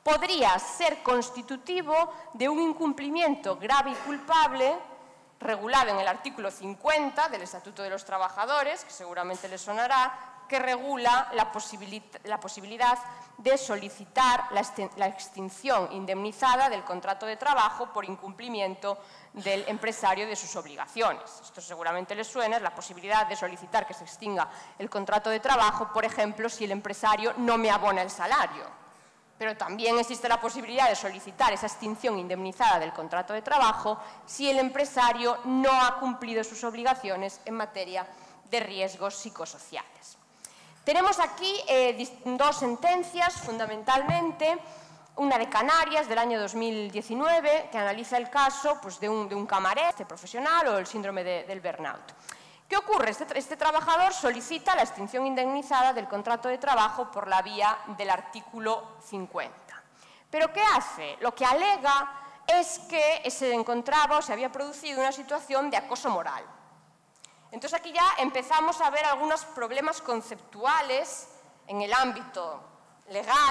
podría ser constitutivo de un incumplimiento grave y culpable regulado en el artículo cincuenta del Estatuto de los Trabajadores, que seguramente les sonará, que regula la posibilidad, la posibilidad de solicitar la extinción indemnizada del contrato de trabajo por incumplimiento del empresario de sus obligaciones. Esto seguramente les suena, es la posibilidad de solicitar que se extinga el contrato de trabajo, por ejemplo, si el empresario no me abona el salario. Pero también existe la posibilidad de solicitar esa extinción indemnizada del contrato de trabajo si el empresario no ha cumplido sus obligaciones en materia de riesgos psicosociales. Tenemos aquí eh, dos sentencias, fundamentalmente, una de Canarias del año dos mil diecinueve, que analiza el caso pues, de, un, de un camarero este profesional o el síndrome de, del burnout. ¿Qué ocurre? Este, este trabajador solicita la extinción indemnizada del contrato de trabajo por la vía del artículo cincuenta. ¿Pero qué hace? Lo que alega es que se encontraba o se había producido una situación de acoso moral. Entonces aquí ya empezamos a ver algunos problemas conceptuales en el ámbito legal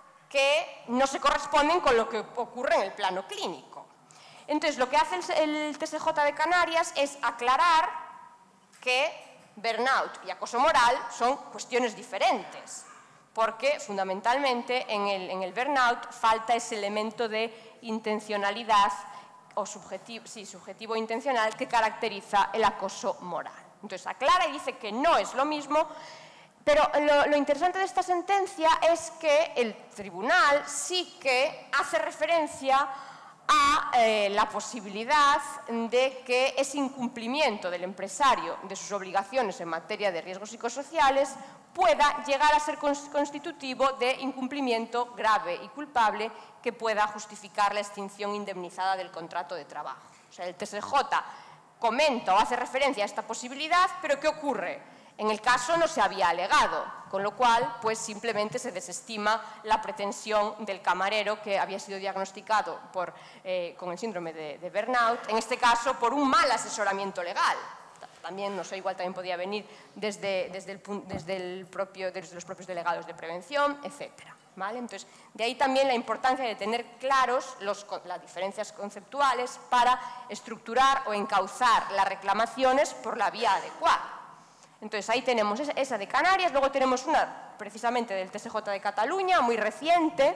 que no se corresponden con lo que ocurre en el plano clínico. Entonces lo que hace el T S J de Canarias es aclarar que burnout y acoso moral son cuestiones diferentes, porque fundamentalmente en el, en el burnout falta ese elemento de intencionalidad o subjetivo, sí, subjetivo intencional que caracteriza el acoso moral. Entonces aclara y dice que no es lo mismo, pero lo, lo interesante de esta sentencia es que el tribunal sí que hace referencia a eh, la posibilidad de que ese incumplimiento del empresario de sus obligaciones en materia de riesgos psicosociales pueda llegar a ser constitutivo de incumplimiento grave y culpable que pueda justificar la extinción indemnizada del contrato de trabajo. O sea, el T S J comenta o hace referencia a esta posibilidad, pero ¿qué ocurre? En el caso no se había alegado, con lo cual pues simplemente se desestima la pretensión del camarero que había sido diagnosticado por, eh, con el síndrome de, de burnout, en este caso por un mal asesoramiento legal. También, no sé, igual también podía venir desde, desde, el, desde, el propio, desde los propios delegados de prevención, etcétera. ¿Vale? Entonces, de ahí también la importancia de tener claros los, las diferencias conceptuales para estructurar o encauzar las reclamaciones por la vía adecuada. Entonces, ahí tenemos esa de Canarias, luego tenemos una precisamente del T S J de Cataluña, muy reciente,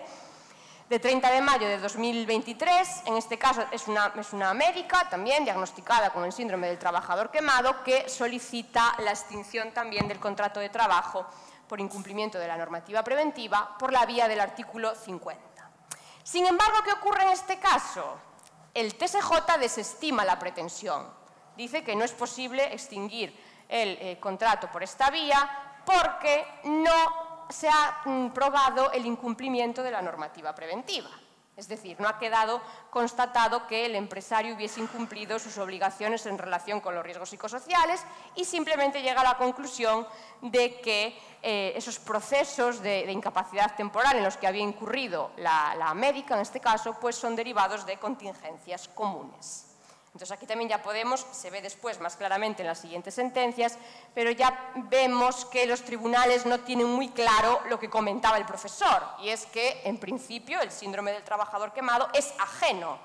de treinta de mayo de dos mil veintitrés, en este caso es una, es una médica también diagnosticada con el síndrome del trabajador quemado que solicita la extinción también del contrato de trabajo por incumplimiento de la normativa preventiva por la vía del artículo cincuenta. Sin embargo, ¿qué ocurre en este caso? El T S J desestima la pretensión, dice que no es posible extinguir el eh, contrato por esta vía porque no se ha mm, probado el incumplimiento de la normativa preventiva. Es decir, no ha quedado constatado que el empresario hubiese incumplido sus obligaciones en relación con los riesgos psicosociales y simplemente llega a la conclusión de que eh, esos procesos de, de incapacidad temporal en los que había incurrido la, la médica, en este caso, pues son derivados de contingencias comunes. Entonces aquí también ya podemos, se ve después más claramente en las siguientes sentencias, pero ya vemos que los tribunales no tienen muy claro lo que comentaba el profesor, y es que en principio el síndrome del trabajador quemado es ajeno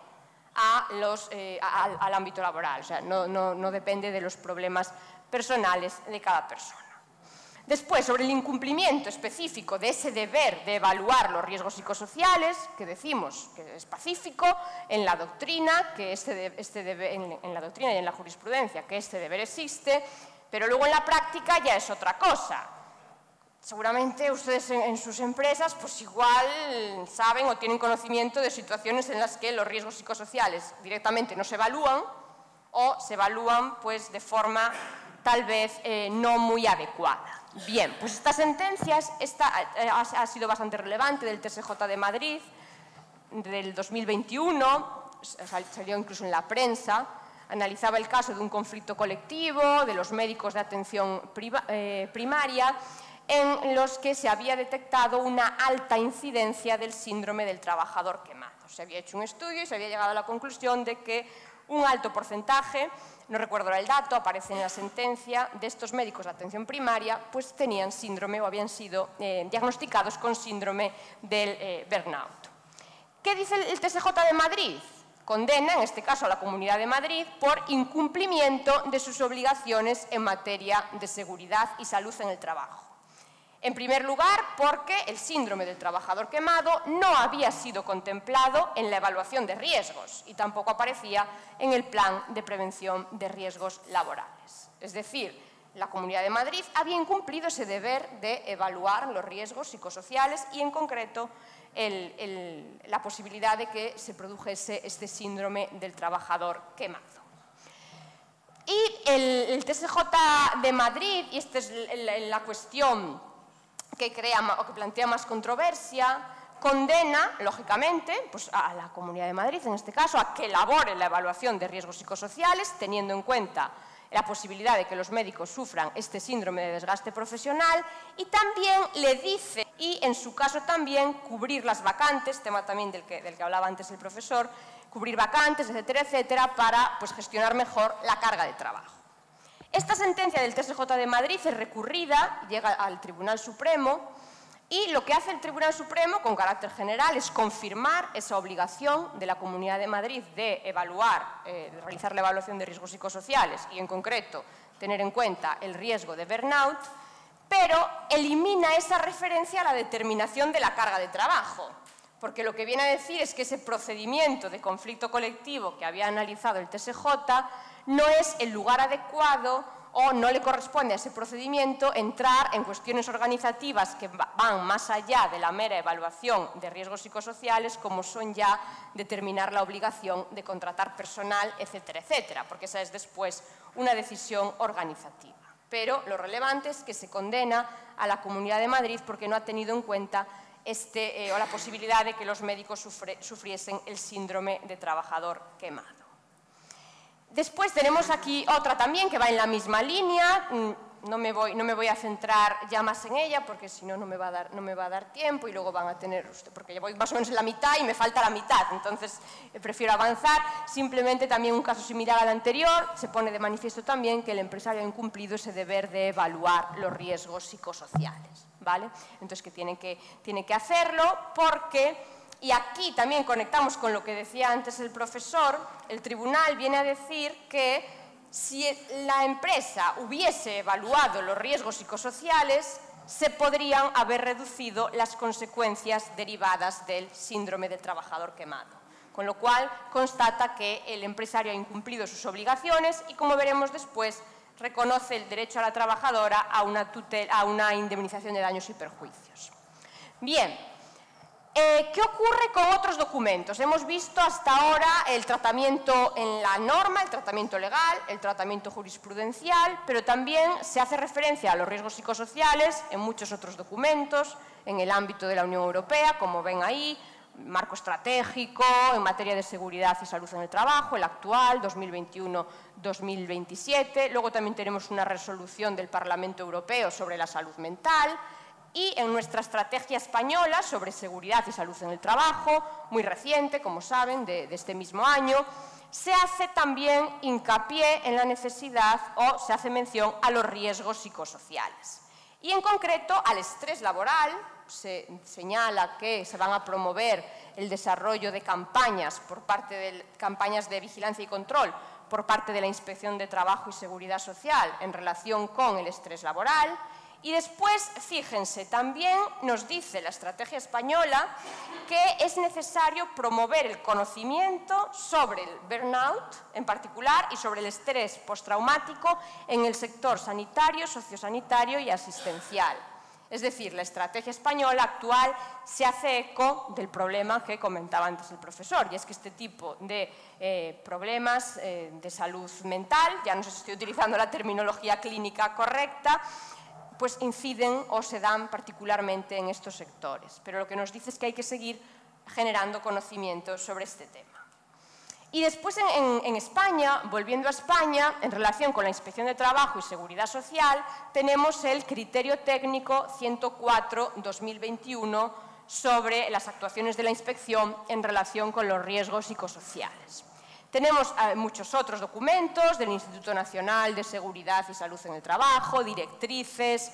a los, eh, a, al, al ámbito laboral, o sea, no, no, no depende de los problemas personales de cada persona. Después, sobre el incumplimiento específico de ese deber de evaluar los riesgos psicosociales, que decimos que es pacífico en la doctrina, que este de, este deber, en, en la doctrina y en la jurisprudencia, que este deber existe, pero luego en la práctica ya es otra cosa. Seguramente ustedes en, en sus empresas pues igual saben o tienen conocimiento de situaciones en las que los riesgos psicosociales directamente no se evalúan o se evalúan pues de forma tal vez eh, no muy adecuada. Bien, pues esta sentencia esta, eh, ha, ha sido bastante relevante del T S J de Madrid del dos mil veintiuno, salió incluso en la prensa, analizaba el caso de un conflicto colectivo de los médicos de atención priva, eh, primaria en los que se había detectado una alta incidencia del síndrome del trabajador quemado. Se había hecho un estudio y se había llegado a la conclusión de que un alto porcentaje, no recuerdo el dato, aparece en la sentencia, de estos médicos de atención primaria, pues tenían síndrome o habían sido eh, diagnosticados con síndrome del eh, burnout. ¿Qué dice el T S J de Madrid? Condena, en este caso a la Comunidad de Madrid, por incumplimiento de sus obligaciones en materia de seguridad y salud en el trabajo. En primer lugar, porque el síndrome del trabajador quemado no había sido contemplado en la evaluación de riesgos y tampoco aparecía en el plan de prevención de riesgos laborales. Es decir, la Comunidad de Madrid había incumplido ese deber de evaluar los riesgos psicosociales y, en concreto, el, el, la posibilidad de que se produjese este síndrome del trabajador quemado. Y el, el T S J de Madrid, y esta es la, la cuestión que crea o que plantea más controversia, condena, lógicamente, pues a la Comunidad de Madrid, en este caso, a que elabore la evaluación de riesgos psicosociales, teniendo en cuenta la posibilidad de que los médicos sufran este síndrome de desgaste profesional, y también le dice, y en su caso también, cubrir las vacantes, tema también del que, del que hablaba antes el profesor, cubrir vacantes, etcétera, etcétera, para pues, gestionar mejor la carga de trabajo. Esta sentencia del T S J de Madrid es recurrida, llega al Tribunal Supremo, y lo que hace el Tribunal Supremo, con carácter general, es confirmar esa obligación de la Comunidad de Madrid de evaluar, eh, de realizar la evaluación de riesgos psicosociales y, en concreto, tener en cuenta el riesgo de burnout, pero elimina esa referencia a la determinación de la carga de trabajo, porque lo que viene a decir es que ese procedimiento de conflicto colectivo que había analizado el T S J no es el lugar adecuado o no le corresponde a ese procedimiento entrar en cuestiones organizativas que van más allá de la mera evaluación de riesgos psicosociales, como son ya determinar la obligación de contratar personal, etcétera, etcétera, porque esa es después una decisión organizativa. Pero lo relevante es que se condena a la Comunidad de Madrid porque no ha tenido en cuenta este, eh, o la posibilidad de que los médicos sufre, sufriesen el síndrome de trabajador quemado. Después tenemos aquí otra también que va en la misma línea, no me voy, no me voy a centrar ya más en ella porque si no, no me va a dar, no me va a dar tiempo y luego van a tener, porque ya voy más o menos en la mitad y me falta la mitad, entonces eh, prefiero avanzar. Simplemente también un caso similar al anterior, se pone de manifiesto también que el empresario ha incumplido ese deber de evaluar los riesgos psicosociales, ¿vale? Entonces que tiene que, tiene que hacerlo porque... Y aquí también conectamos con lo que decía antes el profesor, el tribunal viene a decir que si la empresa hubiese evaluado los riesgos psicosociales, se podrían haber reducido las consecuencias derivadas del síndrome del trabajador quemado. Con lo cual, constata que el empresario ha incumplido sus obligaciones y, como veremos después, reconoce el derecho a la trabajadora a una, tutela, a una indemnización de daños y perjuicios. Bien. Eh, ¿Qué ocurre con otros documentos? Hemos visto hasta ahora el tratamiento en la norma, el tratamiento legal, el tratamiento jurisprudencial, pero también se hace referencia a los riesgos psicosociales en muchos otros documentos, en el ámbito de la Unión Europea, como ven ahí, marco estratégico en materia de seguridad y salud en el trabajo, el actual, dos mil veintiuno dos mil veintisiete. Luego también tenemos una resolución del Parlamento Europeo sobre la salud mental. Y en nuestra estrategia española sobre seguridad y salud en el trabajo, muy reciente, como saben, de, de este mismo año, se hace también hincapié en la necesidad o se hace mención a los riesgos psicosociales. Y en concreto al estrés laboral, se señala que se van a promover el desarrollo de campañas, por parte de, campañas de vigilancia y control por parte de la Inspección de Trabajo y Seguridad Social en relación con el estrés laboral. Y después, fíjense, también nos dice la estrategia española que es necesario promover el conocimiento sobre el burnout en particular y sobre el estrés postraumático en el sector sanitario, sociosanitario y asistencial. Es decir, la estrategia española actual se hace eco del problema que comentaba antes el profesor, y es que este tipo de eh, problemas eh, de salud mental, ya no sé si estoy utilizando la terminología clínica correcta, pues inciden o se dan particularmente en estos sectores. Pero lo que nos dice es que hay que seguir generando conocimiento sobre este tema. Y después en, en, en España, volviendo a España, en relación con la Inspección de Trabajo y Seguridad Social, tenemos el Criterio Técnico ciento cuatro barra dos mil veintiuno sobre las actuaciones de la Inspección en relación con los riesgos psicosociales. Tenemos eh, muchos otros documentos del Instituto Nacional de Seguridad y Salud en el Trabajo, directrices,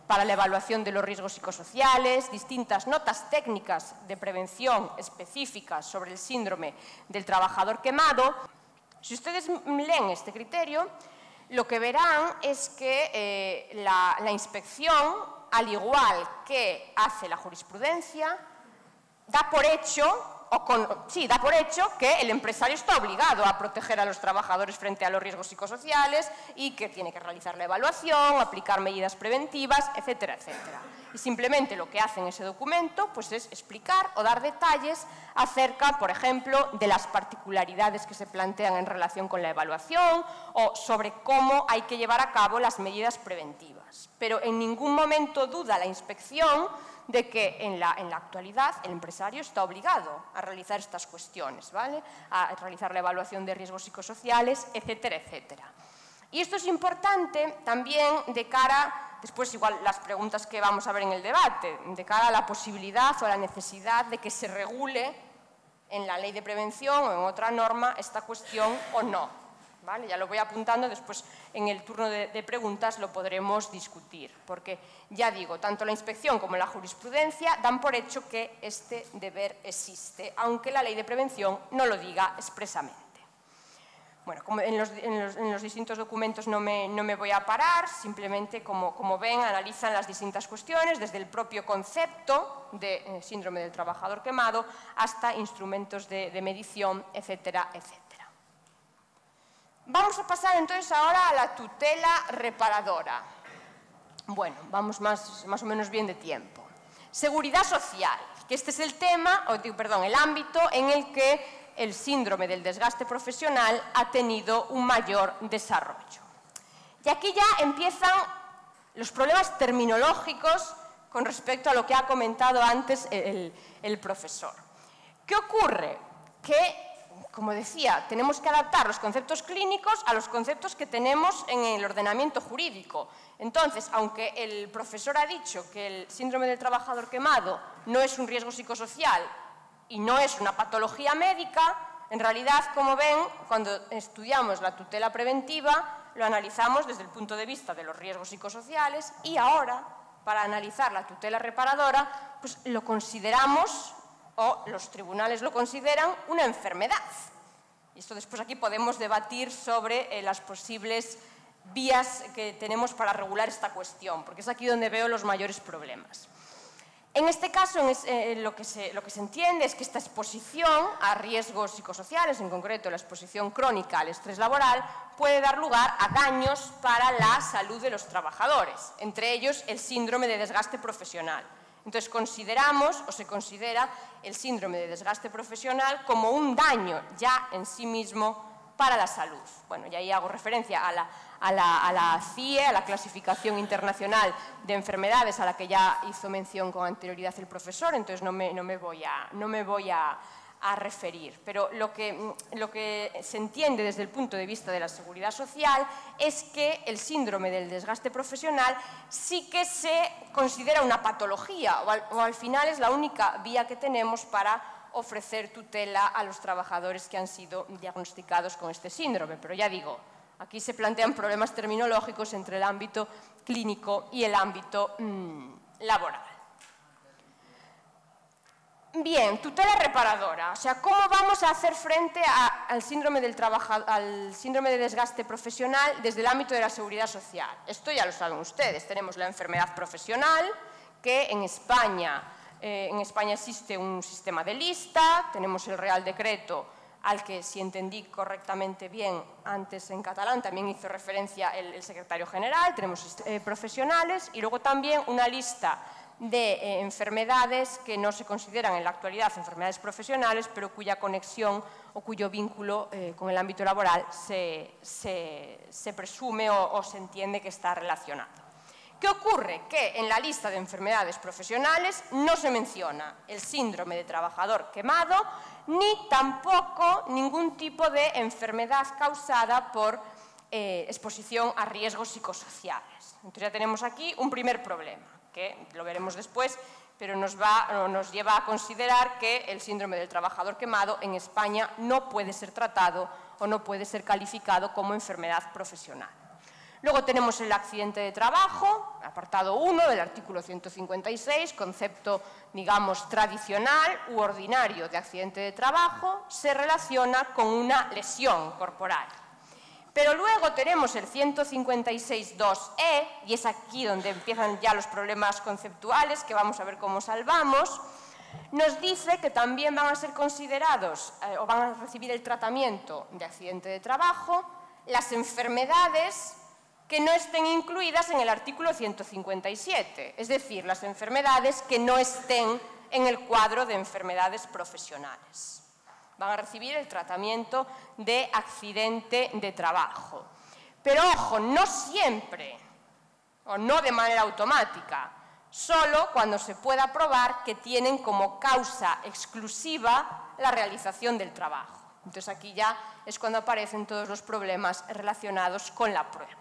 para la evaluación de los riesgos psicosociales, distintas notas técnicas de prevención específicas sobre el síndrome del trabajador quemado. Si ustedes leen este criterio, lo que verán es que eh, la, la inspección, al igual que hace la jurisprudencia, da por hecho O con, sí, da por hecho que el empresario está obligado a proteger a los trabajadores frente a los riesgos psicosociales y que tiene que realizar la evaluación, aplicar medidas preventivas, etcétera, etcétera. Y simplemente lo que hace en ese documento pues, es explicar o dar detalles acerca, por ejemplo, de las particularidades que se plantean en relación con la evaluación o sobre cómo hay que llevar a cabo las medidas preventivas. Pero en ningún momento duda la inspección de que en la, en la actualidad el empresario está obligado a realizar estas cuestiones, ¿vale? A realizar la evaluación de riesgos psicosociales, etcétera, etcétera. Y esto es importante también de cara, después igual las preguntas que vamos a ver en el debate, de cara a la posibilidad o a la necesidad de que se regule en la ley de prevención o en otra norma esta cuestión o no. ¿Vale? Ya lo voy apuntando, después en el turno de, de preguntas lo podremos discutir, porque ya digo, tanto la inspección como la jurisprudencia dan por hecho que este deber existe, aunque la ley de prevención no lo diga expresamente. Bueno, como en, los, en, los, en los distintos documentos no me, no me voy a parar, simplemente como, como ven analizan las distintas cuestiones, desde el propio concepto de eh, síndrome del trabajador quemado hasta instrumentos de, de medición, etcétera, etcétera. Vamos a pasar entonces ahora a la tutela reparadora. Bueno, vamos más, más o menos bien de tiempo. Seguridad social, que este es el tema, o, perdón, el ámbito en el que el síndrome del desgaste profesional ha tenido un mayor desarrollo. Y aquí ya empiezan los problemas terminológicos con respecto a lo que ha comentado antes el, el profesor. ¿Qué ocurre? Que como decía, tenemos que adaptar los conceptos clínicos a los conceptos que tenemos en el ordenamiento jurídico. Entonces, aunque el profesor ha dicho que el síndrome del trabajador quemado no es un riesgo psicosocial y no es una patología médica, en realidad, como ven, cuando estudiamos la tutela preventiva, lo analizamos desde el punto de vista de los riesgos psicosociales y ahora, para analizar la tutela reparadora, pues lo consideramos o los tribunales lo consideran una enfermedad. Y esto después aquí podemos debatir sobre eh, las posibles vías que tenemos para regular esta cuestión, porque es aquí donde veo los mayores problemas. En este caso, en es, eh, lo, que se, lo que se entiende es que esta exposición a riesgos psicosociales, en concreto la exposición crónica al estrés laboral, puede dar lugar a daños para la salud de los trabajadores, entre ellos el síndrome de desgaste profesional. Entonces, consideramos o se considera el síndrome de desgaste profesional como un daño ya en sí mismo para la salud. Bueno, y ahí hago referencia a la, a la, a la C I E, a la Clasificación Internacional de Enfermedades, a la que ya hizo mención con anterioridad el profesor, entonces no me, no me voy a, no me voy a, a referir. Pero lo que, lo que se entiende desde el punto de vista de la seguridad social es que el síndrome del desgaste profesional sí que se considera una patología o al, o al final es la única vía que tenemos para ofrecer tutela a los trabajadores que han sido diagnosticados con este síndrome. Pero ya digo, aquí se plantean problemas terminológicos entre el ámbito clínico y el ámbito mmm, laboral. Bien, tutela reparadora, o sea, ¿cómo vamos a hacer frente a, al, síndrome del al síndrome de desgaste profesional desde el ámbito de la seguridad social? Esto ya lo saben ustedes, tenemos la enfermedad profesional, que en España, eh, en España existe un sistema de lista, tenemos el Real Decreto, al que, si entendí correctamente bien, antes en catalán también hizo referencia el, el secretario general, tenemos eh, profesionales y luego también una lista de eh, enfermedades que no se consideran en la actualidad enfermedades profesionales, pero cuya conexión o cuyo vínculo eh, con el ámbito laboral se, se, se presume o, o se entiende que está relacionado. ¿Qué ocurre? Que en la lista de enfermedades profesionales no se menciona el síndrome de trabajador quemado, ni tampoco ningún tipo de enfermedad causada por eh, exposición a riesgos psicosociales. Entonces ya tenemos aquí un primer problema, que lo veremos después, pero nos, va, nos lleva a considerar que el síndrome del trabajador quemado en España no puede ser tratado o no puede ser calificado como enfermedad profesional. Luego tenemos el accidente de trabajo, apartado uno del artículo ciento cincuenta y seis, concepto, digamos, tradicional u ordinario de accidente de trabajo, se relaciona con una lesión corporal. Pero luego tenemos el ciento cincuenta y seis punto dos e, y es aquí donde empiezan ya los problemas conceptuales, que vamos a ver cómo salvamos. Nos dice que también van a ser considerados eh, o van a recibir el tratamiento de accidente de trabajo las enfermedades que no estén incluidas en el artículo ciento cincuenta y siete, es decir, las enfermedades que no estén en el cuadro de enfermedades profesionales. Van a recibir el tratamiento de accidente de trabajo. Pero ojo, no siempre, o no de manera automática, solo cuando se pueda probar que tienen como causa exclusiva la realización del trabajo. Entonces aquí ya es cuando aparecen todos los problemas relacionados con la prueba.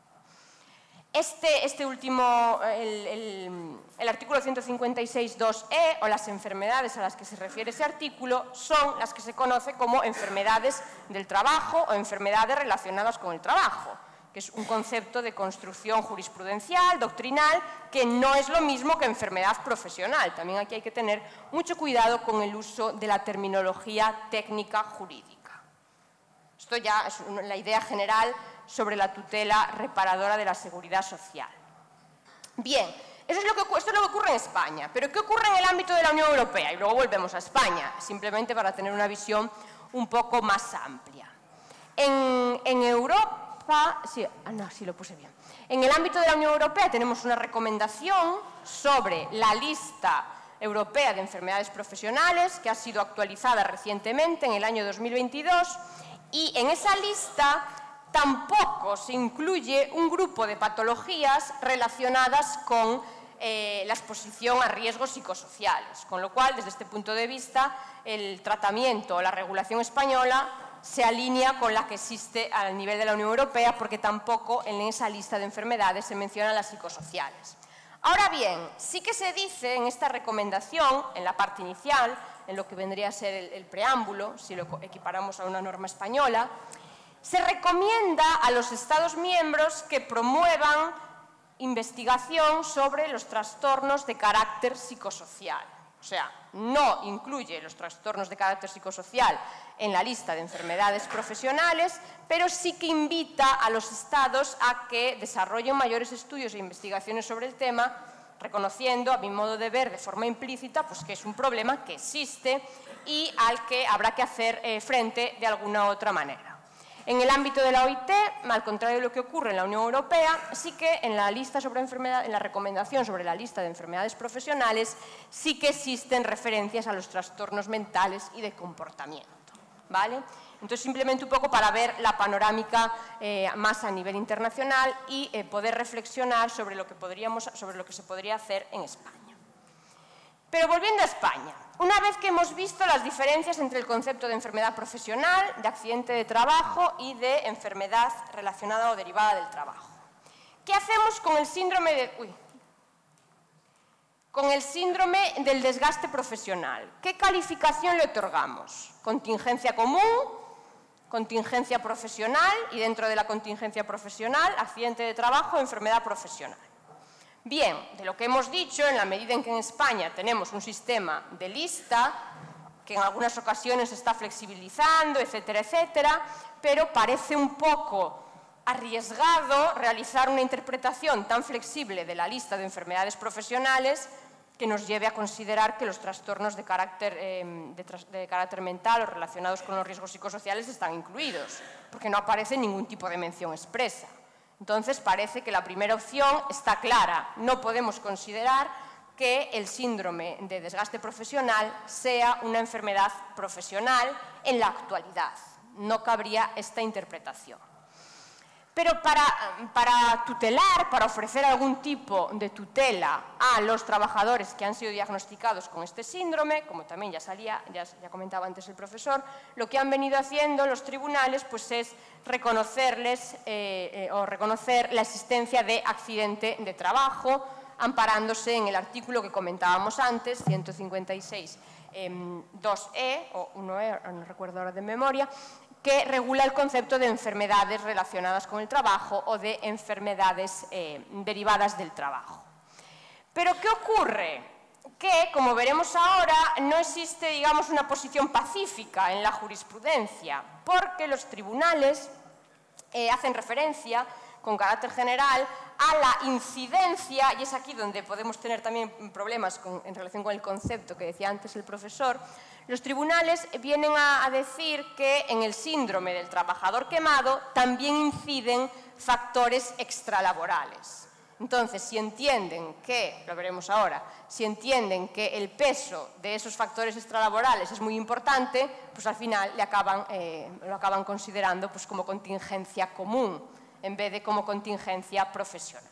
Este, este último, el, el, el artículo ciento cincuenta y seis punto dos e, o las enfermedades a las que se refiere ese artículo, son las que se conoce como enfermedades del trabajo o enfermedades relacionadas con el trabajo, que es un concepto de construcción jurisprudencial, doctrinal, que no es lo mismo que enfermedad profesional. También aquí hay que tener mucho cuidado con el uso de la terminología técnica jurídica. Esto ya es la idea general sobre la tutela reparadora de la seguridad social. Bien, eso es lo que, esto es lo que ocurre en España, pero ¿qué ocurre en el ámbito de la Unión Europea? Y luego volvemos a España, simplemente para tener una visión un poco más amplia. En, en Europa, sí, ah, no, sí lo puse bien. En el ámbito de la Unión Europea tenemos una recomendación sobre la lista europea de enfermedades profesionales que ha sido actualizada recientemente en el año dos mil veintidós, y en esa lista tampoco se incluye un grupo de patologías relacionadas con eh, la exposición a riesgos psicosociales, con lo cual, desde este punto de vista, el tratamiento o la regulación española se alinea con la que existe a nivel de la Unión Europea, porque tampoco en esa lista de enfermedades se mencionan las psicosociales. Ahora bien, sí que se dice en esta recomendación, en la parte inicial, en lo que vendría a ser el, el preámbulo, si lo equiparamos a una norma española, se recomienda a los Estados miembros que promuevan investigación sobre los trastornos de carácter psicosocial. O sea, no incluye los trastornos de carácter psicosocial en la lista de enfermedades profesionales, pero sí que invita a los Estados a que desarrollen mayores estudios e investigaciones sobre el tema, reconociendo, a mi modo de ver, de forma implícita, pues que es un problema que existe y al que habrá que hacer eh, frente de alguna otra manera. En el ámbito de la O I T, al contrario de lo que ocurre en la Unión Europea, sí que en la, lista sobre enfermedad, en la recomendación sobre la lista de enfermedades profesionales sí que existen referencias a los trastornos mentales y de comportamiento, ¿vale? Entonces, simplemente un poco para ver la panorámica eh, más a nivel internacional y eh, poder reflexionar sobre lo que podríamos, sobre lo que se podría hacer en España. Pero volviendo a España, una vez que hemos visto las diferencias entre el concepto de enfermedad profesional, de accidente de trabajo y de enfermedad relacionada o derivada del trabajo, ¿qué hacemos con el síndrome de, uy, con el síndrome del desgaste profesional? ¿Qué calificación le otorgamos? ¿Contingencia común? ¿Contingencia profesional? Y dentro de la contingencia profesional, accidente de trabajo o enfermedad profesional. Bien, de lo que hemos dicho, en la medida en que en España tenemos un sistema de lista, que en algunas ocasiones se está flexibilizando, etcétera, etcétera, pero parece un poco arriesgado realizar una interpretación tan flexible de la lista de enfermedades profesionales que nos lleve a considerar que los trastornos de carácter, eh, de, de carácter mental o relacionados con los riesgos psicosociales están incluidos, porque no aparece ningún tipo de mención expresa. Entonces, parece que la primera opción está clara. No podemos considerar que el síndrome de desgaste profesional sea una enfermedad profesional en la actualidad. No cabría esta interpretación. Pero para, para tutelar, para ofrecer algún tipo de tutela a los trabajadores que han sido diagnosticados con este síndrome, como también ya, salía, ya, ya comentaba antes el profesor, lo que han venido haciendo los tribunales pues, es reconocerles eh, eh, o reconocer la existencia de accidente de trabajo, amparándose en el artículo que comentábamos antes, ciento cincuenta y seis punto dos e o uno e, no recuerdo ahora de memoria, que regula el concepto de enfermedades relacionadas con el trabajo o de enfermedades eh, derivadas del trabajo. Pero ¿qué ocurre? Que, como veremos ahora, no existe, digamos, una posición pacífica en la jurisprudencia, porque los tribunales eh, hacen referencia, con carácter general, a la incidencia, y es aquí donde podemos tener también problemas con, en relación con el concepto que decía antes el profesor. Los tribunales vienen a, a decir que en el síndrome del trabajador quemado también inciden factores extralaborales. Entonces, si entienden que, lo veremos ahora, si entienden que el peso de esos factores extralaborales es muy importante, pues al final le acaban, eh, lo acaban considerando pues, como contingencia común, en vez de como contingencia profesional.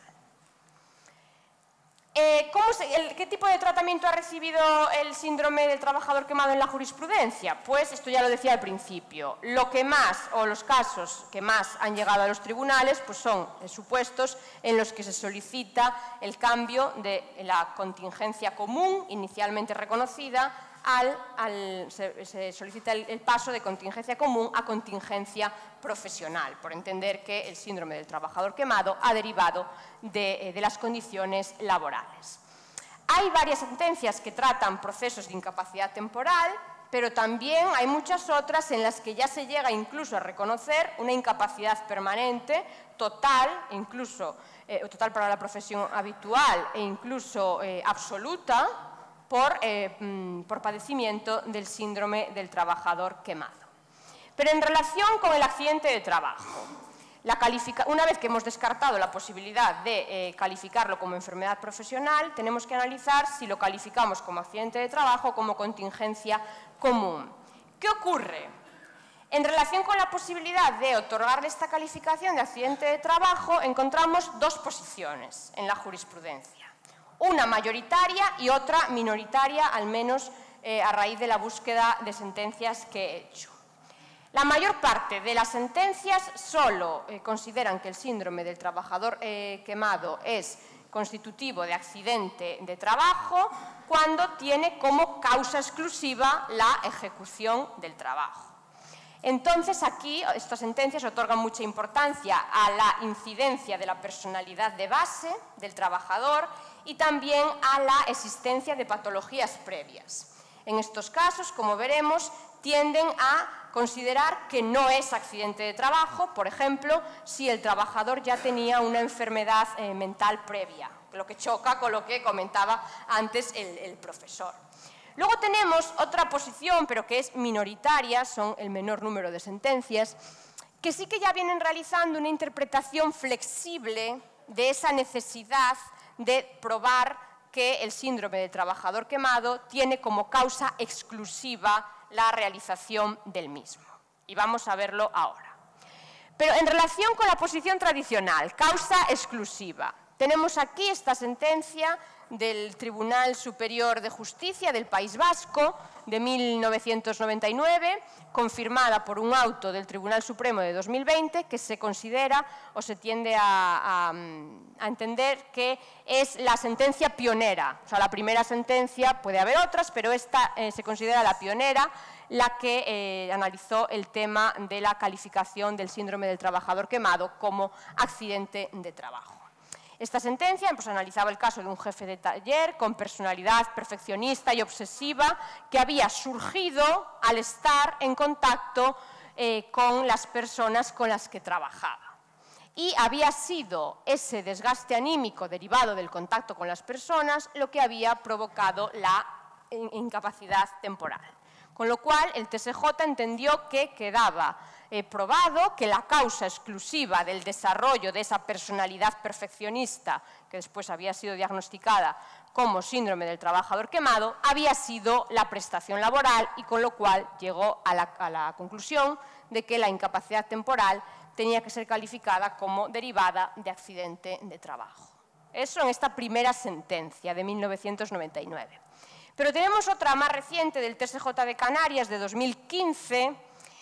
Eh, ¿cómo se, el, ¿Qué tipo de tratamiento ha recibido el síndrome del trabajador quemado en la jurisprudencia? Pues esto ya lo decía al principio. Lo que más, o los casos que más han llegado a los tribunales, pues son supuestos en los que se solicita el cambio de la contingencia común, inicialmente reconocida, Al, al, se, se solicita el, el paso de contingencia común a contingencia profesional, por entender que el síndrome del trabajador quemado ha derivado de, de las condiciones laborales. Hay varias sentencias que tratan procesos de incapacidad temporal, pero también hay muchas otras en las que ya se llega incluso a reconocer una incapacidad permanente, total, incluso eh, total para la profesión habitual e incluso eh, absoluta, Por, eh, por padecimiento del síndrome del trabajador quemado. Pero en relación con el accidente de trabajo, la califica, una vez que hemos descartado la posibilidad de eh, calificarlo como enfermedad profesional, tenemos que analizar si lo calificamos como accidente de trabajo o como contingencia común. ¿Qué ocurre? En relación con la posibilidad de otorgarle esta calificación de accidente de trabajo, encontramos dos posiciones en la jurisprudencia. Una mayoritaria y otra minoritaria, al menos eh, a raíz de la búsqueda de sentencias que he hecho. La mayor parte de las sentencias solo eh, consideran que el síndrome del trabajador eh, quemado es constitutivo de accidente de trabajo cuando tiene como causa exclusiva la ejecución del trabajo. Entonces, aquí estas sentencias otorgan mucha importancia a la incidencia de la personalidad de base del trabajador y también a la existencia de patologías previas. En estos casos, como veremos, tienden a considerar que no es accidente de trabajo, por ejemplo, si el trabajador ya tenía una enfermedad eh, mental previa, lo que choca con lo que comentaba antes el, el profesor. Luego tenemos otra posición, pero que es minoritaria, son el menor número de sentencias, que sí que ya vienen realizando una interpretación flexible de esa necesidad de probar que el síndrome del trabajador quemado tiene como causa exclusiva la realización del mismo. Y vamos a verlo ahora. Pero en relación con la posición tradicional, causa exclusiva, tenemos aquí esta sentencia del Tribunal Superior de Justicia del País Vasco de mil novecientos noventa y nueve, confirmada por un auto del Tribunal Supremo de dos mil veinte, que se considera o se tiende a, a, a entender que es la sentencia pionera. O sea, la primera sentencia, puede haber otras, pero esta eh, se considera la pionera, la que eh, analizó el tema de la calificación del síndrome del trabajador quemado como accidente de trabajo. Esta sentencia pues, analizaba el caso de un jefe de taller con personalidad perfeccionista y obsesiva que había surgido al estar en contacto eh, con las personas con las que trabajaba. Y había sido ese desgaste anímico derivado del contacto con las personas lo que había provocado la incapacidad temporal. Con lo cual, el T S J entendió que quedaba eh, probado que la causa exclusiva del desarrollo de esa personalidad perfeccionista, que después había sido diagnosticada como síndrome del trabajador quemado, había sido la prestación laboral y con lo cual llegó a la, a la conclusión de que la incapacidad temporal tenía que ser calificada como derivada de accidente de trabajo. Eso en esta primera sentencia de mil novecientos noventa y nueve. Pero tenemos otra más reciente del T S J de Canarias de dos mil quince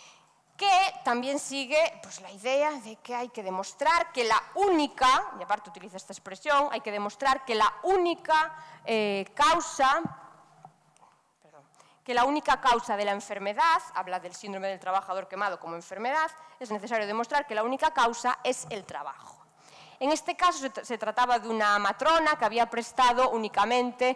que también sigue pues, la idea de que hay que demostrar que la única, y aparte utiliza esta expresión, hay que demostrar que la única eh, causa, perdón, que la única causa de la enfermedad, habla del síndrome del trabajador quemado como enfermedad, es necesario demostrar que la única causa es el trabajo. En este caso se, se trataba de una matrona que había prestado únicamente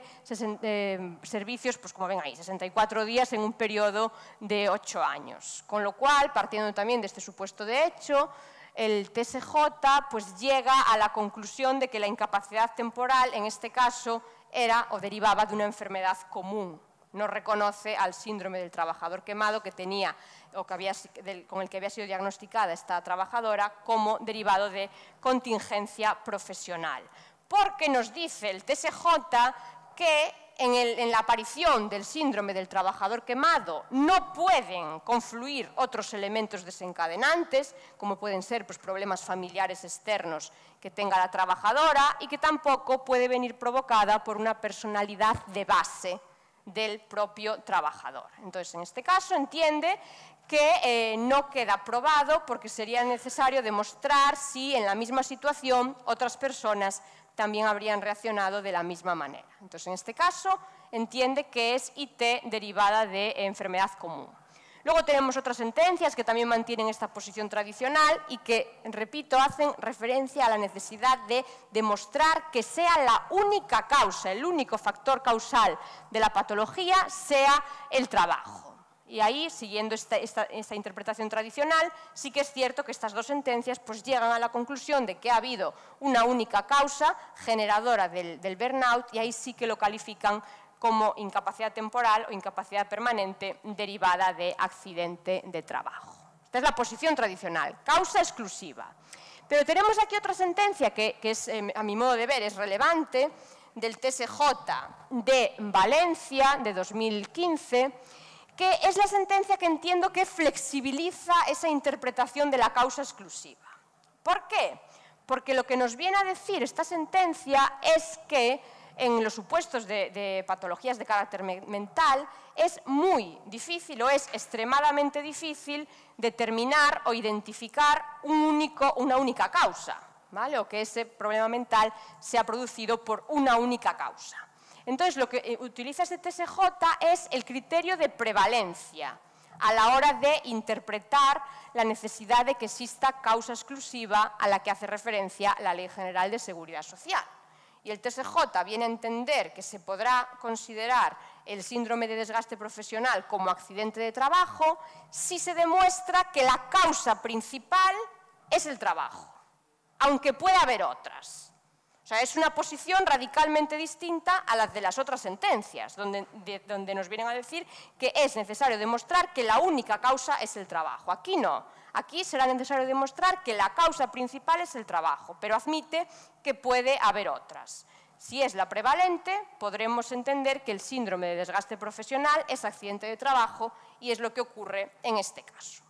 eh, servicios, pues como ven ahí, sesenta y cuatro días en un periodo de ocho años. Con lo cual, partiendo también de este supuesto de hecho, el T S J pues, llega a la conclusión de que la incapacidad temporal, en este caso, era o derivaba de una enfermedad común. No reconoce al síndrome del trabajador quemado que tenía o que había, con el que había sido diagnosticada esta trabajadora como derivado de contingencia profesional. Porque nos dice el T S J que en, el, en la aparición del síndrome del trabajador quemado no pueden confluir otros elementos desencadenantes, como pueden ser pues, problemas familiares externos que tenga la trabajadora y que tampoco puede venir provocada por una personalidad de base del propio trabajador. Entonces, en este caso, entiende que eh, no queda probado porque sería necesario demostrar si en la misma situación otras personas también habrían reaccionado de la misma manera. Entonces, en este caso, entiende que es I T derivada de enfermedad común. Luego tenemos otras sentencias que también mantienen esta posición tradicional y que, repito, hacen referencia a la necesidad de demostrar que sea la única causa, el único factor causal de la patología, sea el trabajo. Y ahí, siguiendo esta, esta, esta interpretación tradicional, sí que es cierto que estas dos sentencias pues, llegan a la conclusión de que ha habido una única causa generadora del, del burnout y ahí sí que lo califican como incapacidad temporal o incapacidad permanente derivada de accidente de trabajo. Esta es la posición tradicional, causa exclusiva. Pero tenemos aquí otra sentencia que, que es, eh, a mi modo de ver, es relevante, del T S J de Valencia de dos mil quince, que es la sentencia que entiendo que flexibiliza esa interpretación de la causa exclusiva. ¿Por qué? Porque lo que nos viene a decir esta sentencia es que en los supuestos de, de patologías de carácter mental es muy difícil o es extremadamente difícil determinar o identificar un único, una única causa, ¿vale? O que ese problema mental sea producido por una única causa. Entonces, lo que utiliza este T S J es el criterio de prevalencia a la hora de interpretar la necesidad de que exista causa exclusiva a la que hace referencia la Ley General de Seguridad Social. Y el T S J viene a entender que se podrá considerar el síndrome de desgaste profesional como accidente de trabajo si se demuestra que la causa principal es el trabajo, aunque pueda haber otras. O sea, es una posición radicalmente distinta a la de las otras sentencias, donde, de, donde nos vienen a decir que es necesario demostrar que la única causa es el trabajo. Aquí no. Aquí será necesario demostrar que la causa principal es el trabajo, pero admite que puede haber otras. Si es la prevalente, podremos entender que el síndrome de desgaste profesional es accidente de trabajo y es lo que ocurre en este caso.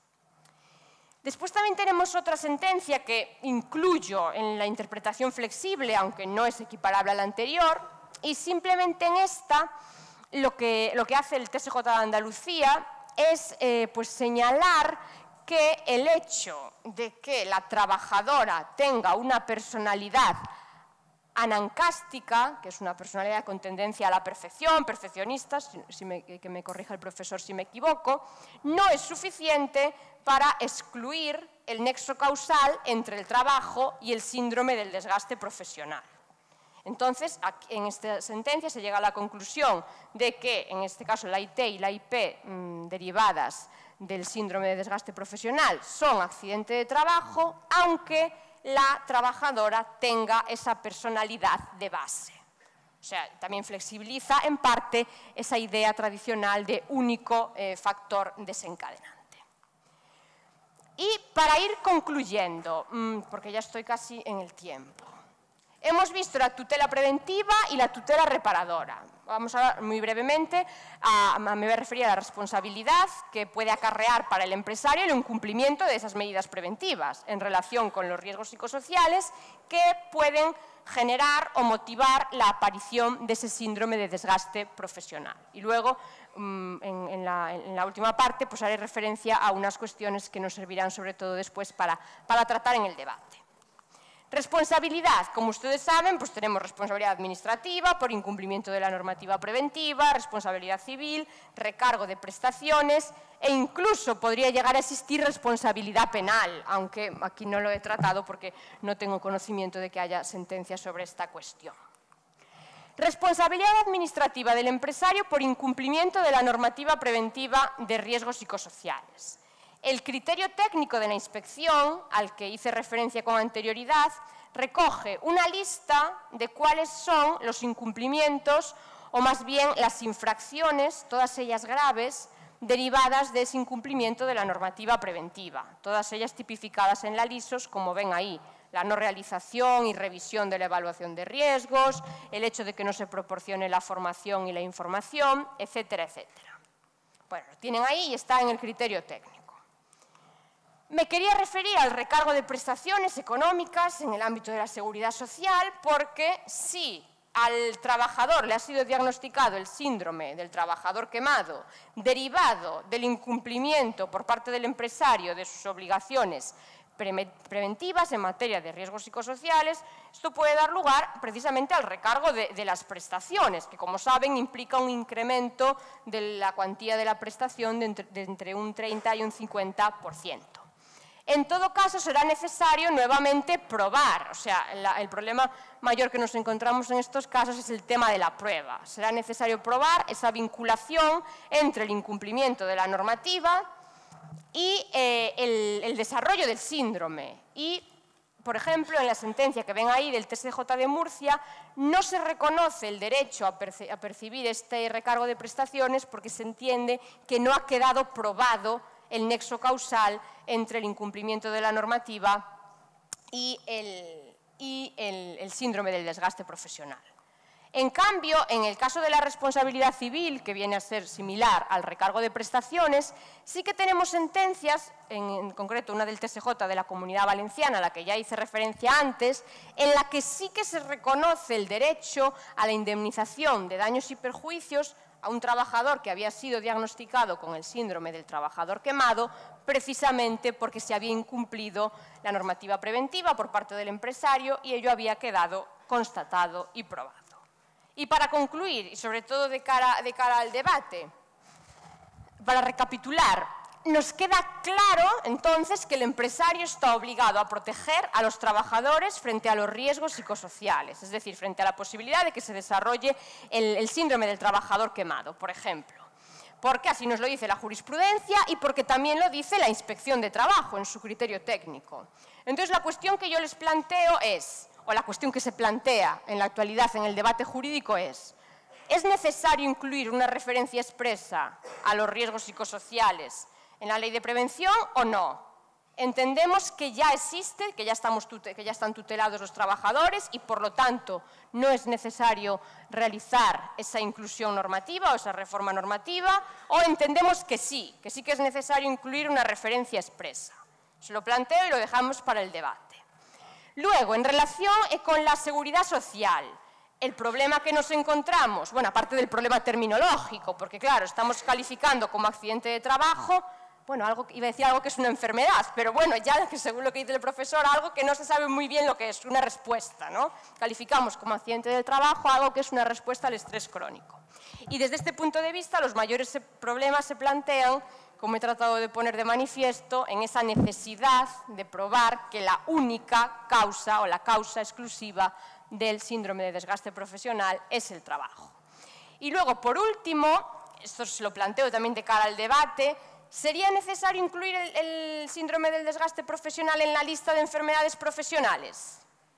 Después también tenemos otra sentencia que incluyo en la interpretación flexible, aunque no es equiparable a la anterior, y simplemente en esta lo que, lo que hace el T S J de Andalucía es eh, pues señalar que el hecho de que la trabajadora tenga una personalidad anancástica, que es una personalidad con tendencia a la perfección, perfeccionista, si me, que me corrija el profesor si me equivoco, no es suficiente para excluir el nexo causal entre el trabajo y el síndrome del desgaste profesional. Entonces, aquí, en esta sentencia se llega a la conclusión de que, en este caso, la I T y la I P mmm, derivadas del síndrome de desgaste profesional son accidente de trabajo, aunque la trabajadora tenga esa personalidad de base. O sea, también flexibiliza en parte esa idea tradicional de único eh, factor desencadenante. Y para ir concluyendo, mmm, porque ya estoy casi en el tiempo, hemos visto la tutela preventiva y la tutela reparadora. Vamos a hablar muy brevemente, a, a, me voy a referir a la responsabilidad que puede acarrear para el empresario el incumplimiento de esas medidas preventivas en relación con los riesgos psicosociales que pueden generar o motivar la aparición de ese síndrome de desgaste profesional. Y luego, en, en, la, en la última parte, pues haré referencia a unas cuestiones que nos servirán sobre todo después para, para tratar en el debate. Responsabilidad, como ustedes saben, pues tenemos responsabilidad administrativa por incumplimiento de la normativa preventiva, responsabilidad civil, recargo de prestaciones e incluso podría llegar a existir responsabilidad penal, aunque aquí no lo he tratado porque no tengo conocimiento de que haya sentencias sobre esta cuestión. Responsabilidad administrativa del empresario por incumplimiento de la normativa preventiva de riesgos psicosociales. El criterio técnico de la inspección, al que hice referencia con anterioridad, recoge una lista de cuáles son los incumplimientos o más bien las infracciones, todas ellas graves, derivadas de ese incumplimiento de la normativa preventiva, todas ellas tipificadas en la LISOS, como ven ahí, la no realización y revisión de la evaluación de riesgos, el hecho de que no se proporcione la formación y la información, etcétera, etcétera. Bueno, lo tienen ahí y está en el criterio técnico. Me quería referir al recargo de prestaciones económicas en el ámbito de la seguridad social porque si al trabajador le ha sido diagnosticado el síndrome del trabajador quemado derivado del incumplimiento por parte del empresario de sus obligaciones preventivas en materia de riesgos psicosociales, esto puede dar lugar precisamente al recargo de, de las prestaciones, que como saben implica un incremento de la cuantía de la prestación de entre, de entre un treinta y un cincuenta por ciento. En todo caso, será necesario nuevamente probar, o sea, la, el problema mayor que nos encontramos en estos casos es el tema de la prueba. Será necesario probar esa vinculación entre el incumplimiento de la normativa y eh, el, el desarrollo del síndrome. Y, por ejemplo, en la sentencia que ven ahí del T S J de Murcia, no se reconoce el derecho a, perci- a percibir este recargo de prestaciones porque se entiende que no ha quedado probado el nexo causal entre el incumplimiento de la normativa y el, y el, el síndrome del desgaste profesional. En cambio, en el caso de la responsabilidad civil, que viene a ser similar al recargo de prestaciones, sí que tenemos sentencias, en, en concreto una del T S J de la Comunidad Valenciana, a la que ya hice referencia antes, en la que sí que se reconoce el derecho a la indemnización de daños y perjuicios a un trabajador que había sido diagnosticado con el síndrome del trabajador quemado, precisamente porque se había incumplido la normativa preventiva por parte del empresario y ello había quedado constatado y probado. Y para concluir, y sobre todo de cara, de cara al debate, para recapitular, nos queda claro entonces que el empresario está obligado a proteger a los trabajadores frente a los riesgos psicosociales, es decir, frente a la posibilidad de que se desarrolle el, el síndrome del trabajador quemado, por ejemplo. Porque así nos lo dice la jurisprudencia y porque también lo dice la Inspección de Trabajo en su criterio técnico. Entonces, la cuestión que yo les planteo es, o la cuestión que se plantea en la actualidad en el debate jurídico es, ¿es necesario incluir una referencia expresa a los riesgos psicosociales en la ley de prevención o no? Entendemos que ya existe, que ya, estamos tute- que ya están tutelados los trabajadores y, por lo tanto, no es necesario realizar esa inclusión normativa o esa reforma normativa, o entendemos que sí, que sí que es necesario incluir una referencia expresa. Se lo planteo y lo dejamos para el debate. Luego, en relación con la seguridad social, el problema que nos encontramos, bueno, aparte del problema terminológico, porque claro, estamos calificando como accidente de trabajo, bueno, algo, iba a decir algo que es una enfermedad, pero bueno, ya que según lo que dice el profesor, algo que no se sabe muy bien lo que es, una respuesta, ¿no? Calificamos como accidente del trabajo algo que es una respuesta al estrés crónico. Y desde este punto de vista, los mayores problemas se plantean, como he tratado de poner de manifiesto, en esa necesidad de probar que la única causa o la causa exclusiva del síndrome de desgaste profesional es el trabajo. Y luego, por último, esto se lo planteo también de cara al debate, ¿sería necesario incluir el, el síndrome del desgaste profesional en la lista de enfermedades profesionales?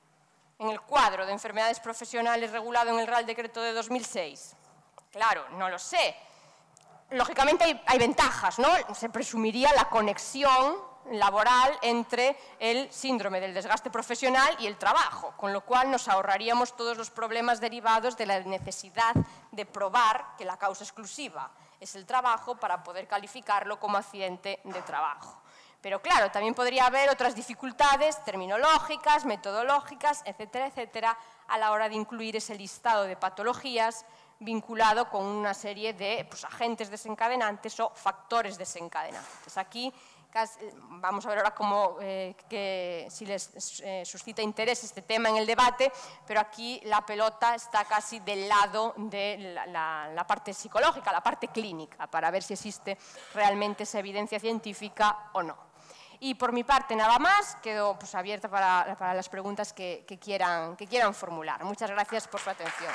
En el cuadro de enfermedades profesionales regulado en el Real Decreto de dos mil seis. Claro, no lo sé. Lógicamente hay, hay ventajas, ¿no? Se presumiría la conexión laboral entre el síndrome del desgaste profesional y el trabajo, con lo cual nos ahorraríamos todos los problemas derivados de la necesidad de probar que la causa exclusiva es el trabajo para poder calificarlo como accidente de trabajo. Pero claro, también podría haber otras dificultades terminológicas, metodológicas, etcétera, etcétera, a la hora de incluir ese listado de patologías vinculado con una serie de pues, agentes desencadenantes o factores desencadenantes. Aquí vamos a ver ahora cómo, eh, que, si les eh, suscita interés este tema en el debate, pero aquí la pelota está casi del lado de la, la, la parte psicológica, la parte clínica, para ver si existe realmente esa evidencia científica o no. Y por mi parte nada más, quedo pues, abierta para, para las preguntas que, que, quieran, que quieran formular. Muchas gracias por su atención.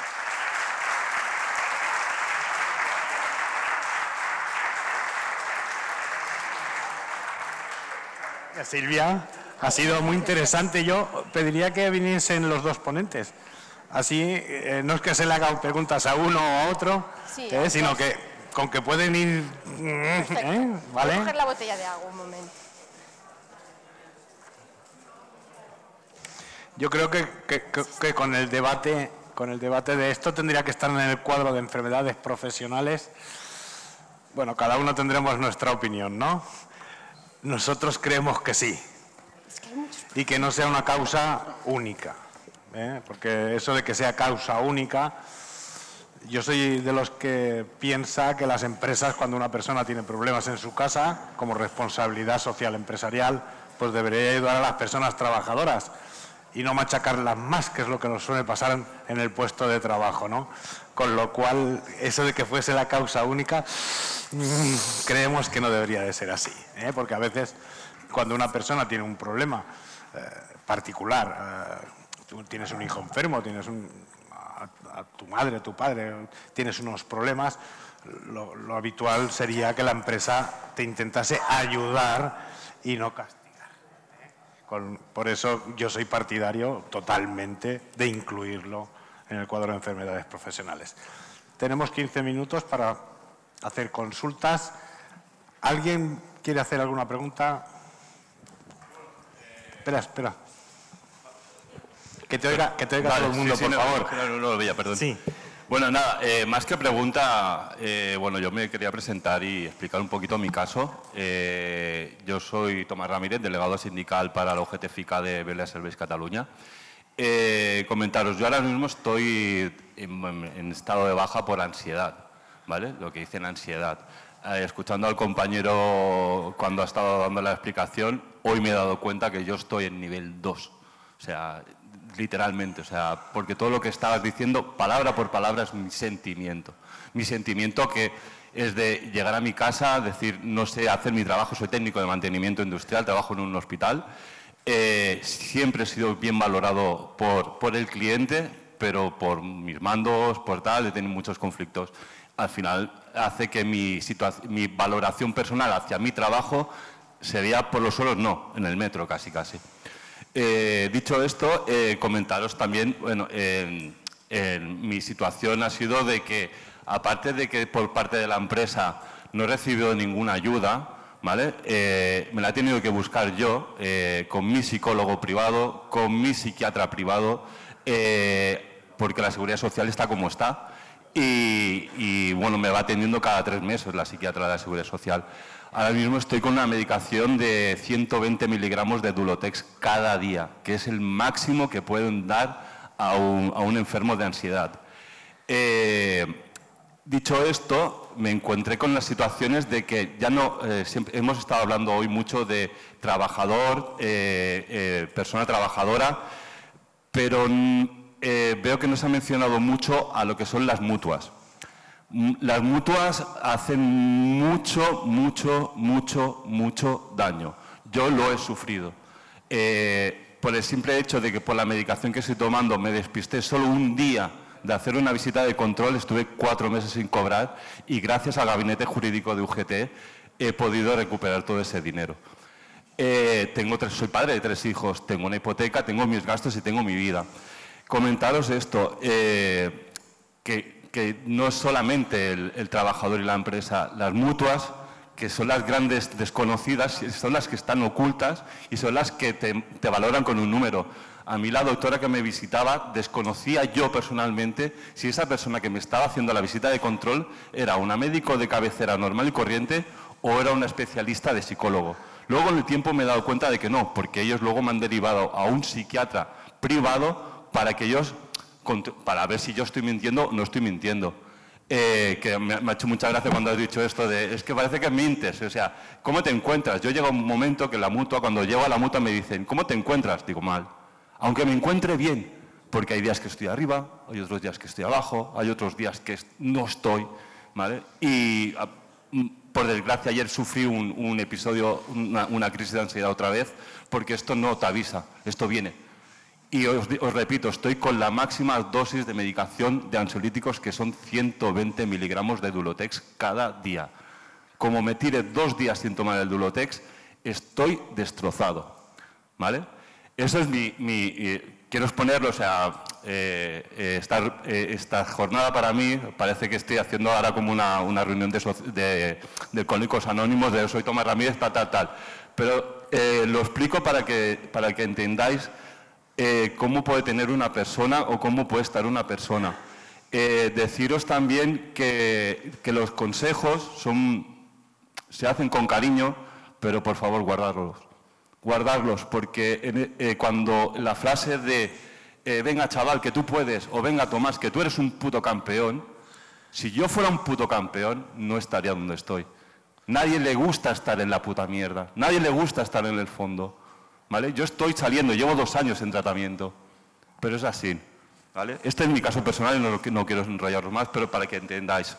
Silvia, ha sido muy interesante. Yo pediría que viniesen los dos ponentes. Así, eh, no es que se le hagan preguntas a uno o a otro, sí, eh, sino que con que pueden ir... ¿eh? ¿Vale? Voy a coger la botella de agua un momento. Yo creo que, que, que, que con el debate, con el debate de esto tendría que estar en el cuadro de enfermedades profesionales. Bueno, cada uno tendremos nuestra opinión, ¿no? Nosotros creemos que sí, y que no sea una causa única, ¿eh? Porque eso de que sea causa única, yo soy de los que piensa que las empresas, cuando una persona tiene problemas en su casa, como responsabilidad social empresarial, pues debería ayudar a las personas trabajadoras y no machacarlas más, que es lo que nos suele pasar en el puesto de trabajo, ¿no? Con lo cual, eso de que fuese la causa única, mmm, creemos que no debería de ser así, ¿eh? Porque a veces, cuando una persona tiene un problema eh, particular, eh, tú tienes un hijo enfermo, tienes un, a, a tu madre, tu padre, tienes unos problemas, lo, lo habitual sería que la empresa te intentase ayudar y no castigar. Con, por eso yo soy partidario totalmente de incluirlo en el cuadro de enfermedades profesionales. Tenemos quince minutos para hacer consultas. ¿Alguien quiere hacer alguna pregunta? Espera, espera. Que te oiga, que te oiga vale, todo el mundo, sí, sí, por no, favor. No, no, no lo veía, perdón. Sí. Bueno, nada, eh, más que pregunta, eh, bueno, yo me quería presentar y explicar un poquito mi caso. Eh, yo soy Tomás Ramírez, delegado sindical para la U G T F I C A de Bella Serveis Cataluña. Eh, comentaros, yo ahora mismo estoy en, en estado de baja por ansiedad, ¿vale? Lo que dicen ansiedad. Eh, escuchando al compañero cuando ha estado dando la explicación, hoy me he dado cuenta que yo estoy en nivel dos. O sea, literalmente, o sea, porque todo lo que estabas diciendo, palabra por palabra, es mi sentimiento. Mi sentimiento que es de llegar a mi casa, decir, no sé hacer mi trabajo, soy técnico de mantenimiento industrial, trabajo en un hospital. Eh, siempre he sido bien valorado por, por el cliente, pero por mis mandos, por tal, he tenido muchos conflictos. Al final hace que mi, mi valoración personal hacia mi trabajo sería por los suelos, no, en el metro casi, casi. Eh, dicho esto, eh, comentaros también, bueno, eh, eh, mi situación ha sido de que, aparte de que por parte de la empresa no he recibido ninguna ayuda, ¿vale? Eh, me la he tenido que buscar yo, eh, con mi psicólogo privado, con mi psiquiatra privado, eh, porque la seguridad social está como está y, y, bueno, me va atendiendo cada tres meses la psiquiatra de la seguridad social. Ahora mismo estoy con una medicación de ciento veinte miligramos de Dulotex cada día, que es el máximo que pueden dar a un, a un enfermo de ansiedad. Eh, dicho esto, me encontré con las situaciones de que ya no, eh, siempre, hemos estado hablando hoy mucho de trabajador, eh, eh, persona trabajadora, pero eh, veo que no se ha mencionado mucho a lo que son las mutuas. Las mutuas hacen mucho, mucho, mucho, mucho daño. Yo lo he sufrido. Eh, por el simple hecho de que por la medicación que estoy tomando me despisté solo un día de hacer una visita de control, estuve cuatro meses sin cobrar y gracias al gabinete jurídico de U G T he podido recuperar todo ese dinero. Eh, tengo tres, soy padre de tres hijos, tengo una hipoteca, tengo mis gastos y tengo mi vida. Comentaros esto, eh, que... que no es solamente el, el trabajador y la empresa, las mutuas, que son las grandes desconocidas, son las que están ocultas y son las que te, te valoran con un número. A mí la doctora que me visitaba, desconocía yo personalmente si esa persona que me estaba haciendo la visita de control era una médico de cabecera normal y corriente o era una especialista de psicólogo. Luego en el tiempo me he dado cuenta de que no, porque ellos luego me han derivado a un psiquiatra privado para que ellos... para ver si yo estoy mintiendo o no estoy mintiendo. Eh, que me, me ha hecho mucha gracia cuando has dicho esto de, es que parece que mintes, o sea, ¿cómo te encuentras? Yo llego a un momento que la mutua, cuando llego a la mutua me dicen, ¿cómo te encuentras? Digo, mal. Aunque me encuentre bien, porque hay días que estoy arriba, hay otros días que estoy abajo, hay otros días que no estoy, ¿vale? Y a, por desgracia ayer sufrí un, un episodio, una, una crisis de ansiedad otra vez, porque esto no te avisa, esto viene. Y os, os repito, estoy con la máxima dosis de medicación de ansiolíticos, que son ciento veinte miligramos de Dulotex cada día. Como me tire dos días sin tomar el Dulotex, estoy destrozado, ¿vale? Eso es mi... mi eh, quiero exponerlo, o sea, eh, eh, esta, eh, esta jornada para mí, parece que estoy haciendo ahora como una, una reunión de, de, de Alcohólicos Anónimos, de soy Tomás Ramírez, tal, tal, tal. Pero eh, lo explico para que, para que entendáis Eh, cómo puede tener una persona o cómo puede estar una persona. Eh, deciros también que, que los consejos son, se hacen con cariño, pero por favor guardarlos. Guardarlos, porque en, eh, cuando la frase de eh, venga chaval que tú puedes, o venga Tomás que tú eres un puto campeón, si yo fuera un puto campeón no estaría donde estoy. Nadie le gusta estar en la puta mierda, nadie le gusta estar en el fondo. ¿Vale? Yo estoy saliendo, llevo dos años en tratamiento, pero es así, ¿vale? Este es mi caso personal y no, no quiero enrollaros más, pero para que entendáis.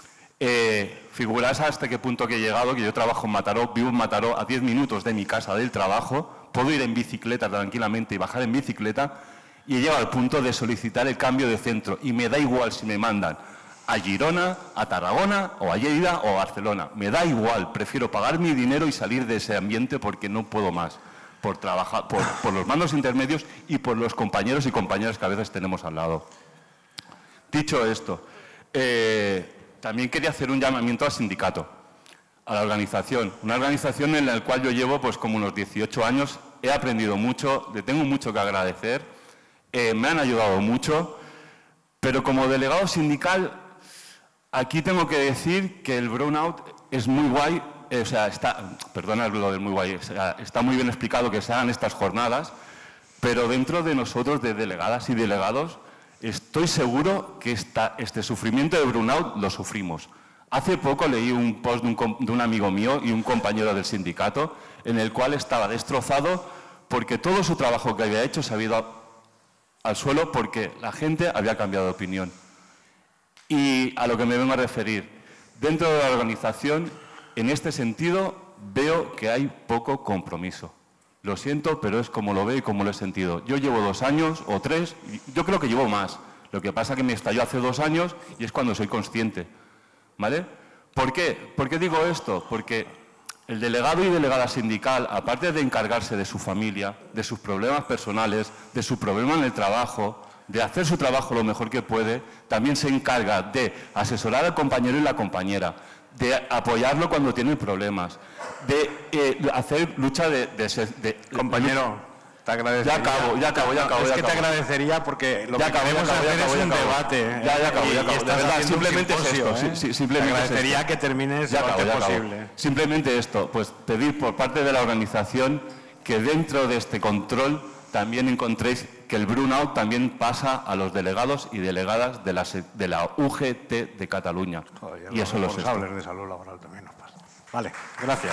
Eh, figuraos hasta qué punto que he llegado, que yo trabajo en Mataró, vivo en Mataró, a diez minutos de mi casa del trabajo, puedo ir en bicicleta tranquilamente y bajar en bicicleta, y he llegado al punto de solicitar el cambio de centro, y me da igual si me mandan a Girona, a Tarragona, o a Lleida, o a Barcelona. Me da igual, prefiero pagar mi dinero y salir de ese ambiente porque no puedo más. Por, trabajar, por, por los mandos intermedios y por los compañeros y compañeras que a veces tenemos al lado. Dicho esto, eh, también quería hacer un llamamiento al sindicato, a la organización. Una organización en la cual yo llevo pues como unos dieciocho años, he aprendido mucho, le tengo mucho que agradecer, eh, me han ayudado mucho, pero como delegado sindical, aquí tengo que decir que el burnout es muy guay. O sea, está, perdona lo del muy guay, o sea, está muy bien explicado que se hagan estas jornadas, pero dentro de nosotros, de delegadas y delegados, estoy seguro que esta, este sufrimiento de burnout lo sufrimos. Hace poco leí un post de un, de un amigo mío y un compañero del sindicato, en el cual estaba destrozado porque todo su trabajo que había hecho se había ido al suelo porque la gente había cambiado de opinión. Y a lo que me vengo a referir, dentro de la organización, en este sentido, veo que hay poco compromiso. Lo siento, pero es como lo veo y como lo he sentido. Yo llevo dos años o tres, yo creo que llevo más. Lo que pasa es que me estalló hace dos años y es cuando soy consciente. ¿Vale? ¿Por qué? ¿Por qué digo esto? Porque el delegado y delegada sindical, aparte de encargarse de su familia, de sus problemas personales, de su problema en el trabajo, de hacer su trabajo lo mejor que puede, también se encarga de asesorar al compañero y la compañera, de apoyarlo cuando tiene problemas, de eh, hacer lucha de... de, de Compañero, te agradecería... Ya acabo, ya acabo, ya acabo. Es ya que acabo. te agradecería porque lo ya que acabo, queremos ya acabo, hacer ya acabo, es un ya acabo. debate. Ya, ya acabo, y, ya acabo. y De estás verdad, haciendo un simplemente es simposio, esto. ¿eh? Sí, sí, simplemente te es agradecería esto. que termines Ya lo acabo, antes ya acabo. posible. Simplemente esto, pues pedir por parte de la organización que dentro de este control también encontréis que el burnout también pasa a los delegados y delegadas de la, de la U G T de Cataluña. Joder, y eso lo sé. responsables de salud laboral también nos pasa. Vale, gracias.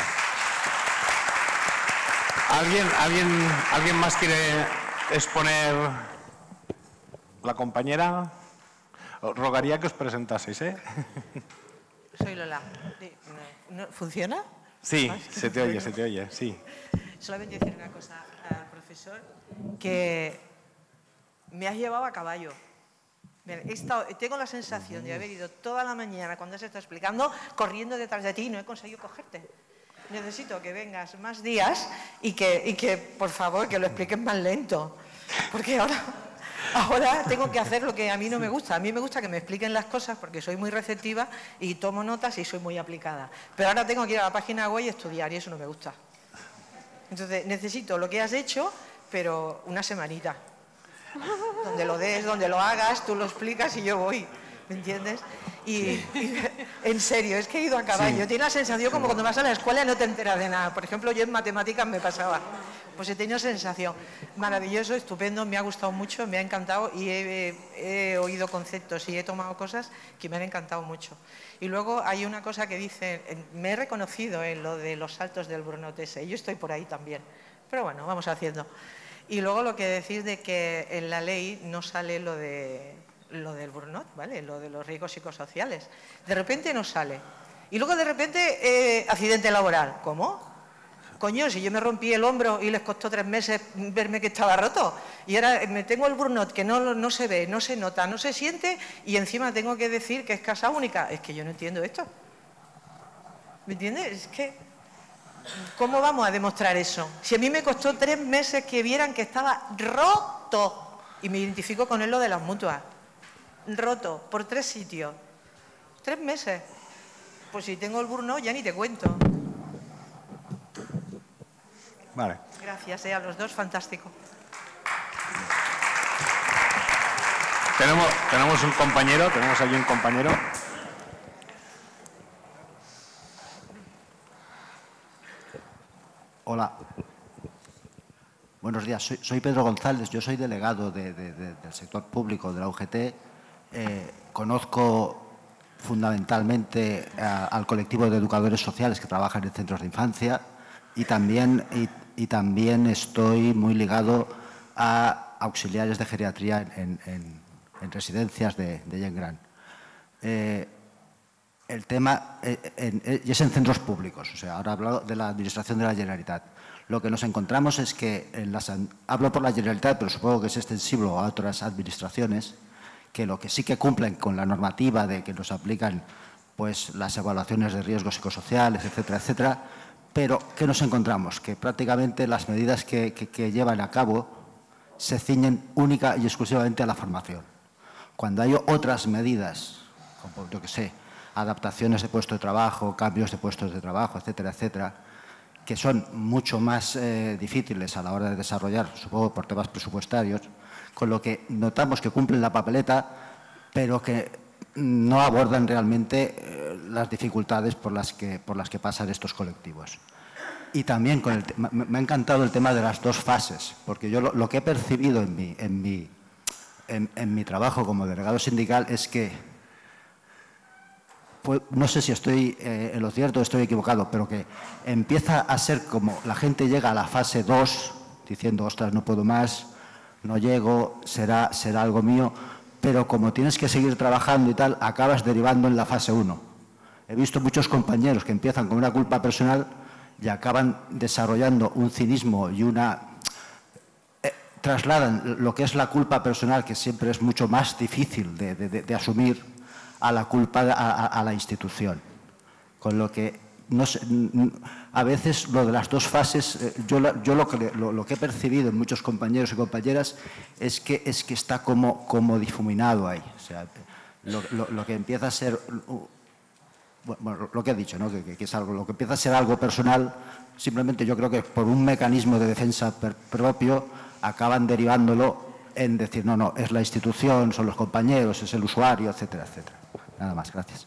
¿Alguien, alguien, ¿Alguien más quiere exponer la compañera? Os rogaría que os presentaseis, ¿eh? Soy Lola. ¿No- ¿Funciona? Sí, ¿Más? se te oye, se te oye, sí. Solamente decir una cosa al profesor, que me has llevado a caballo. Mira, he estado- tengo la sensación de haber ido toda la mañana, cuando se está explicando, corriendo detrás de ti y no he conseguido cogerte. Necesito que vengas más días y que, y que, por favor, que lo expliques más lento. Porque ahora, ahora tengo que hacer lo que a mí no me gusta. A mí me gusta que me expliquen las cosas porque soy muy receptiva y tomo notas y soy muy aplicada. Pero ahora tengo que ir a la página web y estudiar y eso no me gusta. Entonces, necesito lo que has hecho, pero una semanita. Donde lo des, donde lo hagas, tú lo explicas y yo voy. ¿me entiendes? Y, y en serio, es que he ido a caballo. Sí. Tiene la sensación como cuando vas a la escuela y no te enteras de nada. Por ejemplo, yo en matemáticas me pasaba. Pues he tenido sensación. Maravilloso, estupendo, me ha gustado mucho, me ha encantado y he, he oído conceptos y he tomado cosas que me han encantado mucho. Y luego hay una cosa que dice, me he reconocido en lo de los saltos del burnout ese, yo estoy por ahí también. Pero bueno, vamos haciendo. Y luego lo que decís de que en la ley no sale lo de lo del burnout, ¿vale? Lo de los riesgos psicosociales. De repente no sale. Y luego de repente, eh, accidente laboral. ¿Cómo? Coño, si yo me rompí el hombro y les costó tres meses verme que estaba roto. Y ahora me tengo el burnout que no, no se ve, no se nota, no se siente y encima tengo que decir que es casa única. Es que yo no entiendo esto. ¿Me entiendes? Es que, ¿cómo vamos a demostrar eso? Si a mí me costó tres meses que vieran que estaba roto. Y me identifico con él lo de las mutuas. Roto, por tres sitios. Tres meses. Pues si tengo el burnout ya ni te cuento. Vale. Gracias, eh, a los dos, fantástico. Tenemos, tenemos un compañero, tenemos allí un compañero. Hola. Buenos días, soy, soy Pedro González, yo soy delegado de, de, de, del sector público de la U G T. Eh, conozco fundamentalmente a, al colectivo de educadores sociales que trabajan en centros de infancia y también, y, y también estoy muy ligado a auxiliares de geriatría en, en, en residencias de, de gent gran. Eh, el tema eh, en, en, y es en centros públicos, o sea, ahora hablo de la Administración de la Generalitat. Lo que nos encontramos es que, en las, hablo por la Generalitat, pero supongo que es extensible a otras administraciones, que lo que sí que cumplen con la normativa de que nos aplican pues, las evaluaciones de riesgos psicosociales, etcétera, etcétera, pero ¿qué nos encontramos? Que prácticamente las medidas que, que, que llevan a cabo se ciñen única y exclusivamente a la formación. Cuando hay otras medidas, como yo que sé, adaptaciones de puesto de trabajo, cambios de puestos de trabajo, etcétera, etcétera, que son mucho más eh, difíciles a la hora de desarrollar, supongo por temas presupuestarios, con lo que notamos que cumplen la papeleta, pero que no abordan realmente eh, las dificultades por las, que, por las que pasan estos colectivos. Y también con el me, me ha encantado el tema de las dos fases, porque yo lo, lo que he percibido en mi, en, mi, en, en mi trabajo como delegado sindical es que, pues, no sé si estoy eh, en lo cierto o estoy equivocado, pero que empieza a ser como la gente llega a la fase dos, diciendo, ostras, no puedo más, no llego, será, será algo mío, pero como tienes que seguir trabajando y tal, acabas derivando en la fase uno. He visto muchos compañeros que empiezan con una culpa personal y acaban desarrollando un cinismo y una... Eh, trasladan lo que es la culpa personal, que siempre es mucho más difícil de, de, de, de asumir, a la culpa, a, a, a la institución. Con lo que, no sé, a veces lo de las dos fases, eh, yo, yo lo, que, lo, lo que he percibido en muchos compañeros y compañeras es que, es que está como, como difuminado ahí. O sea, lo, lo, lo que empieza a ser... Bueno, lo que he dicho, ¿no? que, que es algo, lo que empieza a ser algo personal, simplemente yo creo que por un mecanismo de defensa per, propio acaban derivándolo en decir, no, no, es la institución, son los compañeros, es el usuario, etcétera, etcétera. Nada más, gracias.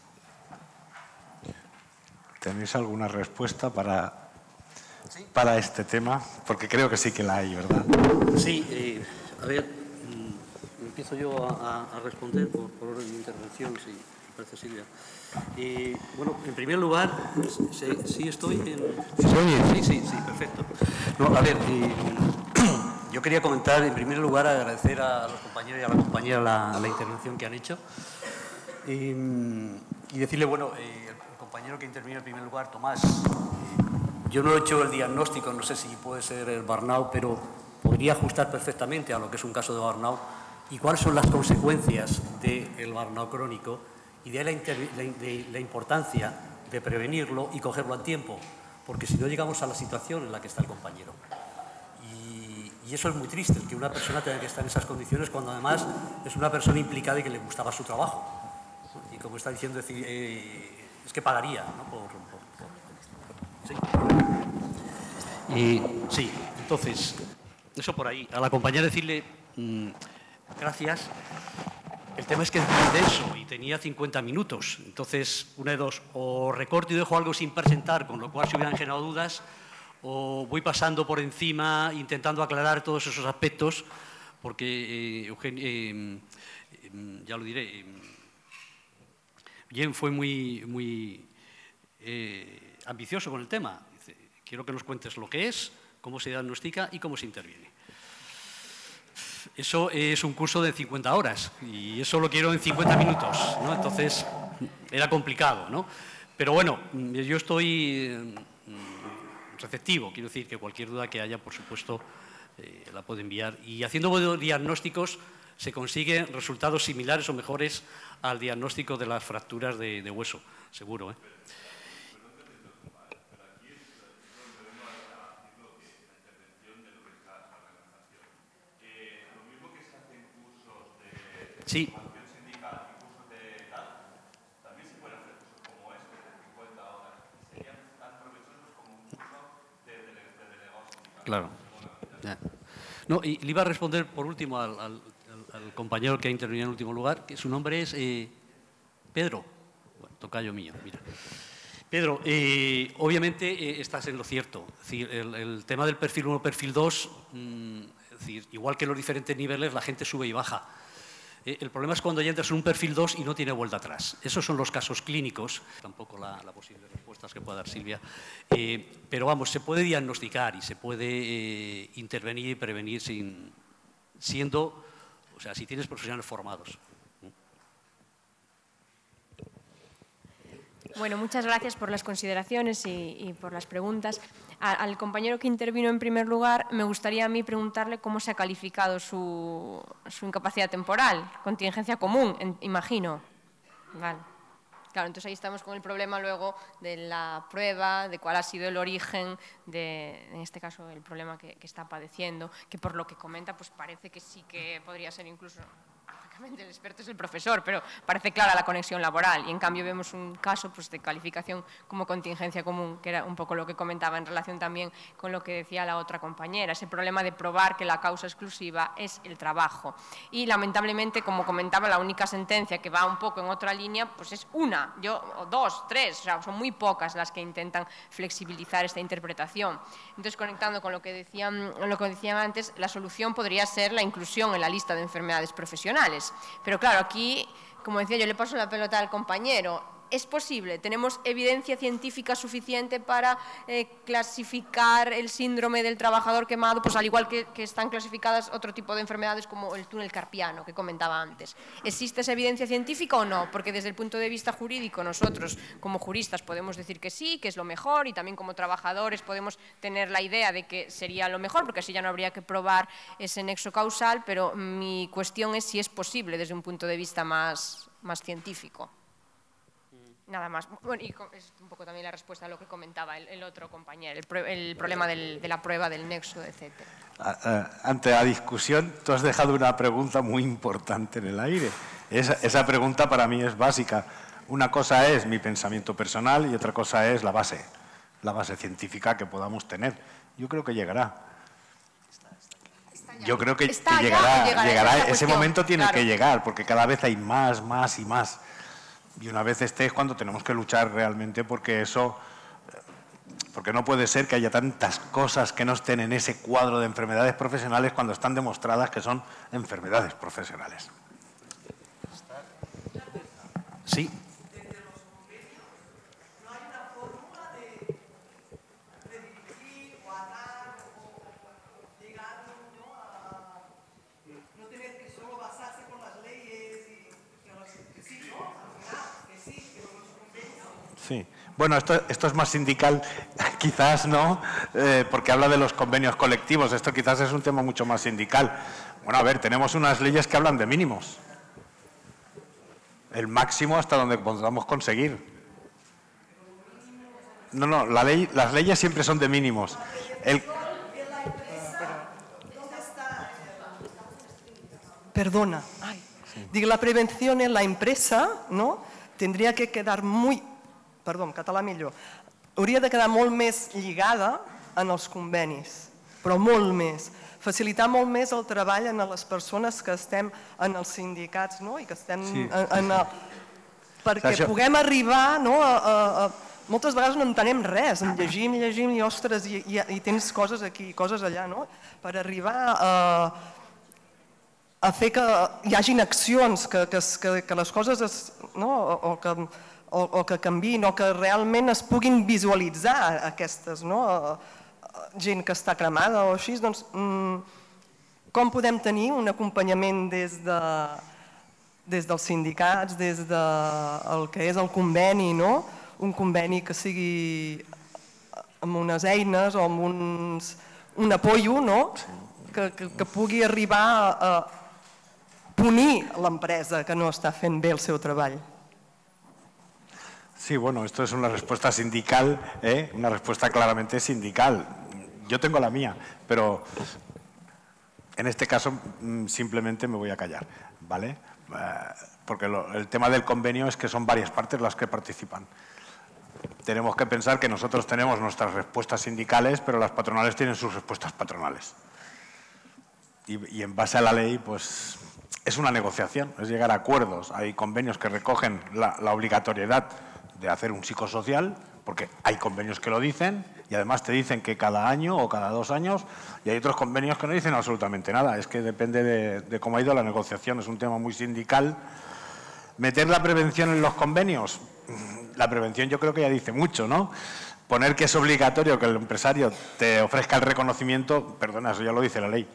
¿Tenéis alguna respuesta para, para este tema? Porque creo que sí que la hay, ¿verdad? Sí, eh, a ver, empiezo yo a, a responder por, por orden de intervención, si parece, Silvia. Eh, bueno, en primer lugar, sí, sí estoy en... ¿Se oye? Sí, sí, sí, perfecto. No, a ver, eh, yo quería comentar, en primer lugar, agradecer a los compañeros y a la compañera la, la intervención que han hecho eh, y decirle, bueno, eh, el compañero que intervino en primer lugar, Tomás, eh, yo no he hecho el diagnóstico, no sé si puede ser el burnout, pero podría ajustar perfectamente a lo que es un caso de burnout y cuáles son las consecuencias del burnout crónico. Y de ahí la, la, de la importancia de prevenirlo y cogerlo a tiempo, porque si no llegamos a la situación en la que está el compañero. Y, y eso es muy triste, que una persona tenga que estar en esas condiciones cuando además es una persona implicada y que le gustaba su trabajo. Y como está diciendo, decir, eh, es que pagaría, ¿no? Por, por, por, ¿sí? Y, sí, entonces, eso por ahí. A la compañera decirle mmm, gracias. El tema es que es muy denso y tenía cincuenta minutos. Entonces, una de dos, o recorto y dejo algo sin presentar, con lo cual se hubieran generado dudas, o voy pasando por encima intentando aclarar todos esos aspectos, porque, eh, Eugenio, eh, eh, ya lo diré, eh, Jen fue muy, muy eh, ambicioso con el tema. Dice, quiero que nos cuentes lo que es, cómo se diagnostica y cómo se interviene. Eso es un curso de cincuenta horas y eso lo quiero en cincuenta minutos, ¿no? Entonces, era complicado, ¿no? Pero bueno, yo estoy receptivo, quiero decir que cualquier duda que haya, por supuesto, eh, la puedo enviar. Y haciendo diagnósticos se consiguen resultados similares o mejores al diagnóstico de las fracturas de, de hueso, seguro, ¿eh? Sí. Claro. Ya. No, y le iba a responder por último al, al, al compañero que ha intervenido en último lugar, que su nombre es eh, Pedro. Bueno, tocayo mío, mira. Pedro, eh, obviamente eh, estás en lo cierto. Es decir, el, el tema del perfil uno, perfil dos, mmm, es decir, igual que los diferentes niveles, la gente sube y baja. Eh, el problema es cuando ya entras en un perfil dos y no tiene vuelta atrás. Esos son los casos clínicos, tampoco la, la posible respuesta que pueda dar Silvia. Eh, pero vamos, se puede diagnosticar y se puede eh, intervenir y prevenir sin, siendo, o sea, si tienes profesionales formados. Bueno, muchas gracias por las consideraciones y, y por las preguntas. A, al compañero que intervino en primer lugar, me gustaría a mí preguntarle cómo se ha calificado su, su incapacidad temporal, contingencia común, en, imagino. Vale. Claro, entonces ahí estamos con el problema luego de la prueba, de cuál ha sido el origen de, en este caso, el problema que, que está padeciendo, que por lo que comenta, pues parece que sí que podría ser incluso... El experto es el profesor, pero parece clara la conexión laboral y en cambio vemos un caso pues, de calificación como contingencia común, que era un poco lo que comentaba en relación también con lo que decía la otra compañera, ese problema de probar que la causa exclusiva es el trabajo. Y lamentablemente, como comentaba, la única sentencia que va un poco en otra línea pues es una, yo, o dos, tres, o sea, son muy pocas las que intentan flexibilizar esta interpretación. Entonces, conectando con lo que decían, lo que decían antes, la solución podría ser la inclusión en la lista de enfermedades profesionales. Pero claro, aquí, como decía, yo le paso la pelota al compañero. ¿Es posible? ¿Tenemos evidencia científica suficiente para eh, clasificar el síndrome del trabajador quemado? Pues al igual que, que están clasificadas otro tipo de enfermedades como el túnel carpiano que comentaba antes. ¿Existe esa evidencia científica o no? Porque desde el punto de vista jurídico nosotros como juristas podemos decir que sí, que es lo mejor, y también como trabajadores podemos tener la idea de que sería lo mejor, porque así ya no habría que probar ese nexo causal, pero mi cuestión es si es posible desde un punto de vista más, más científico. Nada más. Bueno, y es un poco también la respuesta a lo que comentaba el, el otro compañero, el, pro, el problema del, de la prueba del nexo, etcétera. Ante la discusión, tú has dejado una pregunta muy importante en el aire. Esa, esa pregunta para mí es básica. Una cosa es mi pensamiento personal y otra cosa es la base, la base científica que podamos tener. Yo creo que llegará. Yo creo que, que llegará. llegará, llegará ese momento tiene claro. que llegar, porque cada vez hay más, más y más. Y una vez esté es cuando tenemos que luchar realmente porque eso, porque no puede ser que haya tantas cosas que no estén en ese cuadro de enfermedades profesionales cuando están demostradas que son enfermedades profesionales. Sí. Sí. Bueno, esto, esto es más sindical, quizás no, eh, porque habla de los convenios colectivos. Esto quizás es un tema mucho más sindical. Bueno, a ver, tenemos unas leyes que hablan de mínimos. El máximo hasta donde podamos conseguir. No, no, la ley, las leyes siempre son de mínimos. El... Perdona. Ay. Digo, la prevención en la empresa, ¿no?, tendria que quedar muy... Perdó, en català millor. Hauria de quedar molt més lligada en els convenis. però molt més. Facilitar molt més el treball a les persones que estem en els sindicats, no? I que estem sí. en el... perquè això... puguem arribar, no? a, a, a... moltes vegades no entenem res, en llegim, llegim i ostres, i, i, i tens coses aquí, coses allà, no? Per arribar a, a fer que hi hagin accions, que, que, que les coses es, no? o, o, que, o, o que canviïn, o que realment es puguin visualitzar aquestes, no? gent que està cremada o així, doncs com podem tenir un acompanyament des de des dels sindicats, des del que és el conveni, no? Un conveni que sigui amb unes eines o amb uns, un apoyo, no? que, que, que pugui arribar a punir l'empresa que no està fent bé el seu treball. Sí, bueno, esto es una respuesta sindical, ¿eh? Una respuesta claramente sindical. Yo tengo la mía, pero en este caso simplemente me voy a callar, ¿vale? Porque lo, el tema del convenio es que son varias partes las que participan. Tenemos que pensar que nosotros tenemos nuestras respuestas sindicales, pero las patronales tienen sus respuestas patronales. Y, y en base a la ley, pues es una negociación, es llegar a acuerdos. Hay convenios que recogen la, la obligatoriedad de hacer un psicosocial, porque hay convenios que lo dicen y además te dicen que cada año o cada dos años, y hay otros convenios que no dicen absolutamente nada. Es que depende de, de cómo ha ido la negociación, es un tema muy sindical. Meter la prevención en los convenios, la prevención yo creo que ya dice mucho, ¿no? Poner que es obligatorio que el empresario te ofrezca el reconocimiento, perdona, eso ya lo dice la ley.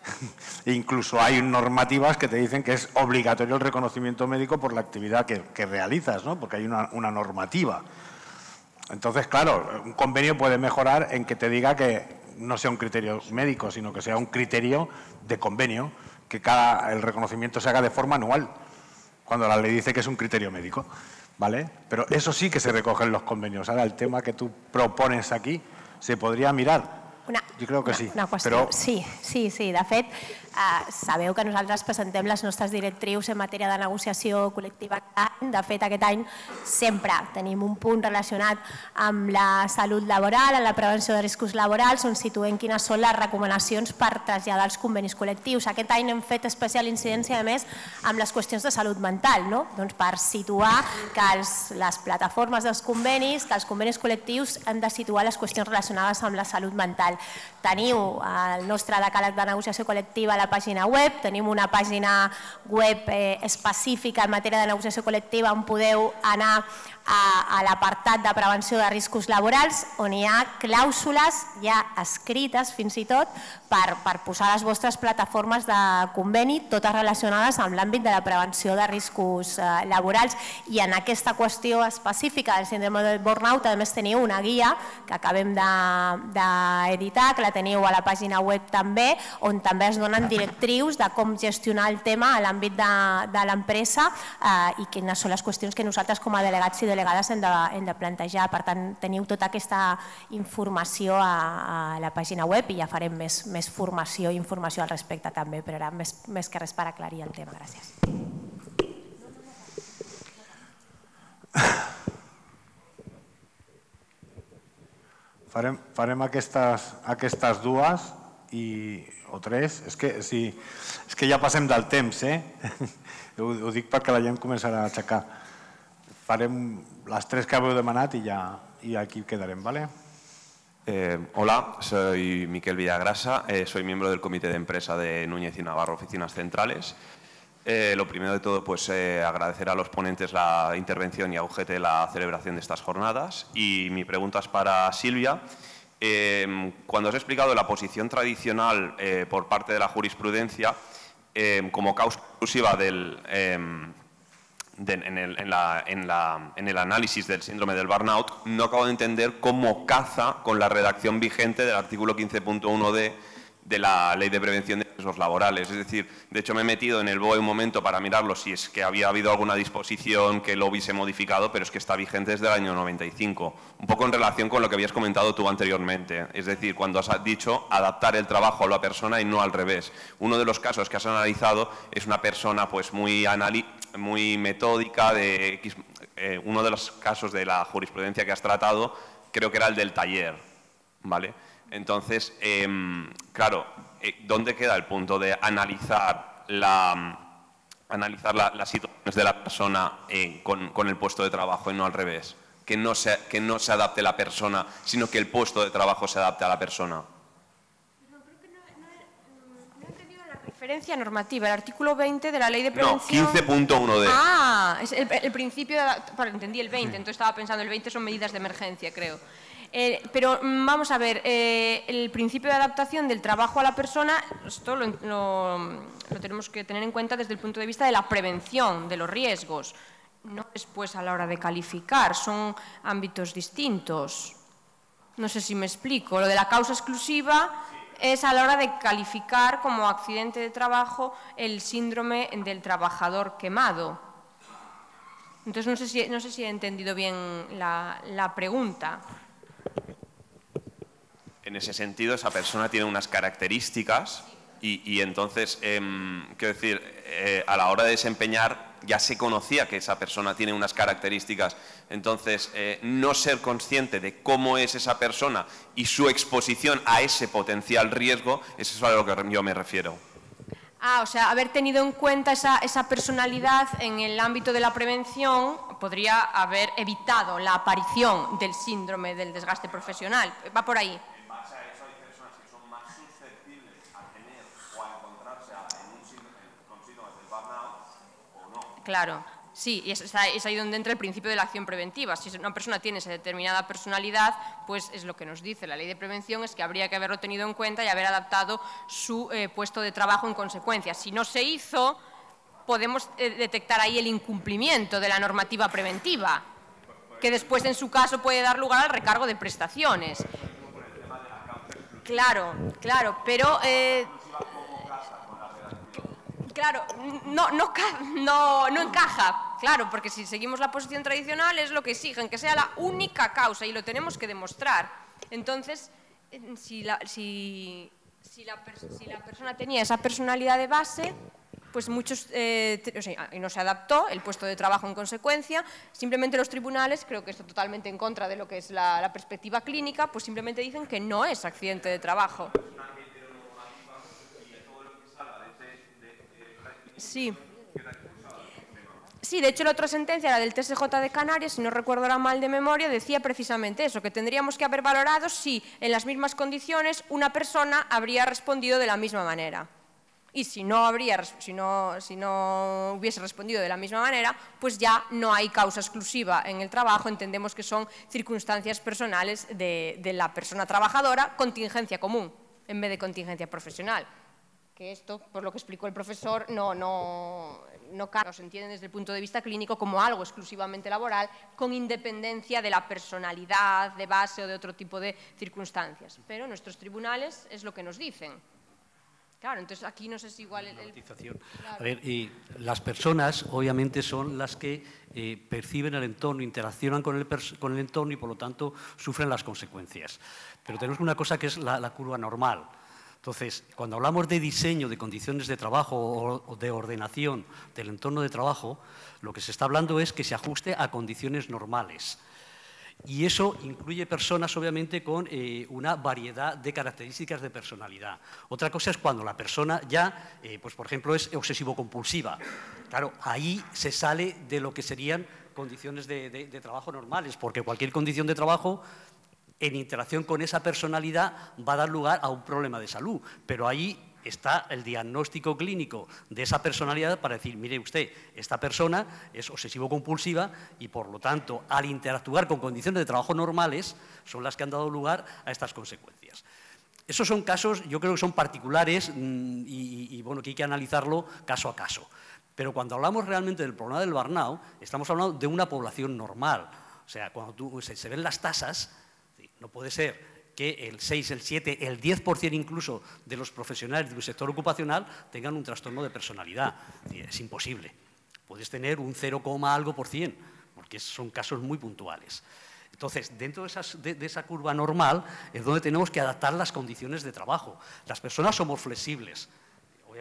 Incluso hay normativas que te dicen que es obligatorio el reconocimiento médico por la actividad que, que realizas, ¿no? Porque hay una, una normativa. Entonces, claro, un convenio puede mejorar en que te diga que no sea un criterio médico, sino que sea un criterio de convenio, que cada, el reconocimiento se haga de forma anual, cuando la ley dice que es un criterio médico, ¿vale? Pero eso sí que se recoge en los convenios. Ahora, el tema que tú propones aquí se podria mirar. Una, jo crec que una, sí. Una qüestió. Però... Sí, sí, sí. De fet, eh, sabeu que nosaltres presentem les nostres directrius en matèria de negociació col·lectiva. De fet, aquest any sempre tenim un punt relacionat amb la salut laboral, amb la prevenció de riscos laborals, on situem quines són les recomanacions per traslladar els convenis col·lectius. Aquest any hem fet especial incidència, a més, amb les qüestions de salut mental, no? Doncs per situar que els, les plataformes dels convenis, que els convenis col·lectius han de situar les qüestions relacionades amb la salut mental. Teniu el nostre decàleg de negociació col·lectiva a la pàgina web, tenim una pàgina web específica en matèria de negociació col·lectiva on podeu anar a l'apartat de prevenció de riscos laborals, on hi ha clàusules ja escrites fins i tot per posar les vostres plataformes de conveni, totes relacionades amb l'àmbit de la prevenció de riscos laborals. I en aquesta qüestió específica del síndrome del burnout, a més teniu una guia que acabem d'editar, que la teniu a la pàgina web també, on també es donen directrius de com gestionar el tema a l'àmbit de l'empresa i quines són les qüestions que nosaltres com a delegats i delegades hem de plantejar. Per tant, teniu tota aquesta informació a la pàgina web i ja farem més formació i informació al respecte també, però era més que res per aclarir el tema. Gràcies. Farem, farem aquestes, aquestes dues i, o tres. És que, sí, és que ja passem del temps, eh? Ho, ho dic perquè la gent començarà a aixecar. Farem las tres que habéis demanat y ya y aquí quedaremos, ¿vale? Eh, hola, soy Miquel Villagrasa, eh, soy miembro del comité de empresa de Núñez y Navarro Oficinas Centrales. Eh, lo primero de todo, pues eh, agradecer a los ponentes la intervención y a U G T la celebración de estas jornadas. Y mi pregunta es para Silvia. Eh, cuando os he explicado la posición tradicional eh, por parte de la jurisprudencia eh, como causa exclusiva del... Eh, De, en, el, en, la, en, la, en el análisis del síndrome del burnout, no acabo de entender cómo caza con la redacción vigente del artículo quince punto uno de, de la Ley de Prevención de Riesgos Laborales. Es decir, de hecho me he metido en el B O E un momento para mirarlo si es que había habido alguna disposición que lo hubiese modificado, pero es que está vigente desde el año noventa y cinco. Un poco en relación con lo que habías comentado tú anteriormente. Es decir, cuando has dicho adaptar el trabajo a la persona y no al revés. Uno de los casos que has analizado es una persona pues muy analítica, muy metódica, de X, eh, uno de los casos de la jurisprudencia que has tratado creo que era el del taller, ¿vale? Entonces, eh, claro, eh, ¿dónde queda el punto de analizar la... analizar la, las situaciones de la persona eh, con, con el puesto de trabajo y no al revés? Que no, se, que no se adapte la persona, sino que el puesto de trabajo se adapte a la persona. No, creo que no, no, he, no he entendido la referencia normativa, el artículo veinte de la Ley de Prevención... No, quince punto uno de... Ah, es el, el principio... De, bueno, entendí el veinte, entonces estaba pensando, el veinte son medidas de emergencia, creo. Eh, pero vamos a ver, eh, el principio de adaptación del trabajo a la persona, esto lo, lo, lo tenemos que tener en cuenta desde el punto de vista de la prevención de los riesgos, no después a la hora de calificar, son ámbitos distintos. No sé si me explico. Lo de la causa exclusiva es a la hora de calificar como accidente de trabajo el síndrome del trabajador quemado. Entonces no sé si, no sé si he entendido bien la, la pregunta. En ese sentido, esa persona tiene unas características y, y entonces, eh, quiero decir, eh, a la hora de desempeñar ya se conocía que esa persona tiene unas características. Entonces, eh, no ser consciente de cómo es esa persona y su exposición a ese potencial riesgo, eso es a lo que yo me refiero. Ah, o sea, haber tenido en cuenta esa, esa personalidad en el ámbito de la prevención podría haber evitado la aparición del síndrome del desgaste profesional. Va por ahí. Claro, sí, y es, es ahí donde entra el principio de la acción preventiva. Si una persona tiene esa determinada personalidad, pues es lo que nos dice la Ley de Prevención, es que habría que haberlo tenido en cuenta y haber adaptado su eh, puesto de trabajo en consecuencia. Si no se hizo, podemos eh, detectar ahí el incumplimiento de la normativa preventiva, que después en su caso puede dar lugar al recargo de prestaciones. Claro, claro, pero... Eh, Claro, no, no, no, no encaja, claro, porque si seguimos la posición tradicional es lo que exigen, que sea la única causa y lo tenemos que demostrar. Entonces, si la, si, si la, si la persona tenía esa personalidad de base, pues muchos, eh, o sea, y no se adaptó el puesto de trabajo en consecuencia, simplemente los tribunales, creo que esto totalmente en contra de lo que es la, la perspectiva clínica, pues simplemente dicen que no es accidente de trabajo. Sí. Sí, de hecho la otra sentencia, la del T S J de Canarias, si no recuerdo ahora mal de memoria, decía precisamente eso, que tendríamos que haber valorado si en las mismas condiciones una persona habría respondido de la misma manera. Y si no, habría, si no, si no hubiese respondido de la misma manera, pues ya no hay causa exclusiva en el trabajo, entendemos que son circunstancias personales de, de la persona trabajadora, contingencia común, en vez de contingencia profesional. Que esto, por lo que explicó el profesor, no, no, no, no se entiende desde el punto de vista clínico como algo exclusivamente laboral, con independencia de la personalidad, de base o de otro tipo de circunstancias. Pero nuestros tribunales es lo que nos dicen. Claro, entonces aquí no sé si igual... El, el... Claro. A ver, y las personas obviamente son las que eh, perciben el entorno, interaccionan con el, con el entorno y por lo tanto sufren las consecuencias. Pero tenemos una cosa que es la, la curva normal. Entonces, cuando hablamos de diseño de condiciones de trabajo o de ordenación del entorno de trabajo, lo que se está hablando es que se ajuste a condiciones normales. Y eso incluye personas, obviamente, con eh, una variedad de características de personalidad. Otra cosa es cuando la persona ya, eh, pues por ejemplo, es obsesivo-compulsiva. Claro, ahí se sale de lo que serían condiciones de, de, de trabajo normales, porque cualquier condición de trabajo en interacción con esa personalidad va a dar lugar a un problema de salud, pero ahí está el diagnóstico clínico de esa personalidad para decir, mire usted, esta persona es obsesivo-compulsiva y por lo tanto al interactuar con condiciones de trabajo normales son las que han dado lugar a estas consecuencias. Esos son casos, yo creo que son particulares y, y, y bueno, que hay que analizarlo caso a caso. Pero cuando hablamos realmente del problema del burnout, estamos hablando de una población normal. O sea, cuando tú, se, se ven las tasas, no puede ser que el seis, el siete, el diez por cien incluso de los profesionales del sector ocupacional tengan un trastorno de personalidad. Es imposible. Puedes tener un cero, algo por cien, porque son casos muy puntuales. Entonces, dentro de, esas, de, de esa curva normal es donde tenemos que adaptar las condiciones de trabajo. Las personas somos flexibles. Obviamente,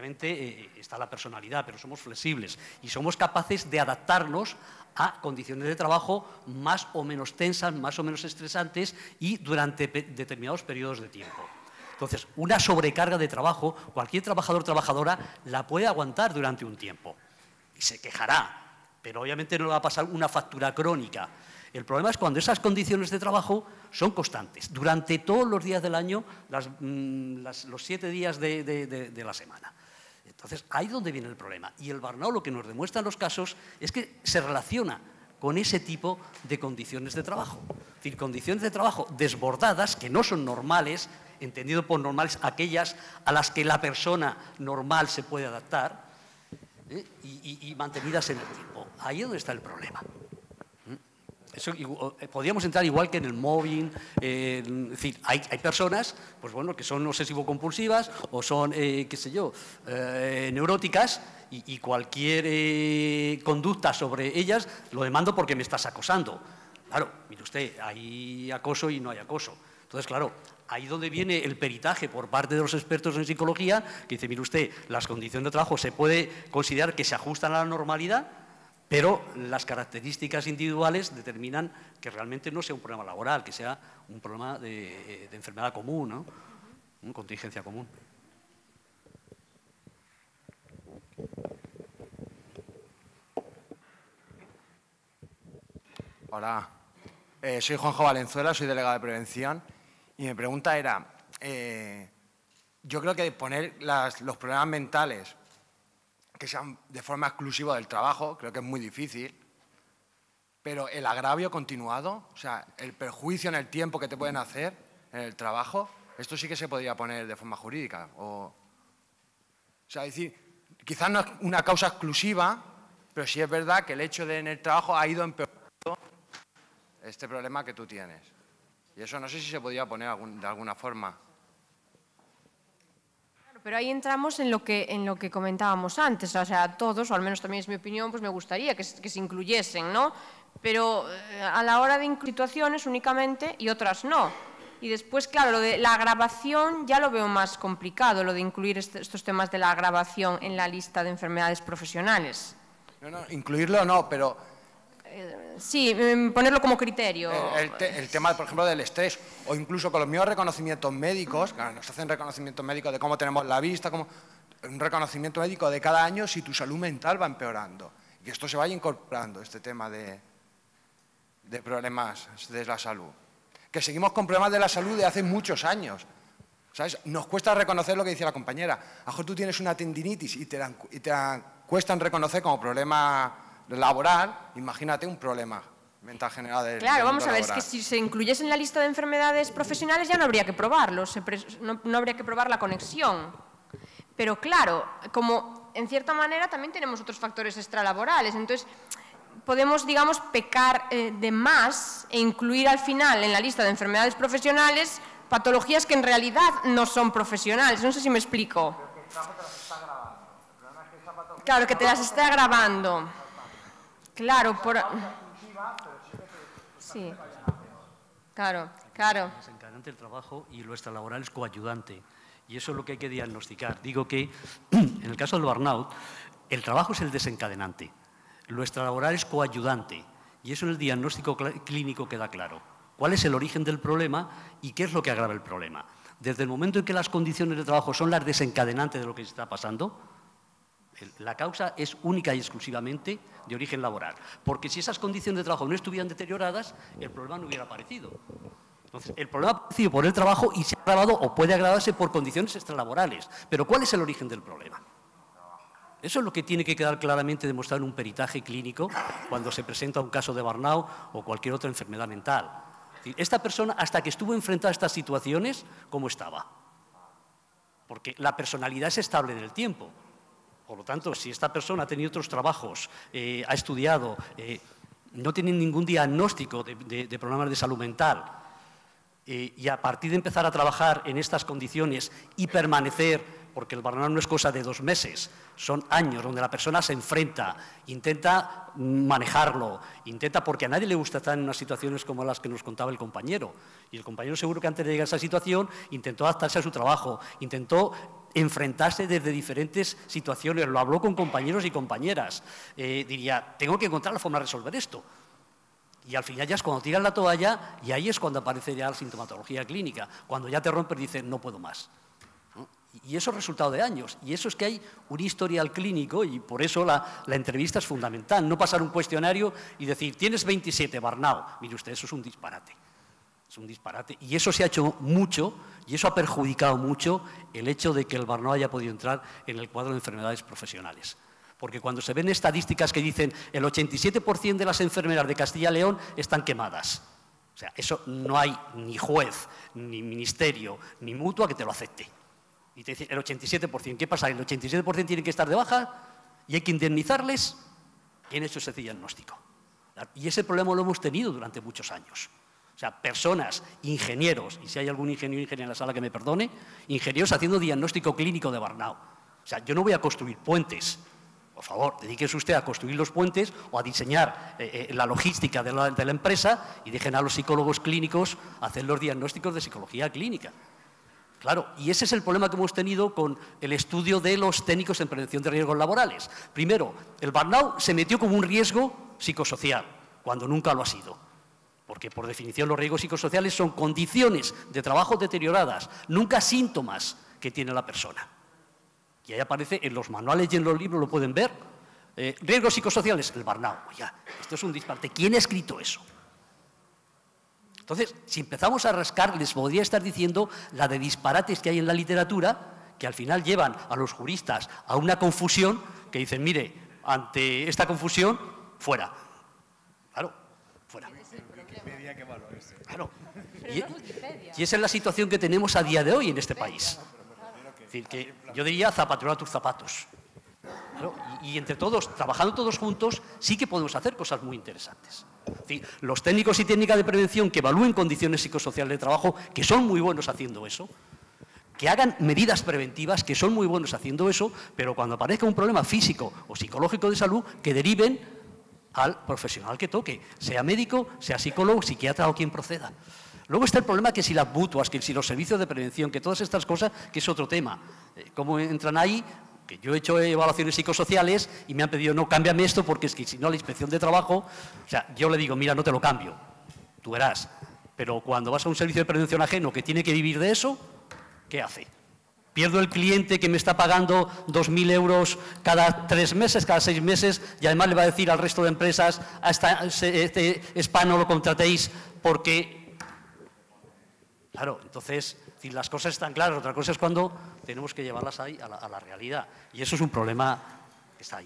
obviamente eh, está la personalidad, pero somos flexibles y somos capaces de adaptarnos a condiciones de trabajo más o menos tensas, más o menos estresantes y durante determinados periodos de tiempo. Entonces, una sobrecarga de trabajo, cualquier trabajador o trabajadora la puede aguantar durante un tiempo y se quejará, pero obviamente no le va a pasar una factura crónica. El problema es cuando esas condiciones de trabajo son constantes, durante todos los días del año, las, las, los siete días de, de, de, de la semana. Entonces, ahí es donde viene el problema. Y el burnout lo que nos demuestran los casos es que se relaciona con ese tipo de condiciones de trabajo. Es decir, condiciones de trabajo desbordadas, que no son normales, entendido por normales aquellas a las que la persona normal se puede adaptar, ¿eh? y, y, y mantenidas en el tiempo. Ahí es donde está el problema. Eso, podríamos entrar igual que en el mobbing, eh, es decir, hay, hay personas, pues bueno, que son obsesivo-compulsivas o son, eh, qué sé yo, eh, neuróticas y, y cualquier eh, conducta sobre ellas lo demando porque me estás acosando. Claro, mire usted, hay acoso y no hay acoso. Entonces, claro, ahí donde viene el peritaje por parte de los expertos en psicología, que dice, mire usted, las condiciones de trabajo se puede considerar que se ajustan a la normalidad, pero las características individuales determinan que realmente no sea un problema laboral, que sea un problema de, de enfermedad común, ¿no? Una contingencia común. Hola, eh, soy Juanjo Valenzuela, soy delegado de prevención y mi pregunta era, eh, yo creo que poner las, los problemas mentales que sean de forma exclusiva del trabajo, creo que es muy difícil, pero el agravio continuado, o sea, el perjuicio en el tiempo que te pueden hacer en el trabajo, esto sí que se podría poner de forma jurídica. O, o sea, es decir, quizás no es una causa exclusiva, pero sí es verdad que el hecho de en el trabajo ha ido empeorando este problema que tú tienes. Y eso no sé si se podría poner algún, de alguna forma. Pero ahí entramos en lo que, en lo que comentábamos antes, o sea, todos, o al menos también es mi opinión, pues me gustaría que, que se incluyesen, ¿no? Pero eh, a la hora de incluir situaciones únicamente y otras no. Y después, claro, lo de la agravación ya lo veo más complicado, lo de incluir este, estos temas de la agravación en la lista de enfermedades profesionales. No, no, incluirlo no, pero... Sí, ponerlo como criterio. El, el, te, el tema, por ejemplo, del estrés, o incluso con los mismos reconocimientos médicos, claro, nos hacen reconocimientos médicos de cómo tenemos la vista, como un reconocimiento médico de cada año si tu salud mental va empeorando. Y que esto se vaya incorporando, este tema de, de problemas de la salud. Que seguimos con problemas de la salud de hace muchos años. ¿Sabes? Nos cuesta reconocer lo que decía la compañera. A lo mejor tú tienes una tendinitis y te, dan, y te dan, cuestan reconocer como problema laboral, imagínate un problema mental general del Claro, vamos a ver, laboral. es que si se incluyese en la lista de enfermedades profesionales ya no habría que probarlo, se no, no habría que probar la conexión. Pero claro, como en cierta manera también tenemos otros factores extralaborales, entonces podemos, digamos, pecar eh, de más e incluir al final en la lista de enfermedades profesionales patologías que en realidad no son profesionales. No sé si me explico. Claro, que te las está agravando. Claro, por... Sí, claro, claro. Es desencadenante el trabajo y lo extralaboral es coayudante. Y eso es lo que hay que diagnosticar. Digo que, en el caso del burnout, el trabajo es el desencadenante, lo extralaboral es coayudante. Y eso en el diagnóstico clínico queda claro. ¿Cuál es el origen del problema y qué es lo que agrava el problema? Desde el momento en que las condiciones de trabajo son las desencadenantes de lo que se está pasando, la causa es única y exclusivamente de origen laboral. Porque si esas condiciones de trabajo no estuvieran deterioradas, el problema no hubiera aparecido. Entonces, el problema ha aparecido por el trabajo y se ha agravado o puede agravarse por condiciones extralaborales. Pero ¿cuál es el origen del problema? Eso es lo que tiene que quedar claramente demostrado en un peritaje clínico cuando se presenta un caso de burnout o cualquier otra enfermedad mental. Es decir, esta persona, hasta que estuvo enfrentada a estas situaciones, ¿cómo estaba? Porque la personalidad es estable en el tiempo. Por lo tanto, si esta persona ha tenido otros trabajos, eh, ha estudiado, eh, no tiene ningún diagnóstico de, de, de problemas de salud mental, eh, y a partir de empezar a trabajar en estas condiciones y permanecer porque el burnout no es cosa de dos meses, son años donde la persona se enfrenta, intenta manejarlo, intenta, porque a nadie le gusta estar en unas situaciones como las que nos contaba el compañero. Y el compañero seguro que antes de llegar a esa situación intentó adaptarse a su trabajo, intentó enfrentarse desde diferentes situaciones, lo habló con compañeros y compañeras. Eh, diría, tengo que encontrar la forma de resolver esto. Y al final ya es cuando tiras la toalla y ahí es cuando aparece ya la sintomatología clínica, cuando ya te rompes y dices, no puedo más. ¿No? Y eso es resultado de años. Y eso es que hay un historial clínico y por eso la, la entrevista es fundamental. No pasar un cuestionario y decir, tienes veintisiete, burnout. Mire usted, eso es un disparate. Es un disparate. Y eso se ha hecho mucho y eso ha perjudicado mucho el hecho de que el burnout haya podido entrar en el cuadro de enfermedades profesionales. Porque cuando se ven estadísticas que dicen el ochenta y siete por ciento de las enfermeras de Castilla y León están quemadas. O sea, eso no hay ni juez, ni ministerio, ni mutua que te lo acepte. Y te dicen el ochenta y siete por ciento. ¿Qué pasa? ¿El ochenta y siete por ciento tienen que estar de baja y hay que indemnizarles? ¿Quién ha hecho ese diagnóstico? Y ese problema lo hemos tenido durante muchos años. O sea, personas, ingenieros, y si hay algún ingeniero o ingeniera en la sala que me perdone, ingenieros haciendo diagnóstico clínico de burnout. O sea, yo no voy a construir puentes. Por favor, dedíquese usted a construir los puentes o a diseñar eh, eh, la logística de la, de la empresa y dejen a los psicólogos clínicos hacer los diagnósticos de psicología clínica. Claro, y ese es el problema que hemos tenido con el estudio de los técnicos en prevención de riesgos laborales. Primero, el burnout se metió como un riesgo psicosocial, cuando nunca lo ha sido. Porque, por definición, los riesgos psicosociales son condiciones de trabajo deterioradas, nunca síntomas que tiene la persona. Y ahí aparece en los manuales y en los libros, lo pueden ver. Eh, riesgos psicosociales, el burnout. Oye, esto es un disparate. ¿Quién ha escrito eso? Entonces, si empezamos a rascar, les podría estar diciendo la de disparates que hay en la literatura, que al final llevan a los juristas a una confusión, que dicen, mire, ante esta confusión, fuera. Claro, fuera. Claro. Y, y esa es la situación que tenemos a día de hoy en este país. Es decir, que yo diría zapatero a tus zapatos. Claro, y, y entre todos, trabajando todos juntos, sí que podemos hacer cosas muy interesantes. Es decir, los técnicos y técnicas de prevención que evalúen condiciones psicosociales de trabajo, que son muy buenos haciendo eso, que hagan medidas preventivas, que son muy buenos haciendo eso, pero cuando aparezca un problema físico o psicológico de salud, que deriven al profesional que toque, sea médico, sea psicólogo, psiquiatra o quien proceda. Luego está el problema que si las mutuas, que si los servicios de prevención, que todas estas cosas, que es otro tema. ¿Cómo entran ahí? Que yo he hecho evaluaciones psicosociales y me han pedido, no, cámbiame esto porque es que si no la inspección de trabajo, o sea, yo le digo, mira, no te lo cambio, tú verás. Pero cuando vas a un servicio de prevención ajeno que tiene que vivir de eso, ¿qué hace? Pierdo el cliente que me está pagando dos mil euros cada tres meses, cada seis meses, y además le va a decir al resto de empresas, a esta, este spa no lo contratéis porque... Claro, entonces, si las cosas están claras, otra cosa es cuando tenemos que llevarlas ahí a la, a la realidad. Y eso es un problema que está ahí.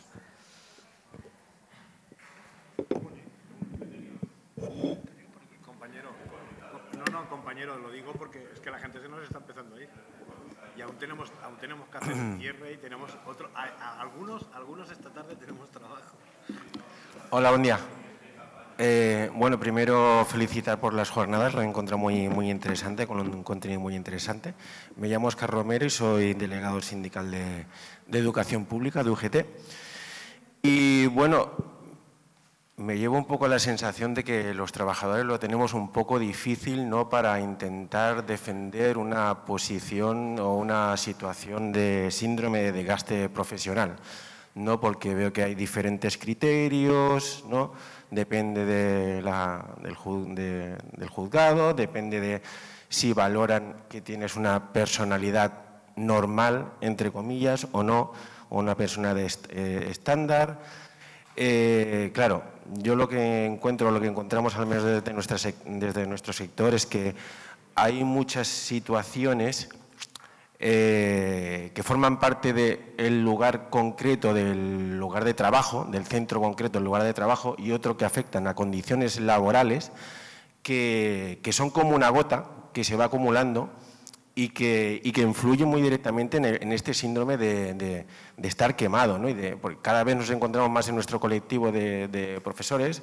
Compañero, no, no, compañero, lo digo porque es que la gente se nos está empezando a ir. Y aún tenemos, aún tenemos que hacer el cierre y tenemos otro... A, a, algunos, algunos esta tarde tenemos trabajo. Hola, buen día. Eh, bueno, primero felicitar por las jornadas, lo he encontrado muy, muy interesante, con un contenido muy interesante. Me llamo Óscar Romero y soy delegado sindical de, de Educación Pública, de U G T. Y bueno, me llevo un poco la sensación de que los trabajadores lo tenemos un poco difícil, ¿no?, para intentar defender una posición o una situación de síndrome de desgaste profesional, ¿no?, porque veo que hay diferentes criterios, ¿no?, depende de la, del, ju, de, del juzgado, depende de si valoran que tienes una personalidad normal, entre comillas, o no, o una persona de est, eh, estándar. Eh, claro, yo lo que encuentro, lo que encontramos al menos desde, nuestra, desde nuestro sector es que hay muchas situaciones eh, que forman parte del lugar concreto, del lugar de trabajo, del centro concreto del lugar de trabajo, y otro que afectan a condiciones laborales que, que son como una gota que se va acumulando y que, y que influye muy directamente en, el, en este síndrome de, de, de estar quemado, ¿no? Y de, porque cada vez nos encontramos más en nuestro colectivo de, de profesores,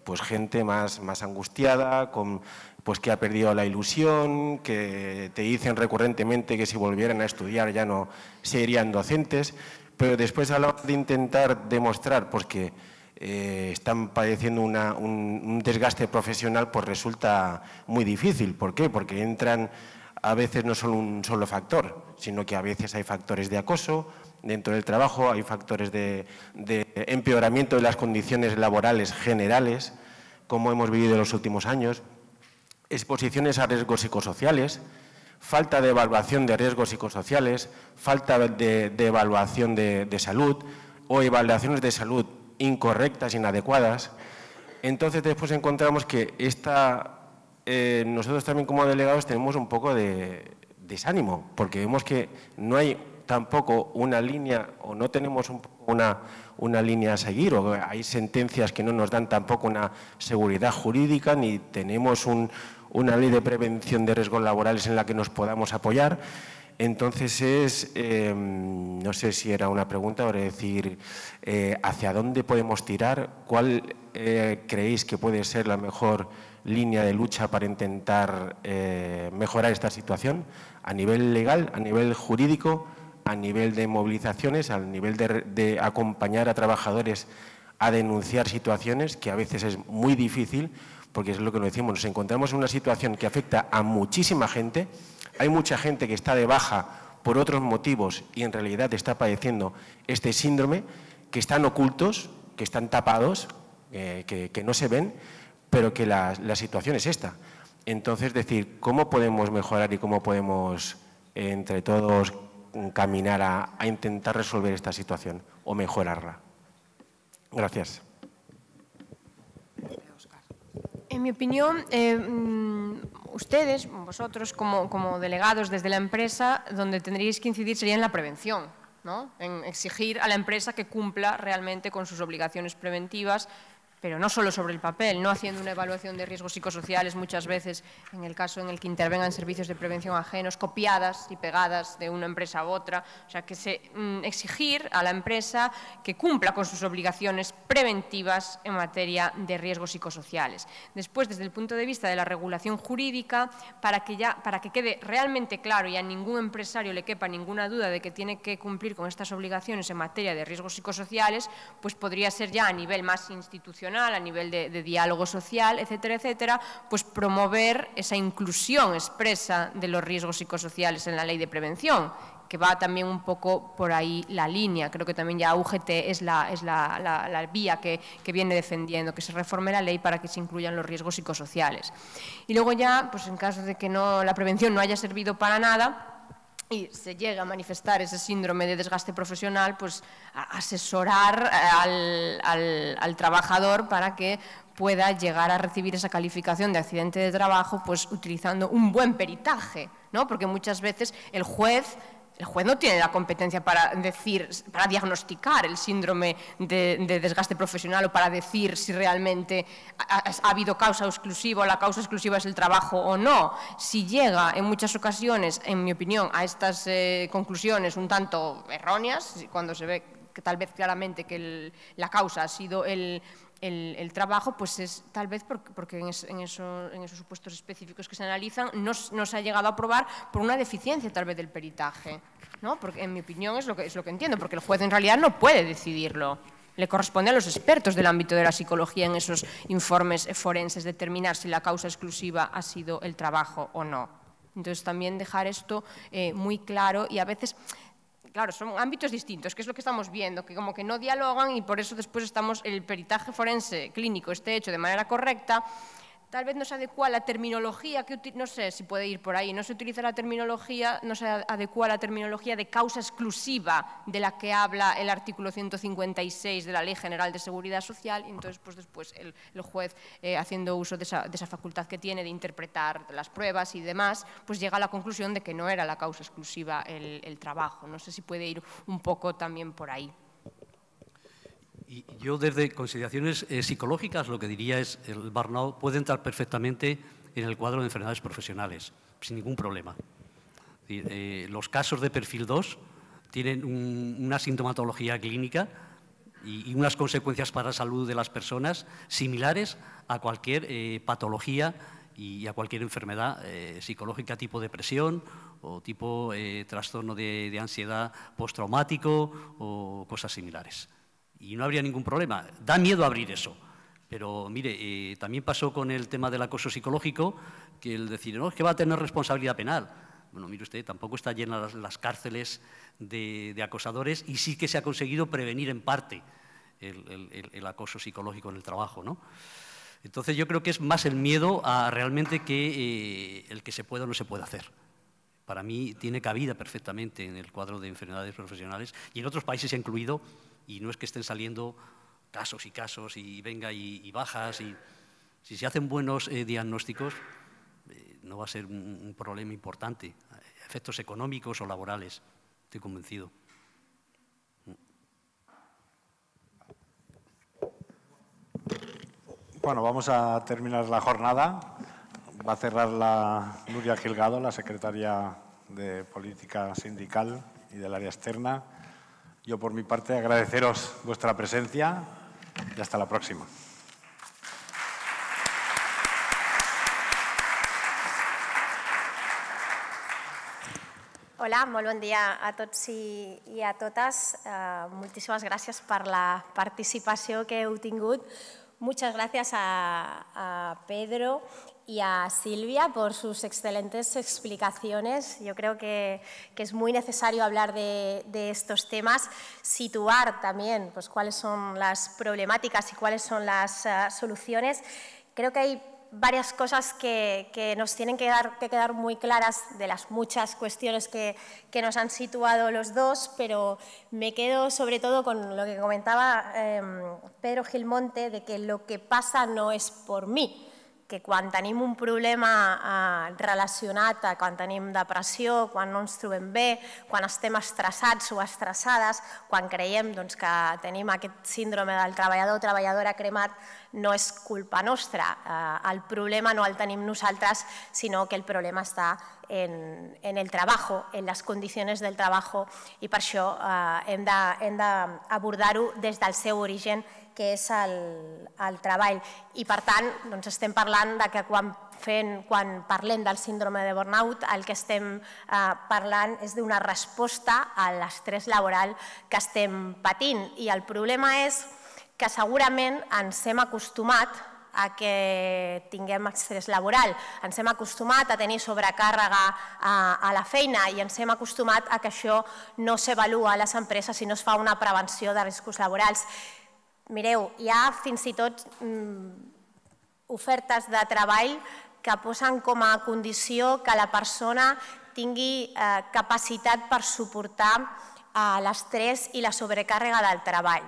pues gente más, más angustiada, con, pues que ha perdido la ilusión, que te dicen recurrentemente que si volvieran a estudiar ya no serían docentes, pero después a la hora de intentar demostrar pues, que eh, están padeciendo una, un, un desgaste profesional, pues resulta muy difícil. ¿Por qué? Porque entran a veces no solo un solo factor, sino que a veces hay factores de acoso dentro del trabajo, hay factores de, de empeoramiento de las condiciones laborales generales, como hemos vivido en los últimos años, exposiciones a riesgos psicosociales, falta de evaluación de riesgos psicosociales, falta de, de evaluación de, de salud o evaluaciones de salud incorrectas, inadecuadas. Entonces después encontramos que esta, eh, nosotros también como delegados tenemos un poco de desánimo, porque vemos que no hay tampoco una línea o no tenemos un, una, una línea a seguir, o hay sentencias que no nos dan tampoco una seguridad jurídica, ni tenemos un, una ley de prevención de riesgos laborales en la que nos podamos apoyar. Entonces es, eh, no sé si era una pregunta o decir, eh, ¿hacia dónde podemos tirar? ¿Cuál eh, creéis que puede ser la mejor línea de lucha para intentar eh, mejorar esta situación? A nivel legal, a nivel jurídico, a nivel de movilizaciones, al nivel de, de acompañar a trabajadores a denunciar situaciones, que a veces es muy difícil, porque es lo que nos decimos, nos encontramos en una situación que afecta a muchísima gente, hay mucha gente que está de baja por otros motivos y en realidad está padeciendo este síndrome, que están ocultos, que están tapados, eh, que, que no se ven, pero que la, la situación es esta. Entonces, decir, ¿cómo podemos mejorar y cómo podemos, eh, entre todos, caminar a, a intentar resolver esta situación o mejorarla? Gracias. En mi opinión, eh, ustedes, vosotros como, como delegados desde la empresa, donde tendríais que incidir sería en la prevención, ¿no? En exigir a la empresa que cumpla realmente con sus obligaciones preventivas, pero no solo sobre el papel, no haciendo una evaluación de riesgos psicosociales muchas veces, en el caso en el que intervengan servicios de prevención ajenos, copiadas y pegadas de una empresa a otra. O sea, que se, mm, exigir a la empresa que cumpla con sus obligaciones preventivas en materia de riesgos psicosociales. Después, desde el punto de vista de la regulación jurídica, para que, ya, para que quede realmente claro y a ningún empresario le quepa ninguna duda de que tiene que cumplir con estas obligaciones en materia de riesgos psicosociales, pues podría ser ya a nivel más institucional, a nivel de, de diálogo social, etcétera, etcétera, pues promover esa inclusión expresa de los riesgos psicosociales en la ley de prevención, que va también un poco por ahí la línea. Creo que también ya U G T es la, es la, la, la vía que, que viene defendiendo, que se reforme la ley para que se incluyan los riesgos psicosociales. Y luego ya, pues en caso de que no, la prevención no haya servido para nada, y se llega a manifestar ese síndrome de desgaste profesional, pues a asesorar al, al, al trabajador para que pueda llegar a recibir esa calificación de accidente de trabajo, pues utilizando un buen peritaje, ¿no? Porque muchas veces el juez... El juez no tiene la competencia para decir, para diagnosticar el síndrome de, de desgaste profesional o para decir si realmente ha, ha habido causa exclusiva o la causa exclusiva es el trabajo o no. Si llega en muchas ocasiones, en mi opinión, a estas eh, conclusiones un tanto erróneas, cuando se ve que tal vez claramente que el, la causa ha sido el... El, el trabajo, pues es tal vez porque, porque en, es, en, eso, en esos supuestos específicos que se analizan no, no se ha llegado a aprobar por una deficiencia tal vez del peritaje, ¿no? Porque en mi opinión es lo, que, es lo que entiendo, porque el juez en realidad no puede decidirlo. Le corresponde a los expertos del ámbito de la psicología en esos informes forenses determinar si la causa exclusiva ha sido el trabajo o no. Entonces también dejar esto eh, muy claro y a veces... Claro, son ámbitos distintos, que es lo que estamos viendo, que como que no dialogan y por eso después estamos, el peritaje forense clínico esté hecho de manera correcta, tal vez no se adecua la terminología, que no sé si puede ir por ahí, no se utiliza la terminología, no se adecua la terminología de causa exclusiva de la que habla el artículo ciento cincuenta y seis de la Ley General de Seguridad Social, y entonces pues después el, el juez, eh, haciendo uso de esa, de esa facultad que tiene de interpretar las pruebas y demás, pues llega a la conclusión de que no era la causa exclusiva el, el trabajo. No sé si puede ir un poco también por ahí. Y yo desde consideraciones eh, psicológicas lo que diría es el burnout puede entrar perfectamente en el cuadro de enfermedades profesionales, sin ningún problema. Y, eh, los casos de perfil dos tienen un, una sintomatología clínica y, y unas consecuencias para la salud de las personas similares a cualquier eh, patología y a cualquier enfermedad eh, psicológica tipo depresión o tipo eh, trastorno de, de ansiedad postraumático o cosas similares. Y no habría ningún problema. Da miedo abrir eso. Pero, mire, eh, también pasó con el tema del acoso psicológico, que el decir, no, es que va a tener responsabilidad penal. Bueno, mire usted, tampoco está llena las, las cárceles de, de acosadores y sí que se ha conseguido prevenir en parte el, el, el acoso psicológico en el trabajo, ¿no? Entonces, yo creo que es más el miedo a realmente que eh, el que se pueda o no se puede hacer. Para mí tiene cabida perfectamente en el cuadro de enfermedades profesionales y en otros países se ha incluido, y no es que estén saliendo casos y casos y venga y, y bajas. Y, si se hacen buenos eh, diagnósticos, eh, no va a ser un, un problema importante. Efectos económicos o laborales, estoy convencido. Bueno, vamos a terminar la jornada. Va a cerrar la Nuria Gilgado, la secretaria de Política Sindical y del área externa. Yo, por mi parte, agradeceros vuestra presencia y hasta la próxima. Hola, molt bon dia a tots i, i a totes. Uh, moltíssimes gràcies per la participació que heu tingut. Muchas gracias a, a Pedro y a Silvia por sus excelentes explicaciones. Yo creo que, que es muy necesario hablar de, de estos temas, situar también pues, cuáles son las problemáticas y cuáles son las uh, soluciones. Creo que hay varias cosas que, que nos tienen que, dar, que quedar muy claras de las muchas cuestiones que, que nos han situado los dos, pero me quedo sobre todo con lo que comentaba eh, Pedro Gilmonte, de que lo que pasa no es por mí, que quan tenim un problema eh, relacionat a quan tenim depressió, quan no ens trobem bé, quan estem estressats o estressades, quan creiem doncs, que tenim aquest síndrome del treballador o treballadora cremat, no és culpa nostra. Eh, el problema no el tenim nosaltres, sinó que el problema està en, en el trabajo, en les condicions del treball, i per això eh, hem d'abordar-ho des del seu origen, que és el, el treball. I, per tant, doncs estem parlant de que quan, fent, quan parlem del síndrome de burnout, el que estem eh, parlant és d'una resposta a l'estrès laboral que estem patint. I el problema és que segurament ens hem acostumat a que tinguem estrès laboral, ens hem acostumat a tenir sobrecàrrega a, a la feina i ens hem acostumat a que això no s'avalua a les empreses i no es fa una prevenció de riscos laborals. Mireu, hi ha fins i tot mm, ofertes de treball que posen com a condició que la persona tingui eh, capacitat per suportar eh, l'estrès i la sobrecàrrega del treball.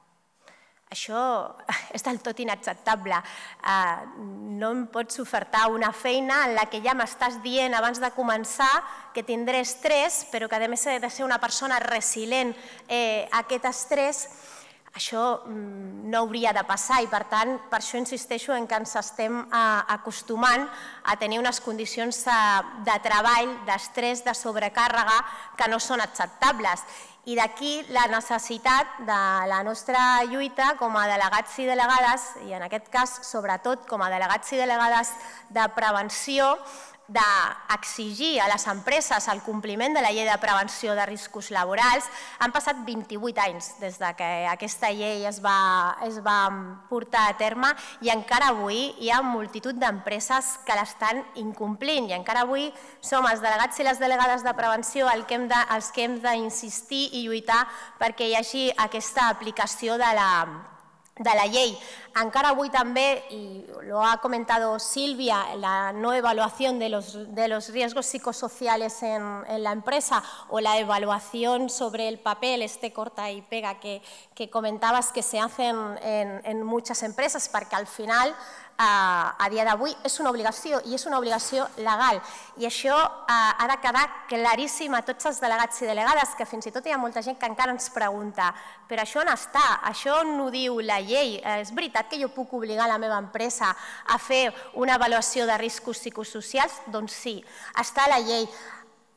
Això és del tot inacceptable. Eh, no em pots ofertar una feina en la que ja m'estàs dient abans de començar que tindré estrès, però que a més he de ser una persona resilient eh, a aquest estrès. Això no hauria de passar i, per tant, per això insisteixo en que ens estem acostumant a tenir unes condicions de treball, d'estrès, de sobrecàrrega que no són acceptables. I d'aquí la necessitat de la nostra lluita com a delegats i delegades, i en aquest cas, sobretot, com a delegats i delegades de prevenció, d'exigir a les empreses el compliment de la llei de prevenció de riscos laborals. Han passat vint-i-vuit anys des que aquesta llei es va, es va portar a terme i encara avui hi ha multitud d'empreses que l'estan incomplint i encara avui som els delegats i les delegades de prevenció els que hem de, els que hem d'insistir i lluitar perquè hi hagi aquesta aplicació de la de la llei. Encara avui també, y lo ha comentado Silvia, la no evaluación de los, de los riesgos psicosociales en, en la empresa o la evaluación sobre el papel, este corta y pega que, que comentabas que se hacen en, en muchas empresas, perquè al final a, a dia d'avui és una obligació i és una obligació legal. I això a, ha de quedar claríssim a tots els delegats i delegades, que fins i tot hi ha molta gent que encara ens pregunta però això on està? Això no ho diu la llei? És veritat que jo puc obligar la meva empresa a fer una avaluació de riscos psicosocials? Doncs sí, està a la llei.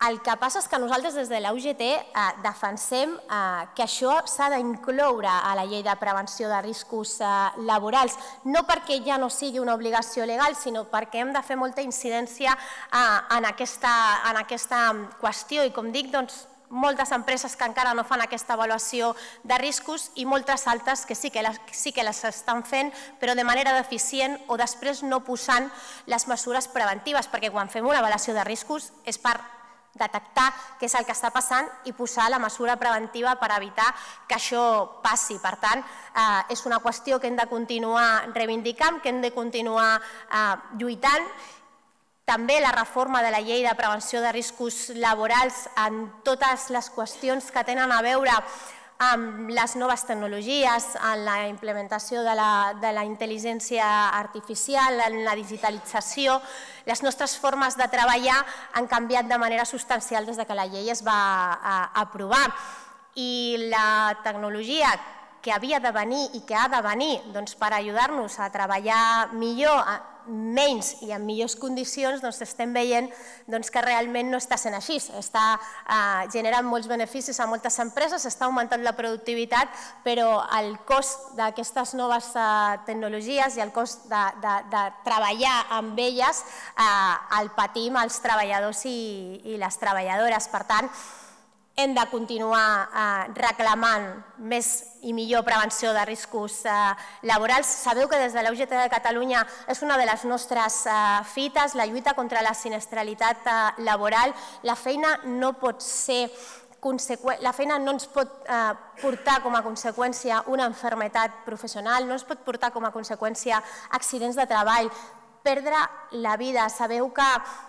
El que passa és que nosaltres des de la U G T defensem que això s'ha d'incloure a la llei de prevenció de riscos laborals, no perquè ja no sigui una obligació legal, sinó perquè hem de fer molta incidència en aquesta qüestió i, com dic, doncs, moltes empreses que encara no fan aquesta avaluació de riscos i moltes altres que sí que les estan fent, però de manera deficient o després no posant les mesures preventives, perquè quan fem una avaluació de riscos és per detectar què és el que està passant i posar la mesura preventiva per evitar que això passi. Per tant, és una qüestió que hem de continuar reivindicant, que hem de continuar lluitant. També la reforma de la llei de prevenció de riscos laborals en totes les qüestions que tenen a veure amb les noves tecnologies, en la implementació de la intel·ligència artificial, en la digitalització. Les nostres formes de treballar han canviat de manera substancial des que la llei es va aprovar. I la tecnologia que havia de venir i que ha de venir per ajudar-nos a treballar millor, menys i en millors condicions, estem veient que realment no està sent així. Està generant molts beneficis a moltes empreses, està augmentant la productivitat, però el cost d'aquestes noves tecnologies i el cost de treballar amb elles el patim els treballadors i les treballadores. Per tant, hem de continuar reclamant més i millor prevenció de riscos laborals. Sabeu que des de la U G T de Catalunya és una de les nostres fites, la lluita contra la sinistralitat laboral. La feina no pot ser la feina no ens pot portar com a conseqüència una malaltia professional, no ens pot portar com a conseqüència accidents de treball, perdre la vida. Sabeu que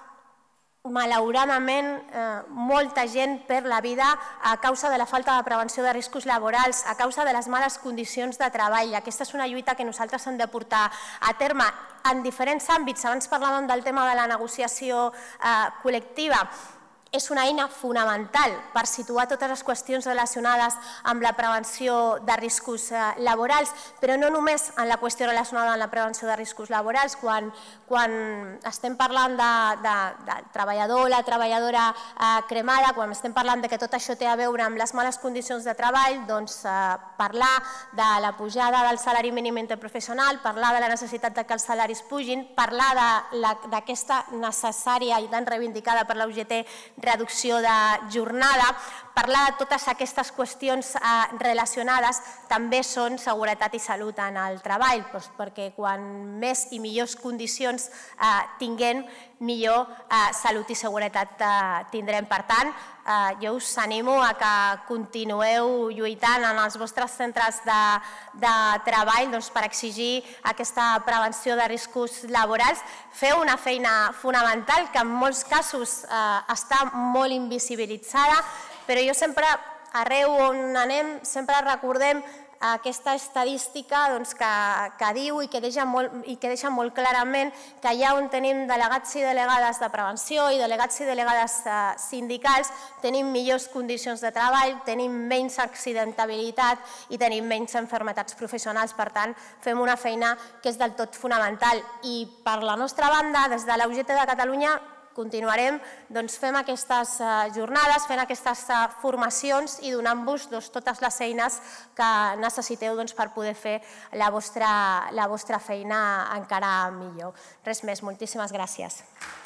malauradament, molta gent perd la vida a causa de la falta de prevenció de riscos laborals, a causa de les males condicions de treball. Aquesta és una lluita que nosaltres hem de portar a terme en diferents àmbits. Abans parlàvem del tema de la negociació col·lectiva. És una eina fonamental per situar totes les qüestions relacionades amb la prevenció de riscos laborals, però no només en la qüestió relacionada amb la prevenció de riscos laborals. Quan estem parlant del treballador o la treballadora cremada, quan estem parlant que tot això té a veure amb les males condicions de treball, doncs parlar de la pujada del salari mínim interprofessional, parlar de la necessitat que els salaris pugin, parlar d'aquesta necessària i tan reivindicada per la U G T reducció de jornada, parlar de totes aquestes qüestions relacionades també són seguretat i salut en el treball, perquè quan més i millors condicions tinguem, millor salut i seguretat tindrem. Per tant, jo us animo a que continueu lluitant en els vostres centres de treball per exigir aquesta prevenció de riscos laborals. Feu una feina fonamental que en molts casos està molt invisibilitzada, però jo sempre, arreu on anem, sempre recordem aquesta estadística que diu i que deixa molt clarament que allà on tenim delegats i delegades de prevenció i delegats i delegades sindicals tenim millors condicions de treball, tenim menys accidentabilitat i tenim menys malalties professionals. Per tant, fem una feina que és del tot fonamental. I per la nostra banda, des de la U G T de Catalunya, continuarem fent aquestes jornades, fent aquestes formacions i donant-vos totes les eines que necessiteu per poder fer la vostra feina encara millor. Res més, moltíssimes gràcies.